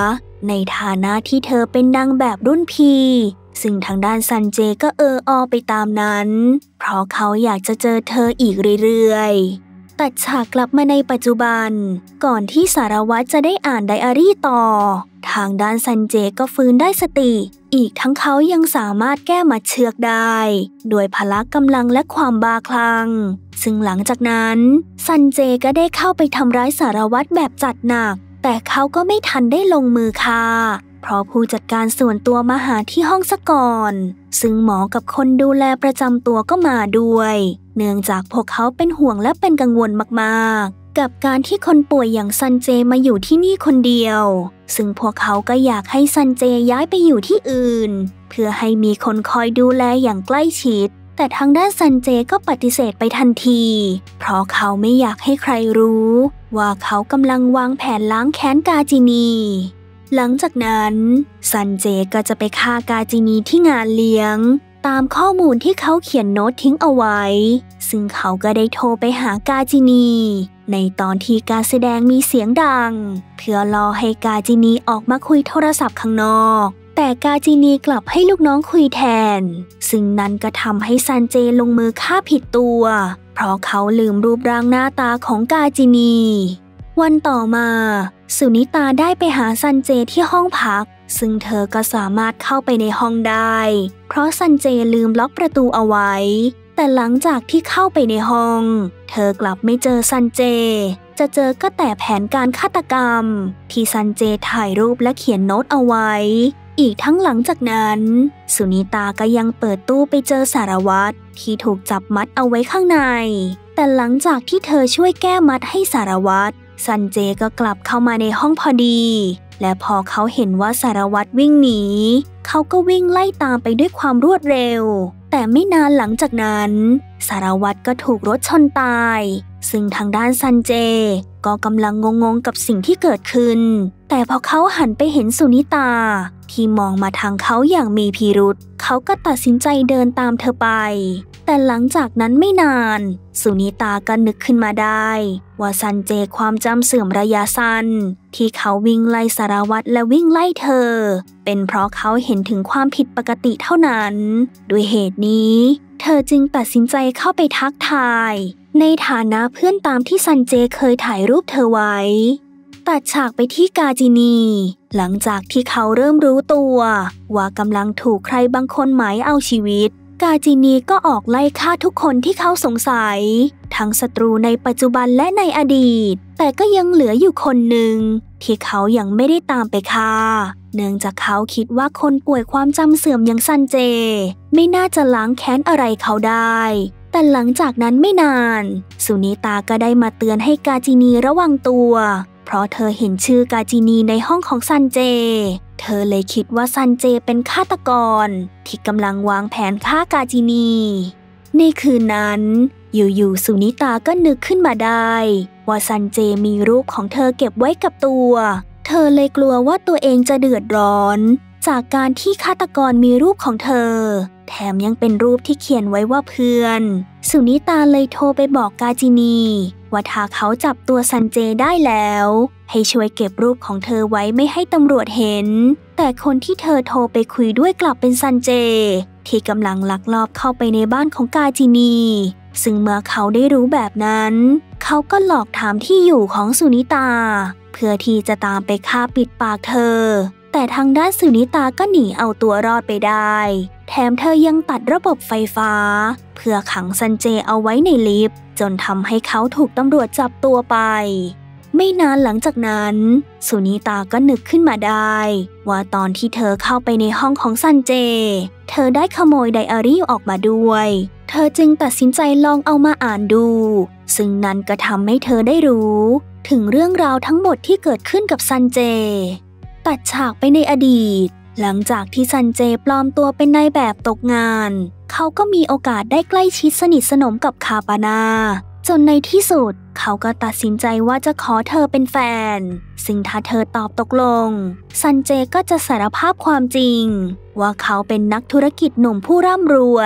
ในฐานะที่เธอเป็นนางแบบรุ่นพี่ซึ่งทางด้านซันเจก็เอออไปตามนั้นเพราะเขาอยากจะเจอเธออีกเรื่อยๆตัดฉากกลับมาในปัจจุบันก่อนที่สารวัตรจะได้อ่านไดอารี่ต่อทางด้านซันเจก็ฟื้นได้สติอีกทั้งเขายังสามารถแก้มัดเชือกได้โดยพละกำลังและความบ้าคลั่งซึ่งหลังจากนั้นซันเจก็ได้เข้าไปทำร้ายสารวัตรแบบจัดหนักแต่เขาก็ไม่ทันได้ลงมือฆ่าเพราะผู้จัดการส่วนตัวมาหาที่ห้องซะก่อนซึ่งหมอกับคนดูแลประจำตัวก็มาด้วยเนื่องจากพวกเขาเป็นห่วงและเป็นกังวลมากๆกับการที่คนป่วยอย่างซันเจมาอยู่ที่นี่คนเดียวซึ่งพวกเขาก็อยากให้ซันเจย้ายไปอยู่ที่อื่นเพื่อให้มีคนคอยดูแลอย่างใกล้ชิดแต่ทางด้านซันเจก็ปฏิเสธไปทันทีเพราะเขาไม่อยากให้ใครรู้ว่าเขากำลังวางแผนล้างแค้นกาจินีหลังจากนั้นซันเจก็จะไปฆ่ากาจินีที่งานเลี้ยงตามข้อมูลที่เขาเขียนโน้ตทิ้งเอาไว้ซึ่งเขาก็ได้โทรไปหากาจินีในตอนที่การแสดงมีเสียงดังเพื่อรอให้กาจินีออกมาคุยโทรศัพท์ข้างนอกแต่กาจินีกลับให้ลูกน้องคุยแทนซึ่งนั้นก็ทำให้ซันเจลงมือฆ่าผิดตัวเพราะเขาลืมรูปร่างหน้าตาของกาจินีวันต่อมาสุนิตาได้ไปหาซันเจที่ห้องพักซึ่งเธอก็สามารถเข้าไปในห้องได้เพราะซันเจลืมล็อกประตูเอาไว้แต่หลังจากที่เข้าไปในห้องเธอกลับไม่เจอซันเจจะเจอก็แต่แผนการฆาตกรรมที่ซันเจถ่ายรูปและเขียนโน้ตเอาไว้อีกทั้งหลังจากนั้นสุนิตาก็ยังเปิดตู้ไปเจอสารวัตรที่ถูกจับมัดเอาไว้ข้างในแต่หลังจากที่เธอช่วยแก้มัดให้สารวัตรซันเจก็กลับเข้ามาในห้องพอดีและพอเขาเห็นว่าสารวัตรวิ่งหนีเขาก็วิ่งไล่ตามไปด้วยความรวดเร็วแต่ไม่นานหลังจากนั้นสารวัตรก็ถูกรถชนตายซึ่งทางด้านซันเจก็กำลังงงๆกับสิ่งที่เกิดขึ้นแต่พอเขาหันไปเห็นสุนิตาที่มองมาทางเขาอย่างมีพิรุธเขาก็ตัดสินใจเดินตามเธอไปแต่หลังจากนั้นไม่นานสุนิตาก็นึกขึ้นมาได้ว่าซันเจความจำเสื่อมระยะสั้นที่เขาวิ่งไล่สารวัตรและวิ่งไล่เธอเป็นเพราะเขาเห็นถึงความผิดปกติเท่านั้นด้วยเหตุนี้เธอจึงตัดสินใจเข้าไปทักทายในฐานะเพื่อนตามที่ซันเจเคยถ่ายรูปเธอไว้ตัดฉากไปที่กาจินีหลังจากที่เขาเริ่มรู้ตัวว่ากำลังถูกใครบางคนหมายเอาชีวิตกาจินีก็ออกไล่ฆ่าทุกคนที่เขาสงสัยทั้งศัตรูในปัจจุบันและในอดีตแต่ก็ยังเหลืออยู่คนหนึ่งที่เขายังไม่ได้ตามไปฆ่าเนื่องจากเขาคิดว่าคนป่วยความจำเสื่อมอย่างซันเจไม่น่าจะล้างแค้นอะไรเขาได้แต่หลังจากนั้นไม่นานสุนิตาก็ได้มาเตือนให้กาจินีระวังตัวเพราะเธอเห็นชื่อกาจินีในห้องของซันเจเธอเลยคิดว่าซันเจเป็นฆาตกรที่กำลังวางแผนฆ่ากาจินีในคืนนั้นอยู่ๆสุนิตาก็นึกขึ้นมาได้ว่าซันเจมีรูปของเธอเก็บไว้กับตัวเธอเลยกลัวว่าตัวเองจะเดือดร้อนจากการที่ฆาตกรมีรูปของเธอแถมยังเป็นรูปที่เขียนไว้ว่าเพื่อนสุนิตาเลยโทรไปบอกกาจินีว่าถ้าเขาจับตัวซันเจได้แล้วให้ช่วยเก็บรูปของเธอไว้ไม่ให้ตำรวจเห็นแต่คนที่เธอโทรไปคุยด้วยกลับเป็นซันเจที่กำลังลักลอบเข้าไปในบ้านของกาจินีซึ่งเมื่อเขาได้รู้แบบนั้นเขาก็หลอกถามที่อยู่ของสุนิตาเพื่อที่จะตามไปฆ่าปิดปากเธอแต่ทางด้านสุนิตาก็หนีเอาตัวรอดไปได้แถมเธอยังตัดระบบไฟฟ้าเพื่อขังซันเจเอาไว้ในลิฟต์จนทำให้เขาถูกตำรวจจับตัวไปไม่นานหลังจากนั้นสุนิตาก็นึกขึ้นมาได้ว่าตอนที่เธอเข้าไปในห้องของซันเจเธอได้ขโมยไดอารี่ออกมาด้วยเธอจึงตัดสินใจลองเอามาอ่านดูซึ่งนั้นก็ทำให้เธอได้รู้ถึงเรื่องราวทั้งหมดที่เกิดขึ้นกับซันเจตัดฉากไปในอดีตหลังจากที่ซันเจปลอมตัวเป็นนายแบบตกงานเขาก็มีโอกาสได้ใกล้ชิดสนิทสนมกับคาปานาจนในที่สุดเขาก็ตัดสินใจว่าจะขอเธอเป็นแฟนซึ่งถ้าเธอตอบตกลงซันเจก็จะสารภาพความจริงว่าเขาเป็นนักธุรกิจหนุ่มผู้ร่ำรวย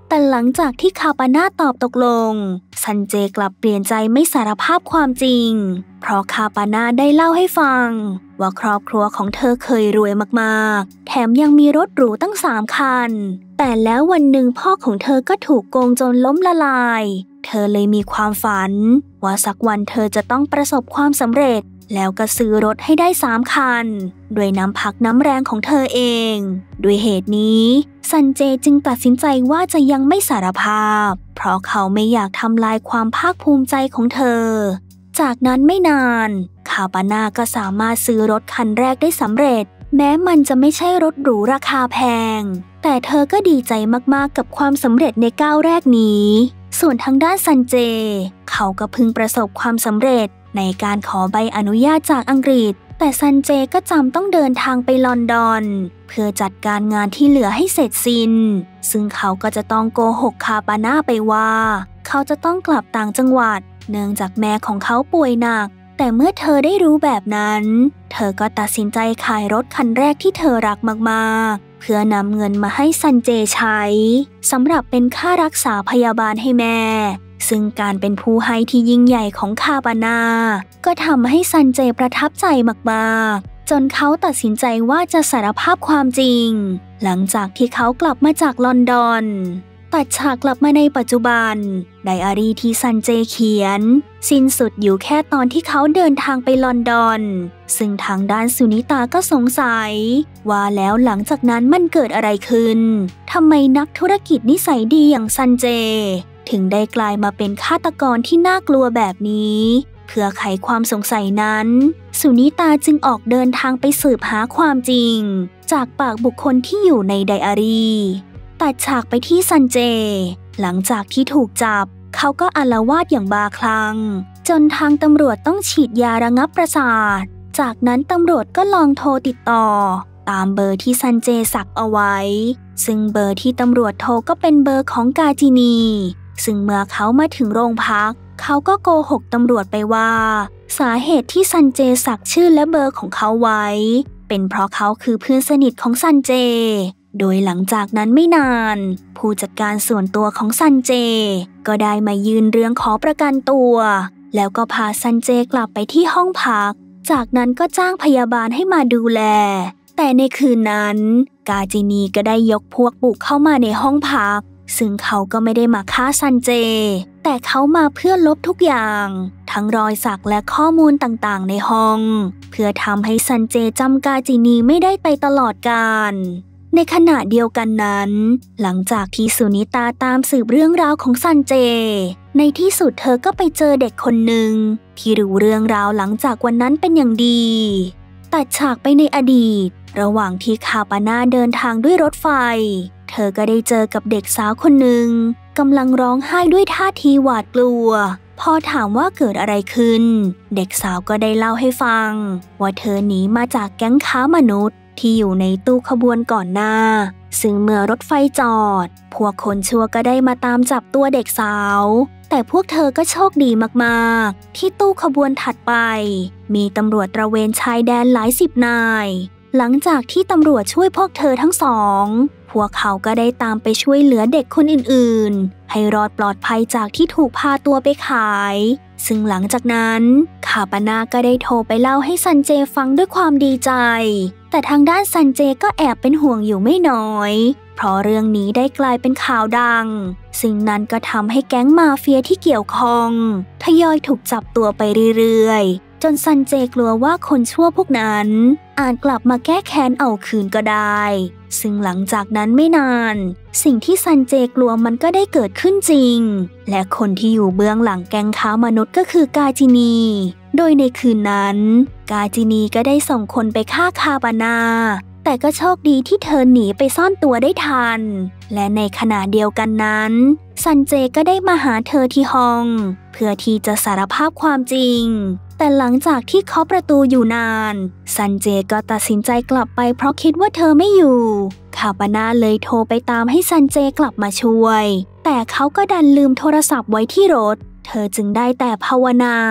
แต่หลังจากที่คาปาน่าตอบตกลงซันเจกลับเปลี่ยนใจไม่สารภาพความจริงเพราะคาปาน่าได้เล่าให้ฟังว่าครอบครัวของเธอเคยรวยมากๆแถมยังมีรถหรูตั้งสามคันแต่แล้ววันหนึ่งพ่อของเธอก็ถูกโกงจนล้มละลายเธอเลยมีความฝันว่าสักวันเธอจะต้องประสบความสำเร็จแล้วก็ซื้อรถให้ได้สามคันด้วยน้ำพักน้ำแรงของเธอเองด้วยเหตุนี้ซันเจจึงตัดสินใจว่าจะยังไม่สารภาพเพราะเขาไม่อยากทำลายความภาคภูมิใจของเธอจากนั้นไม่นานคาปาน่าก็สามารถซื้อรถคันแรกได้สำเร็จแม้มันจะไม่ใช่รถหรูราคาแพงแต่เธอก็ดีใจมากๆกับความสำเร็จในก้าวแรกนี้ส่วนทางด้านซันเจเขาก็พึงประสบความสำเร็จในการขอใบอนุญาตจากอังกฤษแต่ซันเจก็จำต้องเดินทางไปลอนดอนเพื่อจัดการงานที่เหลือให้เสร็จสิ้นซึ่งเขาก็จะต้องโกหกคาปาน่าไปว่าเขาจะต้องกลับต่างจังหวัดเนื่องจากแม่ของเขาป่วยหนักแต่เมื่อเธอได้รู้แบบนั้นเธอก็ตัดสินใจขายรถคันแรกที่เธอรักมากๆเพื่อนำเงินมาให้ซันเจใช้สำหรับเป็นค่ารักษาพยาบาลให้แม่ซึ่งการเป็นผู้ให้ที่ยิ่งใหญ่ของคาปาน่าก็ทำให้ซันเจประทับใจมากๆจนเขาตัดสินใจว่าจะสารภาพความจริงหลังจากที่เขากลับมาจากลอนดอนตัดฉากกลับมาในปัจจุบันไดอารี่ที่ซันเจเขียนสิ้นสุดอยู่แค่ตอนที่เขาเดินทางไปลอนดอนซึ่งทางด้านสุนิตาก็สงสัยว่าแล้วหลังจากนั้นมันเกิดอะไรขึ้นทำไมนักธุรกิจนิสัยดีอย่างซันเจถึงได้กลายมาเป็นฆาตกรที่น่ากลัวแบบนี้เพื่อไขความสงสัยนั้นสุนิตาจึงออกเดินทางไปสืบหาความจริงจากปากบุคคลที่อยู่ในไดอารี่ตัดฉากไปที่ซันเจหลังจากที่ถูกจับเขาก็อาละวาดอย่างบ้าคลั่งจนทางตำรวจต้องฉีดยาระงับประสาทจากนั้นตำรวจก็ลองโทรติดต่อตามเบอร์ที่ซันเจสักเอาไว้ซึ่งเบอร์ที่ตำรวจโทรก็เป็นเบอร์ของกาจินีซึ่งเมื่อเขามาถึงโรงพักเขาก็โกหกตำรวจไปว่าสาเหตุที่ซันเจสักชื่อและเบอร์ของเขาไว้เป็นเพราะเขาคือเพื่อนสนิทของซันเจโดยหลังจากนั้นไม่นานผู้จัดการส่วนตัวของซันเจก็ได้มายื่นเรื่องขอประกันตัวแล้วก็พาซันเจกลับไปที่ห้องพักจากนั้นก็จ้างพยาบาลให้มาดูแลแต่ในคืนนั้นกาจินีก็ได้ยกพวกบุกเข้ามาในห้องพักซึ่งเขาก็ไม่ได้มาฆ่าซันเจแต่เขามาเพื่อลบทุกอย่างทั้งรอยสักและข้อมูลต่างๆในห้องเพื่อทำให้ซันเจจำกาจินีไม่ได้ไปตลอดกาลในขณะเดียวกันนั้นหลังจากที่สุนิตาตามสืบเรื่องราวของซันเจในที่สุดเธอก็ไปเจอเด็กคนหนึ่งที่รู้เรื่องราวหลังจากวันนั้นเป็นอย่างดีตัดฉากไปในอดีตระหว่างที่คาปาน่าเดินทางด้วยรถไฟเธอก็ได้เจอกับเด็กสาวคนหนึ่งกำลังร้องไห้ด้วยท่าทีหวาดกลัวพอถามว่าเกิดอะไรขึ้นเด็กสาวก็ได้เล่าให้ฟังว่าเธอหนีมาจากแก๊งค้ามนุษย์ที่อยู่ในตู้ขบวนก่อนหน้าซึ่งเมื่อรถไฟจอดพวกคนชั่วก็ได้มาตามจับตัวเด็กสาวแต่พวกเธอก็โชคดีมากๆที่ตู้ขบวนถัดไปมีตำรวจตระเวนชายแดนหลายสิบนายหลังจากที่ตำรวจช่วยพวกเธอทั้งสองพวกเขาก็ได้ตามไปช่วยเหลือเด็กคนอื่นๆให้รอดปลอดภัยจากที่ถูกพาตัวไปขายซึ่งหลังจากนั้นคาปาน่าก็ได้โทรไปเล่าให้ซันเจฟังด้วยความดีใจแต่ทางด้านซันเจก็แอบเป็นห่วงอยู่ไม่น้อยเพราะเรื่องนี้ได้กลายเป็นข่าวดังสิ่งนั้นก็ทำให้แก๊งมาเฟียที่เกี่ยวข้องทยอยถูกจับตัวไปเรื่อยๆจนซันเจกลัวว่าคนชั่วพวกนั้นอาจกลับมาแก้แค้นเอาคืนก็ได้ซึ่งหลังจากนั้นไม่นานสิ่งที่ซันเจกลัวมันก็ได้เกิดขึ้นจริงและคนที่อยู่เบื้องหลังแก๊งค้ามนุษย์ก็คือกาจินีโดยในคืนนั้นกาจินีก็ได้ส่งคนไปฆ่าคาปาน่าแต่ก็โชคดีที่เธอหนีไปซ่อนตัวได้ทันและในขณะเดียวกันนั้นซันเจก็ได้มาหาเธอที่ห้องเพื่อที่จะสารภาพความจริงแต่หลังจากที่เคาะประตูอยู่นานซันเจก็ตัดสินใจกลับไปเพราะคิดว่าเธอไม่อยู่คาปาน่าเลยโทรไปตามให้ซันเจกลับมาช่วยแต่เขาก็ดันลืมโทรศัพท์ไว้ที่รถเธอจึงได้แต่ภาวนา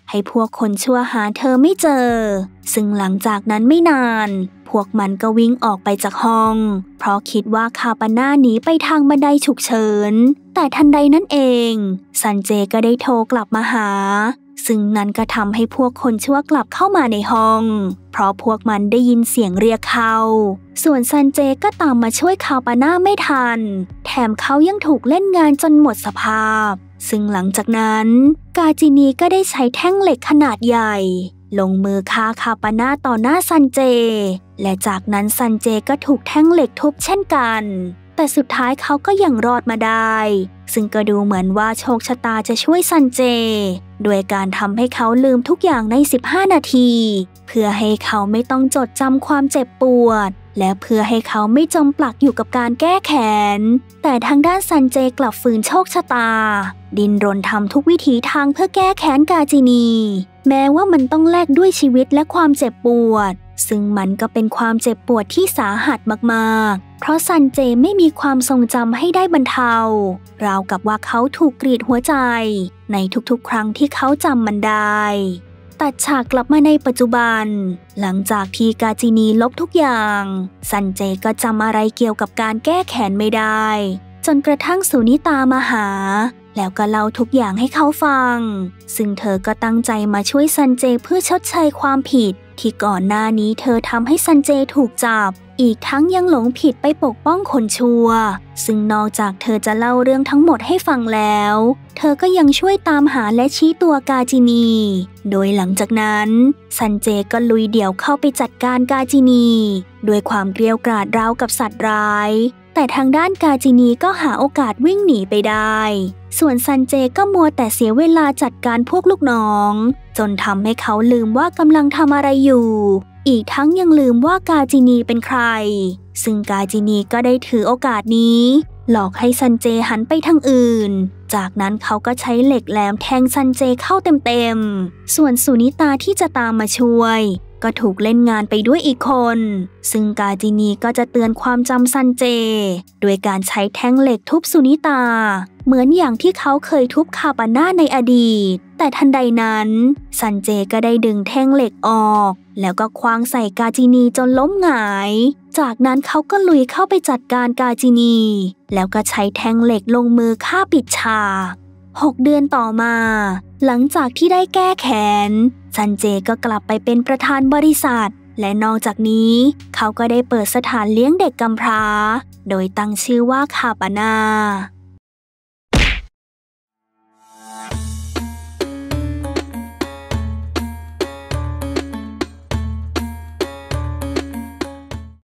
ให้พวกคนชั่วหาเธอไม่เจอซึ่งหลังจากนั้นไม่นานพวกมันก็วิ่งออกไปจากห้องเพราะคิดว่าคาปาน่าหนีไปทางบันไดฉุกเฉินแต่ทันใดนั้นเองซันเจก็ได้โทรกลับมาหาซึ่งนั้นก็ทำให้พวกคนชั่วกลับเข้ามาในห้องเพราะพวกมันได้ยินเสียงเรียกเขาส่วนซันเจก็ตามมาช่วยคาปาน่าไม่ทันแถมเขายังถูกเล่นงานจนหมดสภาพซึ่งหลังจากนั้นกาจินีก็ได้ใช้แท่งเหล็กขนาดใหญ่ลงมือฆ่าคาปาน่าต่อหน้าซันเจและจากนั้นซันเจก็ถูกแท่งเหล็กทุบเช่นกันแต่สุดท้ายเขาก็ยังรอดมาได้ซึ่งก็ดูเหมือนว่าโชคชะตาจะช่วยซันเจโดยการทำให้เขาลืมทุกอย่างในสิบห้านาทีเพื่อให้เขาไม่ต้องจดจำความเจ็บปวดและเพื่อให้เขาไม่จมปลักอยู่กับการแก้แค้นแต่ทางด้านซันเจกลับฝืนโชคชะตาดิ้นรนทำทุกวิถีทางเพื่อแก้แค้นกาจินีแม้ว่ามันต้องแลกด้วยชีวิตและความเจ็บปวดซึ่งมันก็เป็นความเจ็บปวดที่สาหัสมากๆเพราะซันเจไม่มีความทรงจำให้ได้บรรเทาราวกับว่าเขาถูกกรีดหัวใจในทุกๆครั้งที่เขาจำมันได้ตัดฉากกลับมาในปัจจุบันหลังจากที่กาจินีลบทุกอย่างซันเจก็จำอะไรเกี่ยวกับการแก้แค้นไม่ได้จนกระทั่งสุนิตามาหาแล้วก็เล่าทุกอย่างให้เขาฟังซึ่งเธอก็ตั้งใจมาช่วยซันเจเพื่อชดเชยความผิดที่ก่อนหน้านี้เธอทำให้ซันเจถูกจับอีกทั้งยังหลงผิดไปปกป้องคนชั่วซึ่งนอกจากเธอจะเล่าเรื่องทั้งหมดให้ฟังแล้วเธอก็ยังช่วยตามหาและชี้ตัวกาจินีโดยหลังจากนั้นซันเจก็ลุยเดี่ยวเข้าไปจัดการกาจินีด้วยความเกรียวกราดราวกับสัตว์ร้ายแต่ทางด้านกาจินีก็หาโอกาสวิ่งหนีไปได้ส่วนซันเจก็มัวแต่เสียเวลาจัดการพวกลูกน้องจนทำให้เขาลืมว่ากำลังทำอะไรอยู่อีกทั้งยังลืมว่ากาจินีเป็นใครซึ่งกาจินีก็ได้ถือโอกาสนี้หลอกให้ซันเจหันไปทางอื่นจากนั้นเขาก็ใช้เหล็กแหลมแทงซันเจเข้าเต็มๆส่วนสุนิตาที่จะตามมาช่วยก็ถูกเล่นงานไปด้วยอีกคนซึ่งกาจินีก็จะเตือนความจำซันเจโดยการใช้แท่งเหล็กทุบสุนิตาเหมือนอย่างที่เขาเคยทุบคาปาน่าในอดีตแต่ทันใดนั้นซันเจก็ได้ดึงแท่งเหล็กออกแล้วก็คว้างใส่กาจินีจนล้มหงายจากนั้นเขาก็ลุยเข้าไปจัดการกาจินีแล้วก็ใช้แท่งเหล็กลงมือฆ่าปิดฉากหกเดือนต่อมาหลังจากที่ได้แก้แค้นซันเจก็กลับไปเป็นประธานบริษัทและนอกจากนี้เขาก็ได้เปิดสถานเลี้ยงเด็กกำพร้าโดยตั้งชื่อว่าคาปาน่า